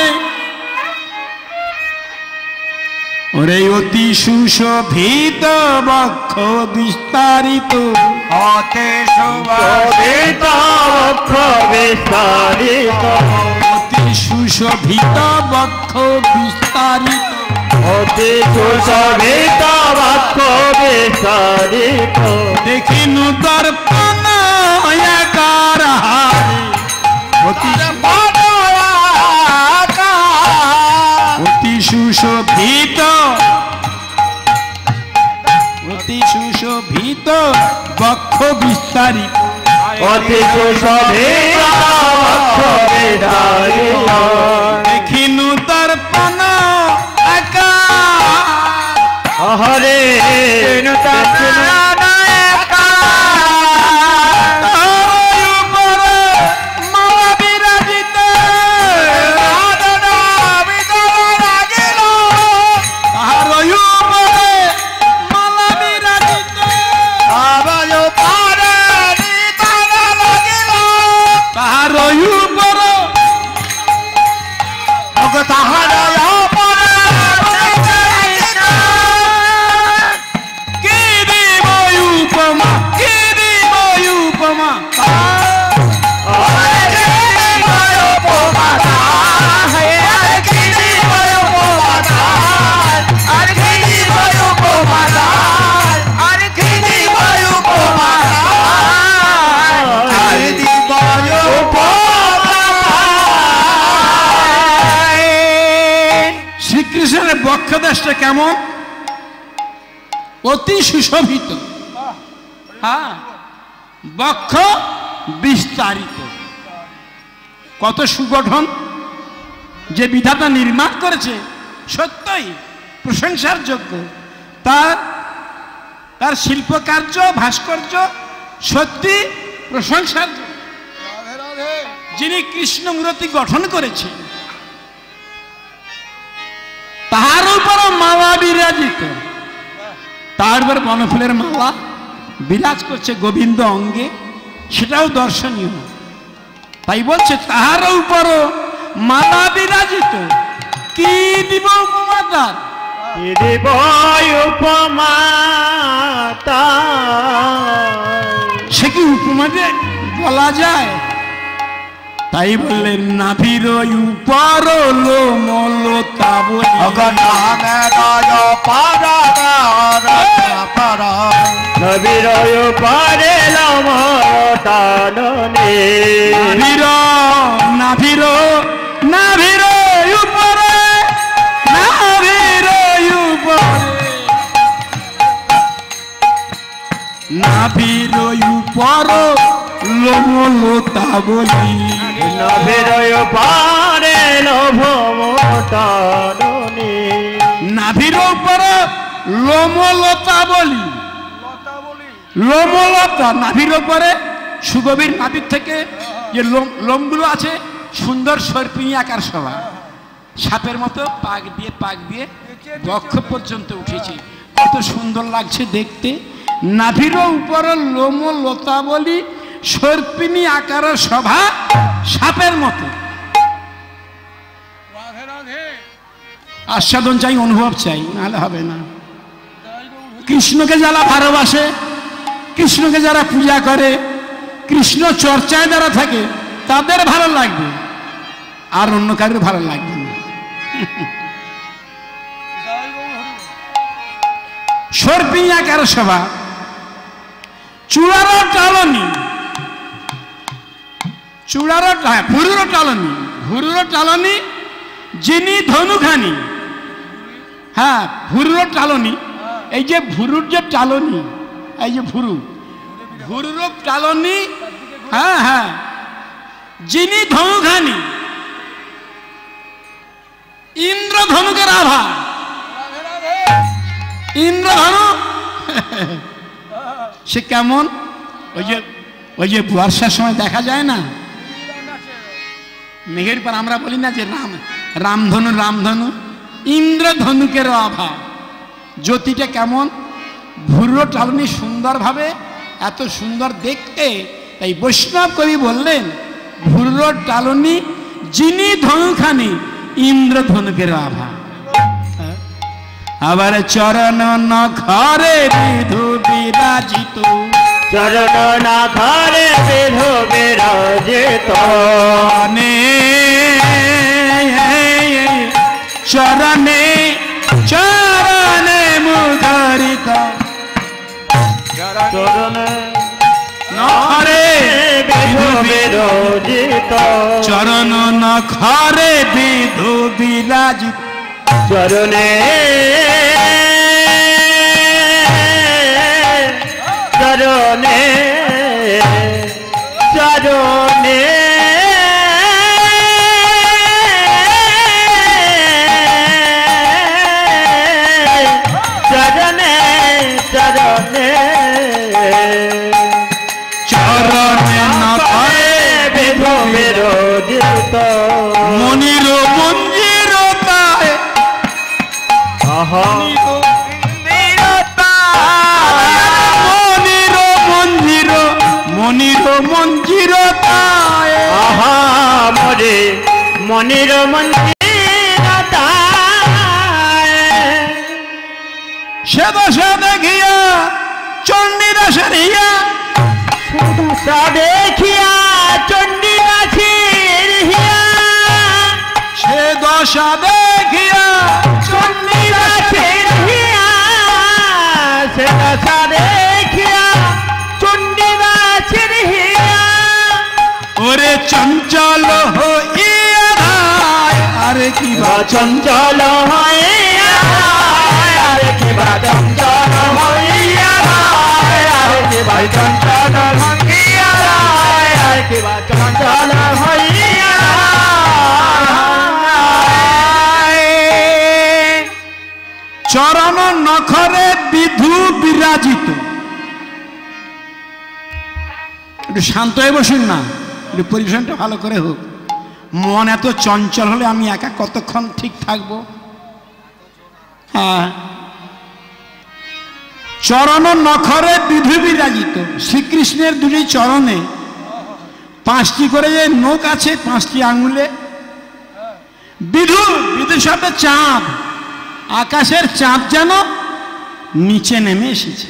ওরে অতি সুশোভিত বক্ষ বিস্তারিত, অতি সুশোভিত বক্ষ বিস্তারিত, অতি সুশোভিত বক্ষ বিস্তারিত, অতি সুশোভিত বক্ষ বিস্তারিত। দেখিনু দর্পণ আকার হারে, অতি অতি সুশোভিত, অতি সুশোভিত বক্ষ বিস্তারিত, অতি সুশোভিত বক্ষ বিস্তারিত। দেখিনু দর্পণ আকার হরে তাহার পরিবেশটা কেমন? অতি সুশোভিত, হ্যাঁ, বক্ষ বিস্তারিত। কত সুগঠন যে বিধাতা নির্মাণ করেছে, সত্যই প্রশংসার যোগ্য। তার তার শিল্পকার্য, ভাস্কর্য সত্যি প্রশংসার যোগ্য। যিনি কৃষ্ণ মূর্তি গঠন করেছে, তাহার উপর মালা বিরাজিত, তার উপর বনফুলের মালা বিরাজ করছে গোবিন্দ অঙ্গে, সেটাও দর্শনীয়। তাই বলছে তাহার উপর মালা বিরাজিত, কি দিব উপমা তার? কি দিব উপমা তার? সে কি উপমা দিয়ে বলা যায়? তাই বললেন নাভির উপর লোমলতা বলি, নবীর উপরে লোমলতা ননে, নাভির নাভির নাভির উপরে, নাভির উপরে, নাভির উপর লোমলতা বলি, নবীর উপরে লোমলতা ননে, নাভির উপর লোমলতা বলি, লোমলতা নাভির উপরে, সুগভীর নাভির থেকে যে লোম লোমগুলো আছে সুন্দর সর্পিনী আকার সভা, সাপের মতো পাক দিয়ে পাক দিয়ে বক্ষ পর্যন্ত উঠেছে, কত সুন্দর লাগছে দেখতে। নাভির উপরে লোমলতা বলি, সর্পিনী আকার সভা, সাপের মতো। আস্বাদন চাই, অনুভব চাই, নাহলে হবে না। কৃষ্ণকে যারা ভালোবাসে, কৃষ্ণকে যারা পূজা করে, কৃষ্ণ চর্চায় যারা থাকে, তাদের ভালো লাগবে, আর অন্য কারোর ভালো লাগবে না। সর্পিনী আকার সভা, চূড়ার টালনি, চূড়ার হ্যাঁ ভুরুর টালনি, ভুরুর টালনি, যিনি ধনুখানি, হ্যাঁ ভুরুর টালনি, এই যে ভুরুর যে টালনি, এই যে ভুরু, ভুরুর টালনি, হ্যাঁ হ্যাঁ, যিনি ধনুখানি, ইন্দ্রধনুকের আভা, ইন্দ্রধনু সে কেমন? ওই যে ওই যে বর্ষার সময় দেখা যায় না মেঘের পর, আমরা বলি না যে রাম রামধনু রামধনু, ইন্দ্রধনুকের আভা, জ্যোতিটা কেমন? ভুরো টালনি সুন্দরভাবে, এত সুন্দর দেখতে। তাই বৈষ্ণব কবি বললেন ভুরো টালনি, যিনি ধনুখানি, ইন্দ্রধনুকের আভা। আবার চরণ নখরে বিধু বিরাজিত, চরণ নখরে বিধু বিরাজিত, চরণে চরণে মুখরিত, চরণ নখরে বিধু বিরাজিত, চরণ নখরে বিধু বিরাজিত, চরণে চরণে চরণে চরণে চরণে চরণে নখরে বিধু বিরাজিত, মনির মঞ্জির তায়, আহা মনির মঞ্জির, মনির মঞ্জির তায়, আহা মরে মনির মন্দির তায়, সে দশা দেখিয়া চণ্ডীরা সেরিয়া, তা দেখিয়া চণ্ডীদাসের হিয়া, সে দশা দেখিয়া চণ্ডীদাসের হিয়া, সে দশা দেখিয়া চণ্ডীদাসের হিয়া, ওরে চঞ্চল হইয়া ধায়, আরে কি বা চঞ্চল হইয়া কিবা চঞ্চল হইয়া যায় আরে কিবা চঞ্চল হইয়া যায় আরে কিবা চঞ্চল হইয়া চরণ নখরে বিধু বিরাজিত। একটু শান্ত হয়ে বসুন না, একটু পরিবেশনটা ভালো করে হোক। মন এত চঞ্চল হলে আমি একা কতক্ষণ ঠিক থাকবো? হ্যাঁ, চরণ নখরে বিধু বিরাজিত। শ্রীকৃষ্ণের দুটি চরণে পাঁচটি করে যে নখ আছে, পাঁচটি আঙুলে। বিধু, বিধু সাথে চাঁদ, আকাশের চাঁদ যেন নিচে নেমে এসেছে।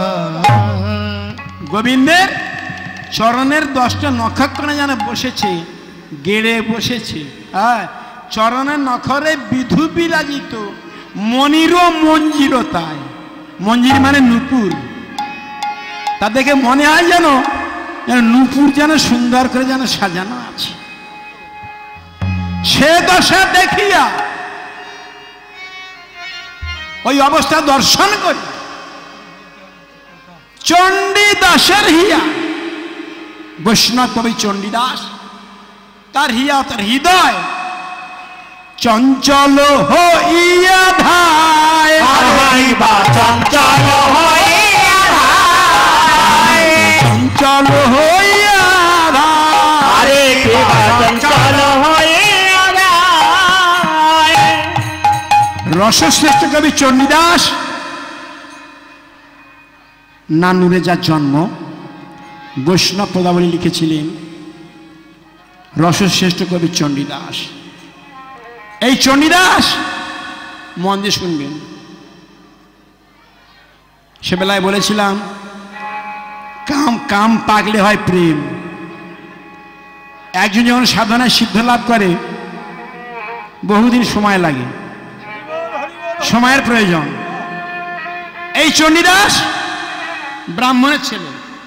গোবিন্দের চরণের দশটা নক্ষত্রে যেন বসেছে, গেড়ে বসেছে। হ্যাঁ, চরণের নখরে বিধু বিরাজিত, মনিরও মঞ্জিরও তাই। মঞ্জির মানে নূপুর। তা দেখে মনে হয় যেন নূপুর যেন সুন্দর করে যেন সাজানো আছে। সে দশা দেখিয়া ওই অবস্থা দর্শন করি চণ্ডীদাসের হিয়া, বৈষ্ণব কবি চণ্ডীদাস, তার হিয়া, তার হৃদয় চঞ্চল হইয়া ধায়। চঞ্চল হইয়া ধায়, চঞ্চল হইয়া ধায়, আরে কিবা চঞ্চল হইয়া ধায়। রসশ্রেষ্ঠ কবি চণ্ডীদাস, নানুরে যার জন্ম, বৈষ্ণব পদাবলী লিখেছিলেন রসশ্রেষ্ঠ কবি চণ্ডীদাস। এই চণ্ডীদাস মন দিয়ে শুনবেন। সে বেলায় বলেছিলাম কাম কাম পাগলে হয় প্রেম। একজন যখন সাধনায় সিদ্ধ লাভ করে বহুদিন সময় লাগে, সময়ের প্রয়োজন। এই চণ্ডীদাস ব্রাহ্মণের ছেলে।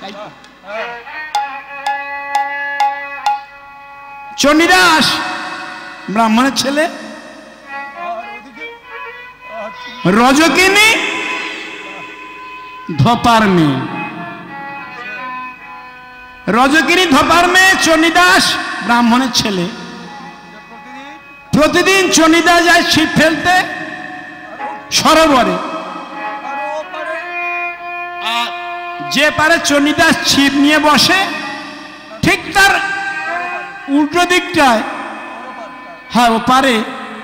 চণ্ডীদাস ব্রাহ্মণের ছেলে, রজকিনী ধোপার মেয়ে। রজকিনী ধোপার মেয়ে চণ্ডীদাস ব্রাহ্মণের ছেলে। প্রতিদিন চণ্ডীদাস যায় ছিপ ফেলতে সরোবরে। আর যে পারে চণ্ডীদাস ছিপ নিয়ে বসে, ঠিক তার উল্টো দিকটায়, হ্যাঁ ও পারে,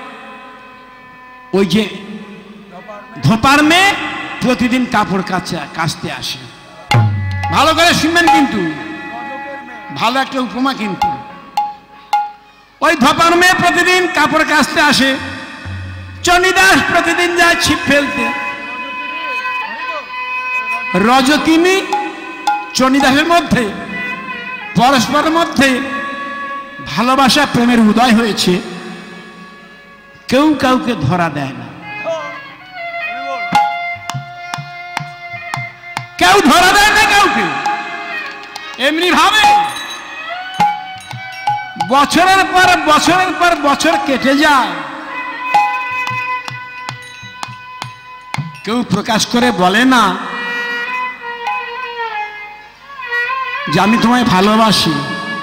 ওই যে ধোপার মেয়ে প্রতিদিন কাপড় কাচা কাচতে আসে। ভালো করে শুনবেন কিন্তু, ভালো একটা উপমা কিন্তু। ওই ধোপার মেয়ে প্রতিদিন কাপড় কাচতে আসে, চণ্ডীদাস প্রতিদিন যায় ছিপ ফেলতে। রজকিনী চণ্ডীদাসের মধ্যে পরস্পরের মধ্যে ভালোবাসা প্রেমের উদয় হয়েছে। কেউ কাউকে ধরা দেয় না, কেউ ধরা দেয় না কাউকে। এমনি ভাবে বছরের পর বছরের পর বছর কেটে যায়, কেউ প্রকাশ করে বলে না যে আমি তোমায় ভালোবাসি।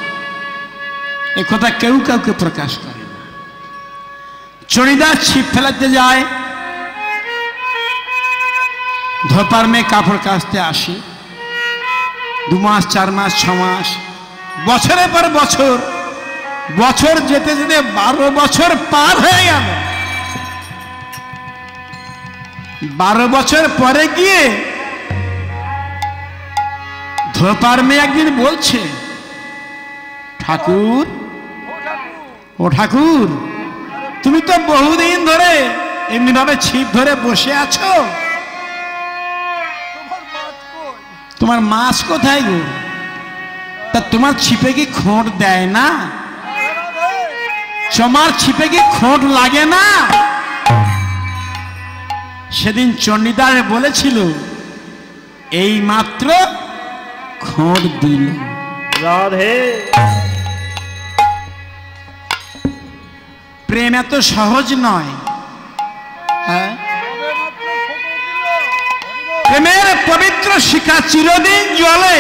এ কথা কেউ কাউকে প্রকাশ করে না। চণ্ডীদাস ছিপ ফেলাতে যায়, ধোপার মেয়ে কাপড় কাচতে আসে। দু মাস, চার মাস, ছ মাস, বছরের পর বছর, বছর যেতে যেতে বারো বছর পার হয়ে গেল। বারো বছর পরে গিয়ে ধোপার মেয়ে একদিন বলছে, ঠাকুর, ও ঠাকুর, তুমি তো বহুদিন ধরে এমনি ভাবে ছিপ ধরে বসে আছো, তোমার মাছ কোথায় গো? তা তোমার ছিপে কি খোঁট দেয় না? তোমার ছিপে কি খোঁট লাগে না? সেদিন চণ্ডীদাস বলেছিল, এই মাত্র খোঁট দিল। রাধে, প্রেম এত সহজ নয়। হ্যাঁ, প্রেমের পবিত্র শিখা চিরদিন জ্বলে।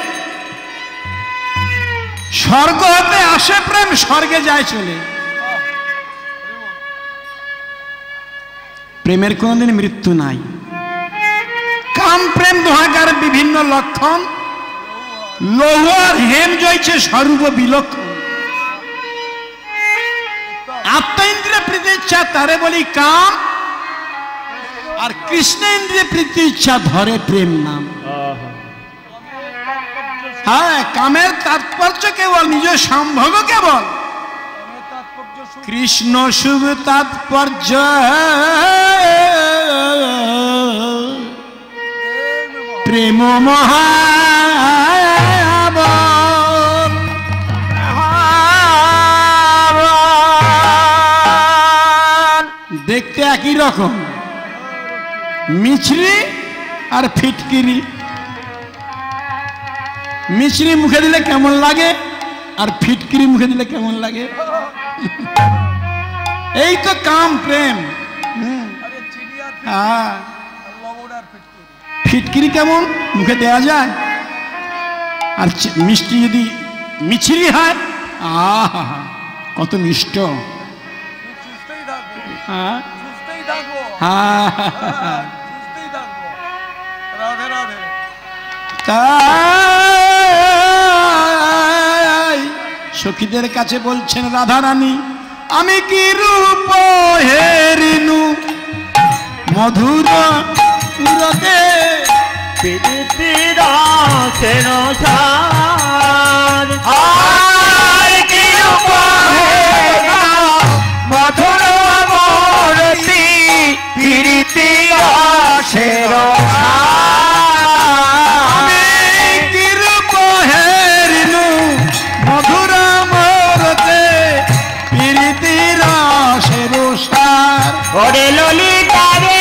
স্বর্গ হতে আসে প্রেম, স্বর্গে যায় চলে। প্রেমের কোনদিন মৃত্যু নাই। কাম প্রেম দোহাকার বিভিন্ন লক্ষণ, লৌহ আর হেম জয়ছে স্বরূপ বিলক্ষণ। আত্মা ইন্দ্রিয় প্রীতি ইচ্ছা তারে বলি কাম, আর কৃষ্ণ ইন্দ্রিয় প্রীতি ইচ্ছা ধরে প্রেম নাম। হ্যাঁ, কামের তাৎপর্য কেবল নিজ সম্ভোগ কেবল, কৃষ্ণ শুভ তাৎপর্য প্রেম মহাবল। দেখতে একই রকম, মিছরি আর ফিটকিরি। মিছরি মুখে দিলে কেমন লাগে, আর ফিটকিরি মুখে দিলে কেমন লাগে? এই তো কাম প্রেম। হ্যাঁ, ফিটকিরি কেমন মুখে দেয়া যায়, আর মিষ্টি যদি মিছরি হয়, আহা কত মিষ্ট। হ্যাঁ হ্যাঁ, তাই সখীদের কাছে বলছেন রাধারানী, আমি কি রূপ হেরিনু মধুর পুরতে মধুর মূরতি প্রীতি রসের আমি কি রূপ হেরিনু মধুর মূরতে প্রীতি রসের সার। ওরে ললিতা রে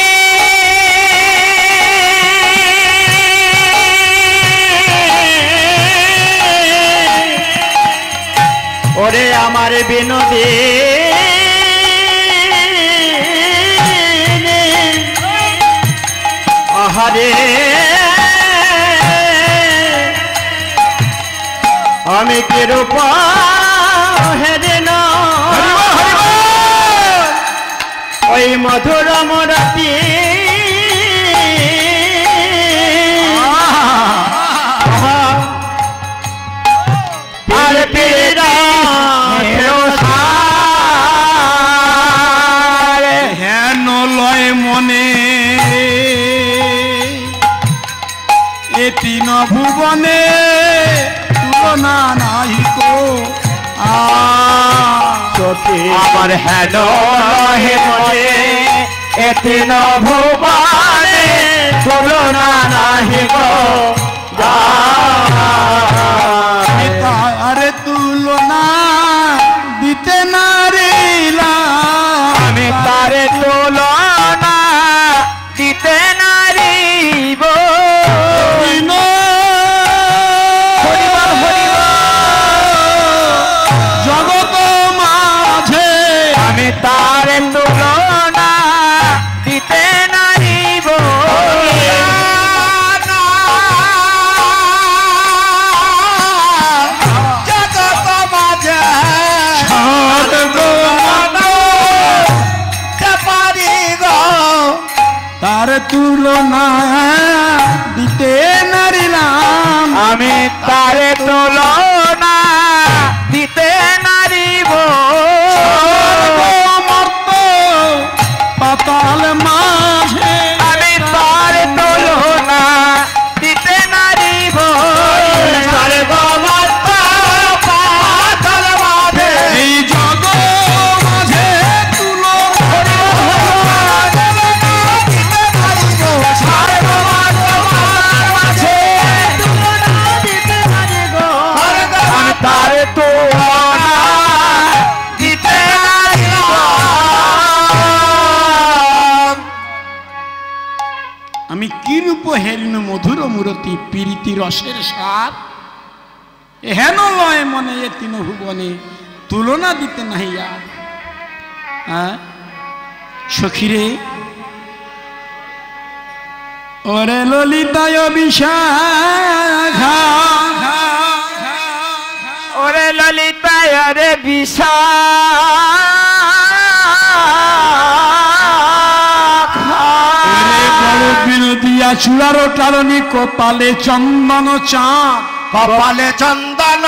ওরে আমার বিনোদে আহারে আমি কি রূপ হেরে না ওই মধুর মরাতি আর পীড়া হেন লয় মনে এ তিন ভুবনে তুলনা নাই কো। আমার হেন হে মনে এতে ন ভুবনে তুলনা নাহি গো। আরে তুলনা দিতে নারিলা আমি তারে তুলনা দিতে নারিব। জগত মাঝে আমি তারে তুলনা দিতে নারিব। জগত মাঝে তার তুলনা দিতে নারিলাম। আমি তারে তুলনা দিতে নারিব। মর্ত পাতাল মাঝে আমি তারে তুলনা দিতে নারিব। সর্বমত্ত পাতাল মাঝে এই জগ মাঝে তুলো আমি তারে তুলনা দিতে নারিব। আমি কি রূপ হেরিনু মধুর মূরতি প্রীতি রসের সার। হেন লয় মনে এ তিন ভুবনে তুলনা দিতে নাহি আর। হ্যাঁ সখীরে, ওরে ললিতায় বিশাখা ওরে ললিতায় রে বিশা বিরোধিয়া চূড়ার টারণী কপালে চন্দন চাঁদ কপালে চন্দন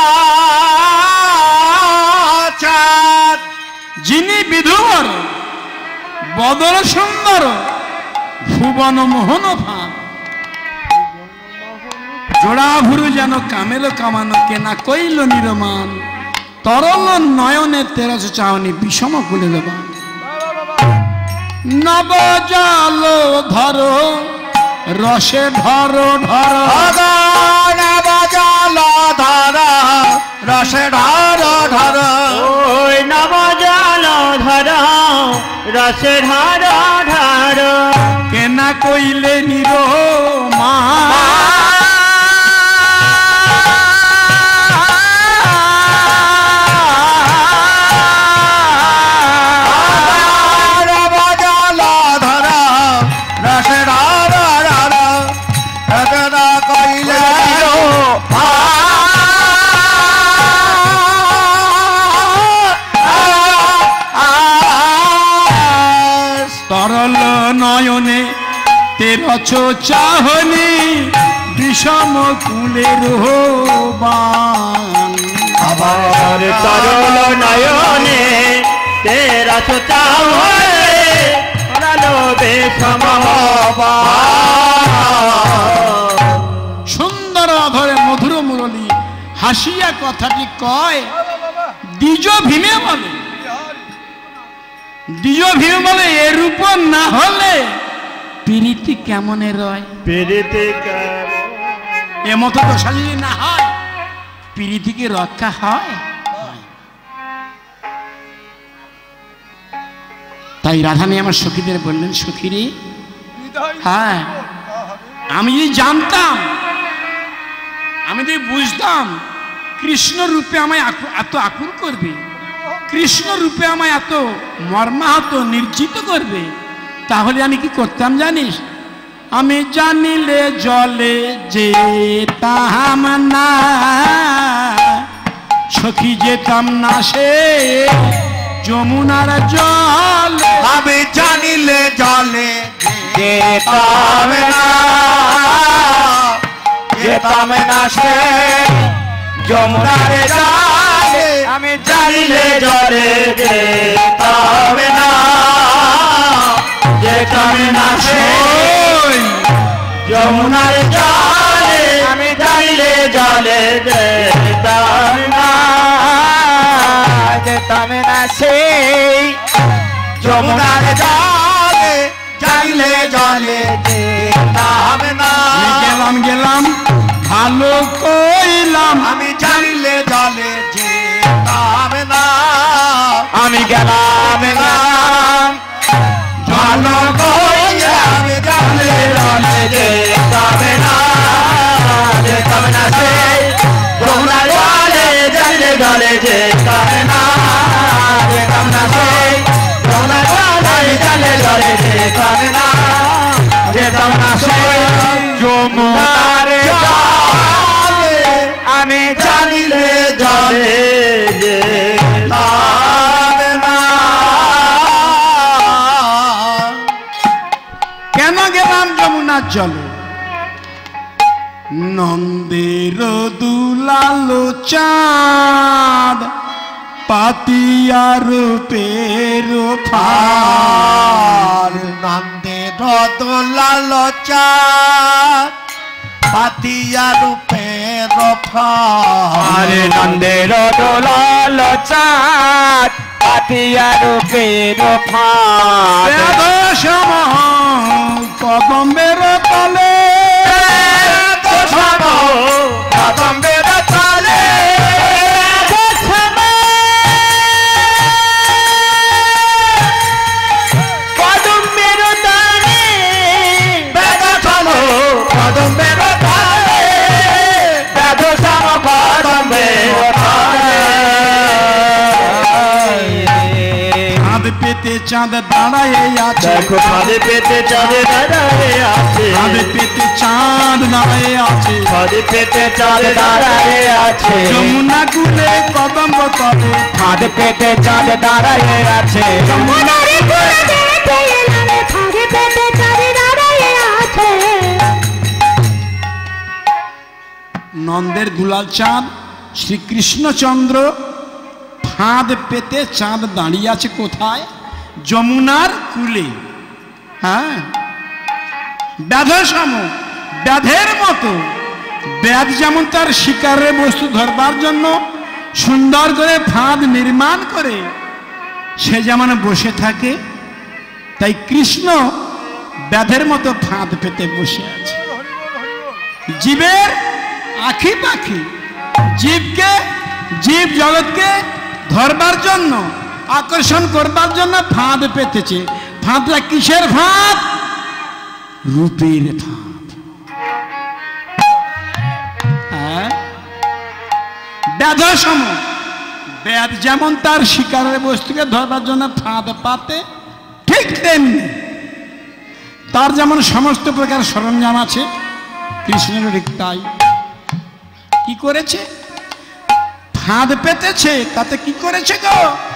চাঁদ যিনি বিধুবর বদর সুন্দর ভুবন মোহন ভান জোড়া ভুরু যেন কামেল কামানো কেনা কইল নিরমান তরল নয়নে তেরস চাওনি বিষম কুলে দেবা নবজাল ধরো রসে ধরো ধরো নবজাল ধর রসে ধর ধর ওই নবজাল ধর রসে ধর ধর কেনা কইলে নিরো মা তরল নয়নে তেরছ চাহনি বিষম কুলের বান আবার তরল নয়নে তেরছ চাহনি বিষম সুন্দর অধরে মধুর মুরলী হাসিয়া কথাটি কয় দ্বিজ ভীমে বলে দ্বিজ ভীমে বলে এর উপর না হলে প্রীতি কেমনে রয় প্রীতি এমতো দশা যদি না হয় প্রীতিকে রক্ষা হয় তাই রাধানী আমার সখীদের বললেন সখীরে হ্যাঁ আমি যদি জানতাম আমি যদি বুঝতাম কৃষ্ণ রূপে আমায় এত আকুল করবে কৃষ্ণ রূপে আমায় এত মর্মাহত নির্জিত করবে তাহলে আমি কি করতাম জানিস আমি জানিলে জলে যেতাম না সখী যেতাম না সে যমুনার জল আমি জানিলে জলে যেতাম না যেতাম না সে যমুনার জলে আমি জানিলে জলে যেতাম না যেতাম না সে যমুনার জলে আমি জানিলে জলে যেতাম না যেতাম না সেই যমুনার জলে জানিলে জলে যেতাম না গেলাম গেলাম ভালো কইলাম আমি জানিলে জলে যেতাম না আমি গেলাম গেলাম ভালো কইলাম আমি জানিলে জলে যেতাম না যেতাম না সেই যমুনার জলে জানিলে জলে যেতাম না যেতাম না সেই যমুনার জলে জানিলে জলে যেতাম না যেতাম না সেই যমুনার জলে আমি জানিলে জলে যেতাম না কেন গেলাম যমুনার জলে নন্দের দুলালো চাঁদ পাতিয়া রূপের ফার নন্দের দোলাল চাঁদ পাতিয়া রূপের ফার নন্দের দোলাল চাঁদ পাতিয়া রূপের ফার শ্যাম কদম্বের তলে কদম্বের তলে কদম্বের তলে বেদ চলো কদম্বের তলে বেদ শ্যাম কদম্বের তলে হাত পেতে চাঁদ দাঁড়ায় আছে দেখো ফাঁদে পেতে চাঁদে দাঁড়ায় আছে ফাঁদে পেতে চাঁদ দাঁড়ায় আছে ফাঁদে পেতে চাঁদ দাঁড়ায় আছে যমুনা কুলে কদম্ব তলে ফাঁদে পেতে চাঁদ দাঁড়ায় আছে যমুনার কুলে নন্দের দুলাল চাঁদ শ্রীকৃষ্ণচন্দ্র ফাঁদ পেতে চাঁদ দাঁড়িয়ে আছে কোথায়? যমুনার কুলে। হ্যাঁ, ব্যাধ সম, ব্যাধের মতো। ব্যাধ যেমন তার শিকারের বস্তু ধরবার জন্য সুন্দর করে ফাঁদ নির্মাণ করে সে যেমন বসে থাকে, তাই কৃষ্ণ ব্যাধের মতো ফাঁদ পেতে বসে আছে। জীবের আখি পাখি জীবকে, জীব জগৎকে ধরবার জন্য, আকর্ষণ করবার জন্য ফাঁদ পেতেছে। ফাঁদটা কিসের ফাঁদ? রূপের ফাঁদ। হ্যাঁ, ব্যাধ সম, ব্যাধ যেমন তার শিকারের বস্তুকে ধরবার জন্য ফাঁদ পাতে, ঠিক তেমনি তার যেমন সমস্ত প্রকার সরঞ্জাম আছে, কৃষ্ণের ঠিক তাই। কি করেছে? ফাঁদ পেতেছে, তাতে কি করেছে গো?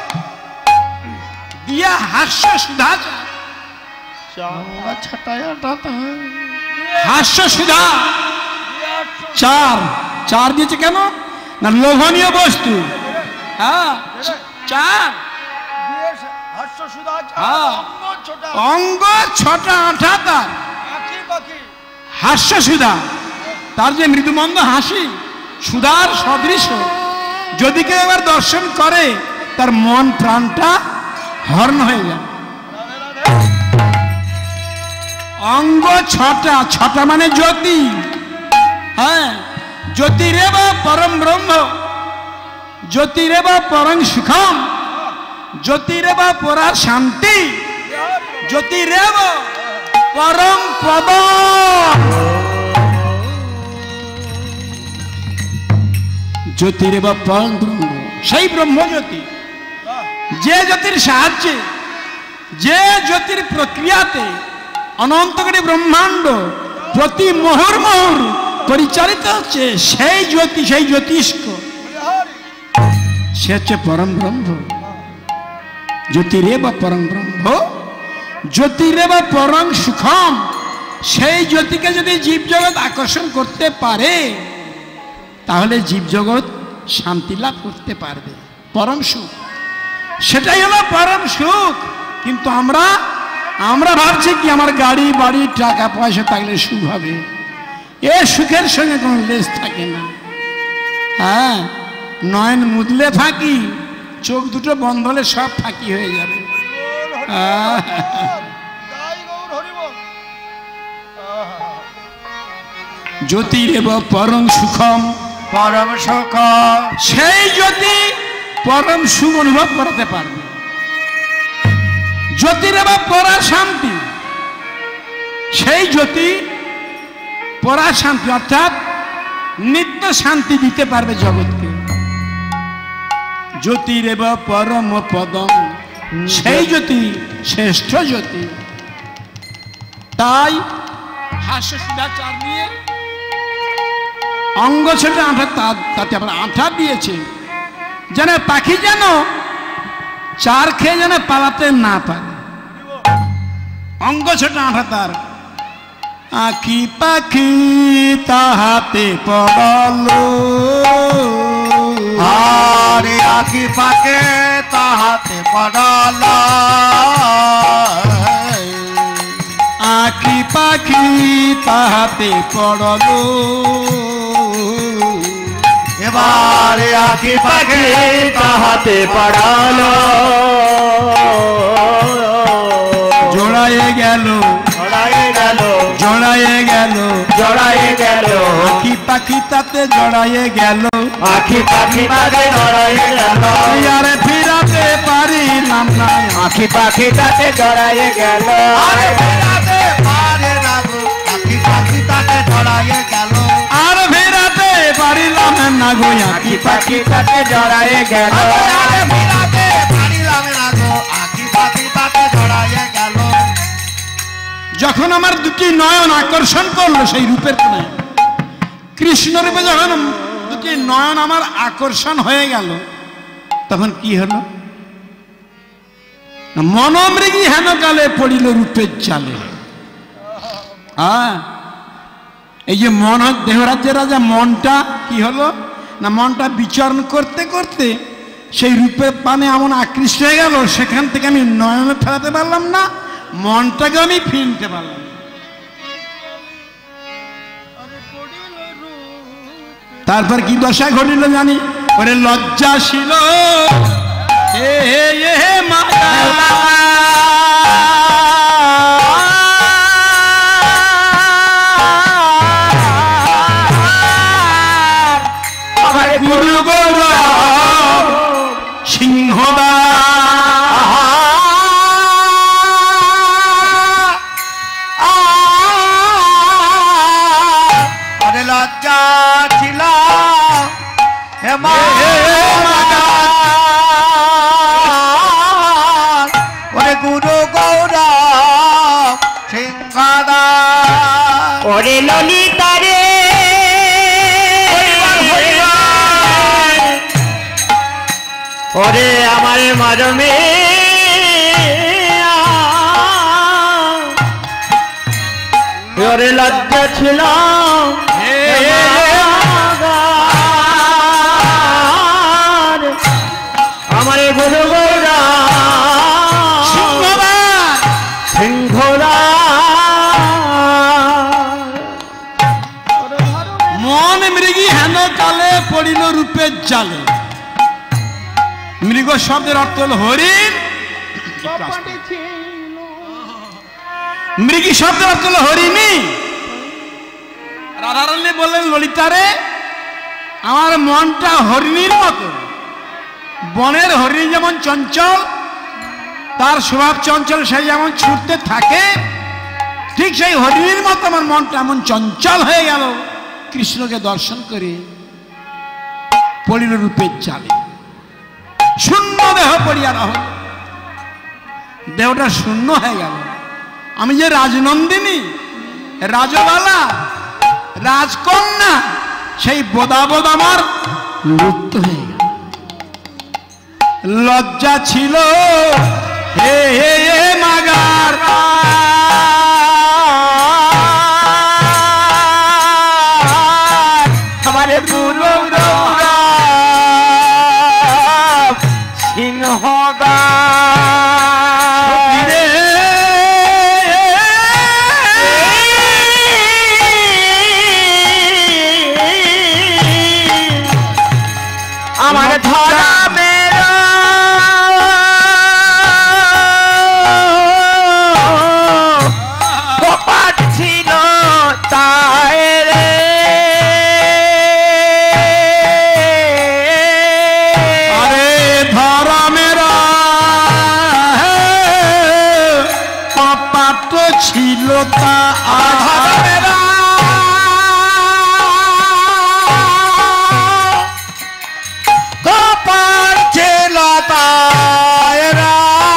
দিয়া হাস্য সুধা, হাস্য সুধা চার চার দিয়েছে কেন না? লোভনীয় বস্তু। হ্যাঁ, চার অঙ্গ ছটা আঠা তার হাস্য সুধা, তার যে মৃদুমন্দ হাসি সুধার সদৃশ, যদি কেউ এবার দর্শন করে তার মন প্রাণটা হর্ণ হয়ে যায়। অঙ্গ ছটা, ছটা মানে জ্যোতি। হ্যাঁ, জ্যোতিরে বা পরম ব্রহ্ম, জ্যোতিরে বা পরম সুখম, জ্যোতিরে বা পরা শান্তি, জ্যোতিরে বা পরম পদ। জ্যোতিরে বা পরম ব্রহ্ম, সেই ব্রহ্ম জ্যোতি, যে জ্যোতির সাহায্যে, যে জ্যোতির প্রক্রিয়াতে অনন্তকোটি ব্রহ্মাণ্ড প্রতি মুহুর মুহুর পরিচালিত হচ্ছে, সেই জ্যোতি, সেই জ্যোতিষ্ক, সে হচ্ছে পরম ব্রহ্ম। জ্যোতিরে বা পরম ব্রহ্ম, জ্যোতিরে বা পরম সুখম, সেই জ্যোতিকে যদি জীবজগৎ আকর্ষণ করতে পারে তাহলে জীবজগৎ শান্তি লাভ করতে পারবে। পরম সুখ, সেটাই হলো পরম সুখ। কিন্তু আমরা আমরা ভাবছি কি আমার গাড়ি বাড়ি টাকা পয়সা থাকলে সুখ হবে। এ সুখের সঙ্গে কোনো লেস থাকে না। হ্যাঁ, নয়ন মুদলে ফাঁকি, চোখ দুটো বন্ধ হলে সব ফাঁকি হয়ে যাবে। জ্যোতিরেব পরম সুখম, পরম সুখ, সেই জ্যোতি পরম সুখ অনুভব করাতে পারবে। জ্যোতিরেব পরা শান্তি, সেই জ্যোতি পরা শান্তি অর্থাৎ নিত্য শান্তি দিতে পারবে জগৎকে। জ্যোতিরেব পরম পদম, সেই জ্যোতি শ্রেষ্ঠ জ্যোতি। তাই হাস্য সুধা চার দিয়ে অঙ্গ ছেটে আঠা, তাতে আবার আঠা দিয়েছে যেন পাখি যেন চার খেয়ে যেন পালাতে না পারে। অঙ্গ ছোট আঠা তার। আঁকি পাখি তাহাতে পড়ালো, আরে আঁকি পাকে তাহাতে পড়ালো, আঁকি পাখি তাহাতে পড়ালো, এবারে আঁকি পাখি তাহাতে পড়ালো, জোড়ায়ে গেল, জড়ায়ে গেল, জোড়ায়ে গেল, জড়ায়ে গেল, আঁকি পাখি তাতে জড়ায়ে গেল, আঁকি পাখি তাতে জড়ায়ে গেল, আরে ফিরাতে পারিলাম না, আঁকি পাখি তাতে জড়ায়ে গেল, আরে ফেরাতে পারে না গো, আঁকি পাখি তাতে জড়ায়ে গেল, আর ফেরাতে পারিলাম না গো, আঁকি পাখি তাতে জড়ায়ে গেল, আরে ফেরাতে পারিলাম না গো, আঁকি পাখি তাতে যখন আমার দুটি নয়ন আকর্ষণ করলো সেই রূপের কোণে, কৃষ্ণ রূপে যখন দুটি নয়ন আমার আকর্ষণ হয়ে গেল, তখন কি হলো? মনোমৃগী হেন কালে পড়িল রূপের চালে। হ্যাঁ, এই যে মন, দেহরাজ্যের রাজা মনটা কি হলো না, মনটা বিচরণ করতে করতে সেই রূপের পানে এমন আকৃষ্ট হয়ে গেল, সেখান থেকে আমি নয়নে ফেরাতে পারলাম না, মনটাকে আমি ফিরতে পারলাম না। তারপর কি দশা ঘটিল জানি? ওরে লজ্জাশীল হে হে হে মাতা, গুরু গৌরব সিংহদা, আরে লজ্জা ছিল ওরে গুরু গৌরব সিংহদা, ওরে ললিতারে ওরে আমার মারমে, ওরে লজ্জা ছিল আমার গুরু গৌরা সিংহরা, মন মৃগী হেন কালে পড়িল রূপের জালে। মৃগ শব্দের অর্থ হল হরিণ, মৃগী শব্দের অর্থ হল হরিণী। রাধারানী বললেন ললিতারে, আমার মনটা হরিণীর মতো। বনের হরিণ যেমন চঞ্চল, তার স্বভাব চঞ্চল, সেই যেমন ছুটতে থাকে, ঠিক সেই হরিণীর মতো আমার মনটা এমন চঞ্চল হয়ে গেল কৃষ্ণকে দর্শন করে পড়িল রূপের চালে। শূন্য দেহ পড়িয়া রহ, দেহটা শূন্য হয়ে গেল। আমি যে রাজনন্দিনী, রাজবালা, রাজকন্যা, সেই বোদাবোধ আমার লুপ্ত হয়ে গেল। লজ্জা ছিল হে হে হে মাগার, আমার গুরু সিংহদা, আমার ধরা মেরা কপাট ছিল তাই রে, আরে ধরা মেরা কপাট ছিল তা, ধরা মেরা কপাট ছিল তাই রে,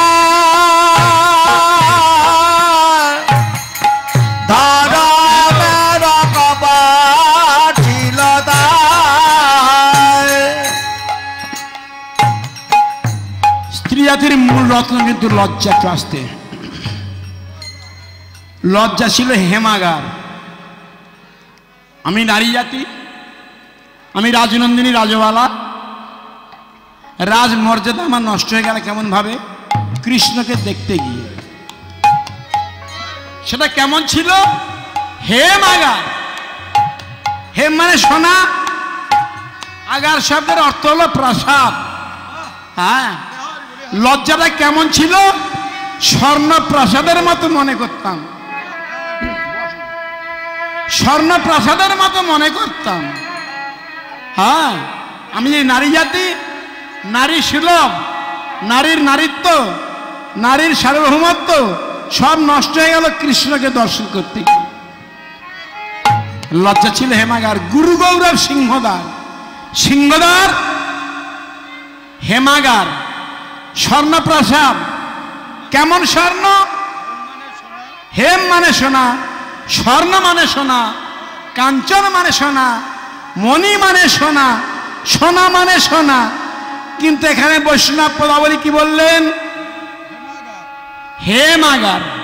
ধরা মেরা কপাট ছিল তাই। স্ত্রী জাতির মূল রত্ন কিন্তু লজ্জা আসতে। লজ্জা ছিল হেমাগার। আমি নারী জাতি, আমি রাজনন্দিনী, রাজবালা, রাজ মর্যাদা আমার নষ্ট হয়ে গেল কেমন ভাবে? কৃষ্ণকে দেখতে গিয়ে। সেটা কেমন ছিল? হেম আগার। হেম মানে সোনা, আগার শব্দের অর্থ হলো প্রাসাদ। হ্যাঁ, লজ্জাটা কেমন ছিল? স্বর্ণ প্রাসাদের মতো মনে করতাম, স্বর্ণ প্রাসাদের মতো মনে করতাম। হ্যাঁ, আমি যে নারী জাতি, নারী সুলভ, নারীর নারীত্ব, নারীর সার্বভৌমত্ব সব নষ্ট হয়ে গেল কৃষ্ণকে দর্শন করতে। লজ্জা ছিল হেমাগার। গুরু গৌরব সিংহদার, সিংহদার হেমাগার, স্বর্ণপ্রাসাদ। কেমন স্বর্ণ? হেম মানে সোনা, স্বর্ণ মানে সোনা, কাঞ্চন মানে সোনা, মণি মানে সোনা, সোনা মানে সোনা। কিন্তু এখানে বৈষ্ণব পদাবলী কি বললেন? হেমাগার।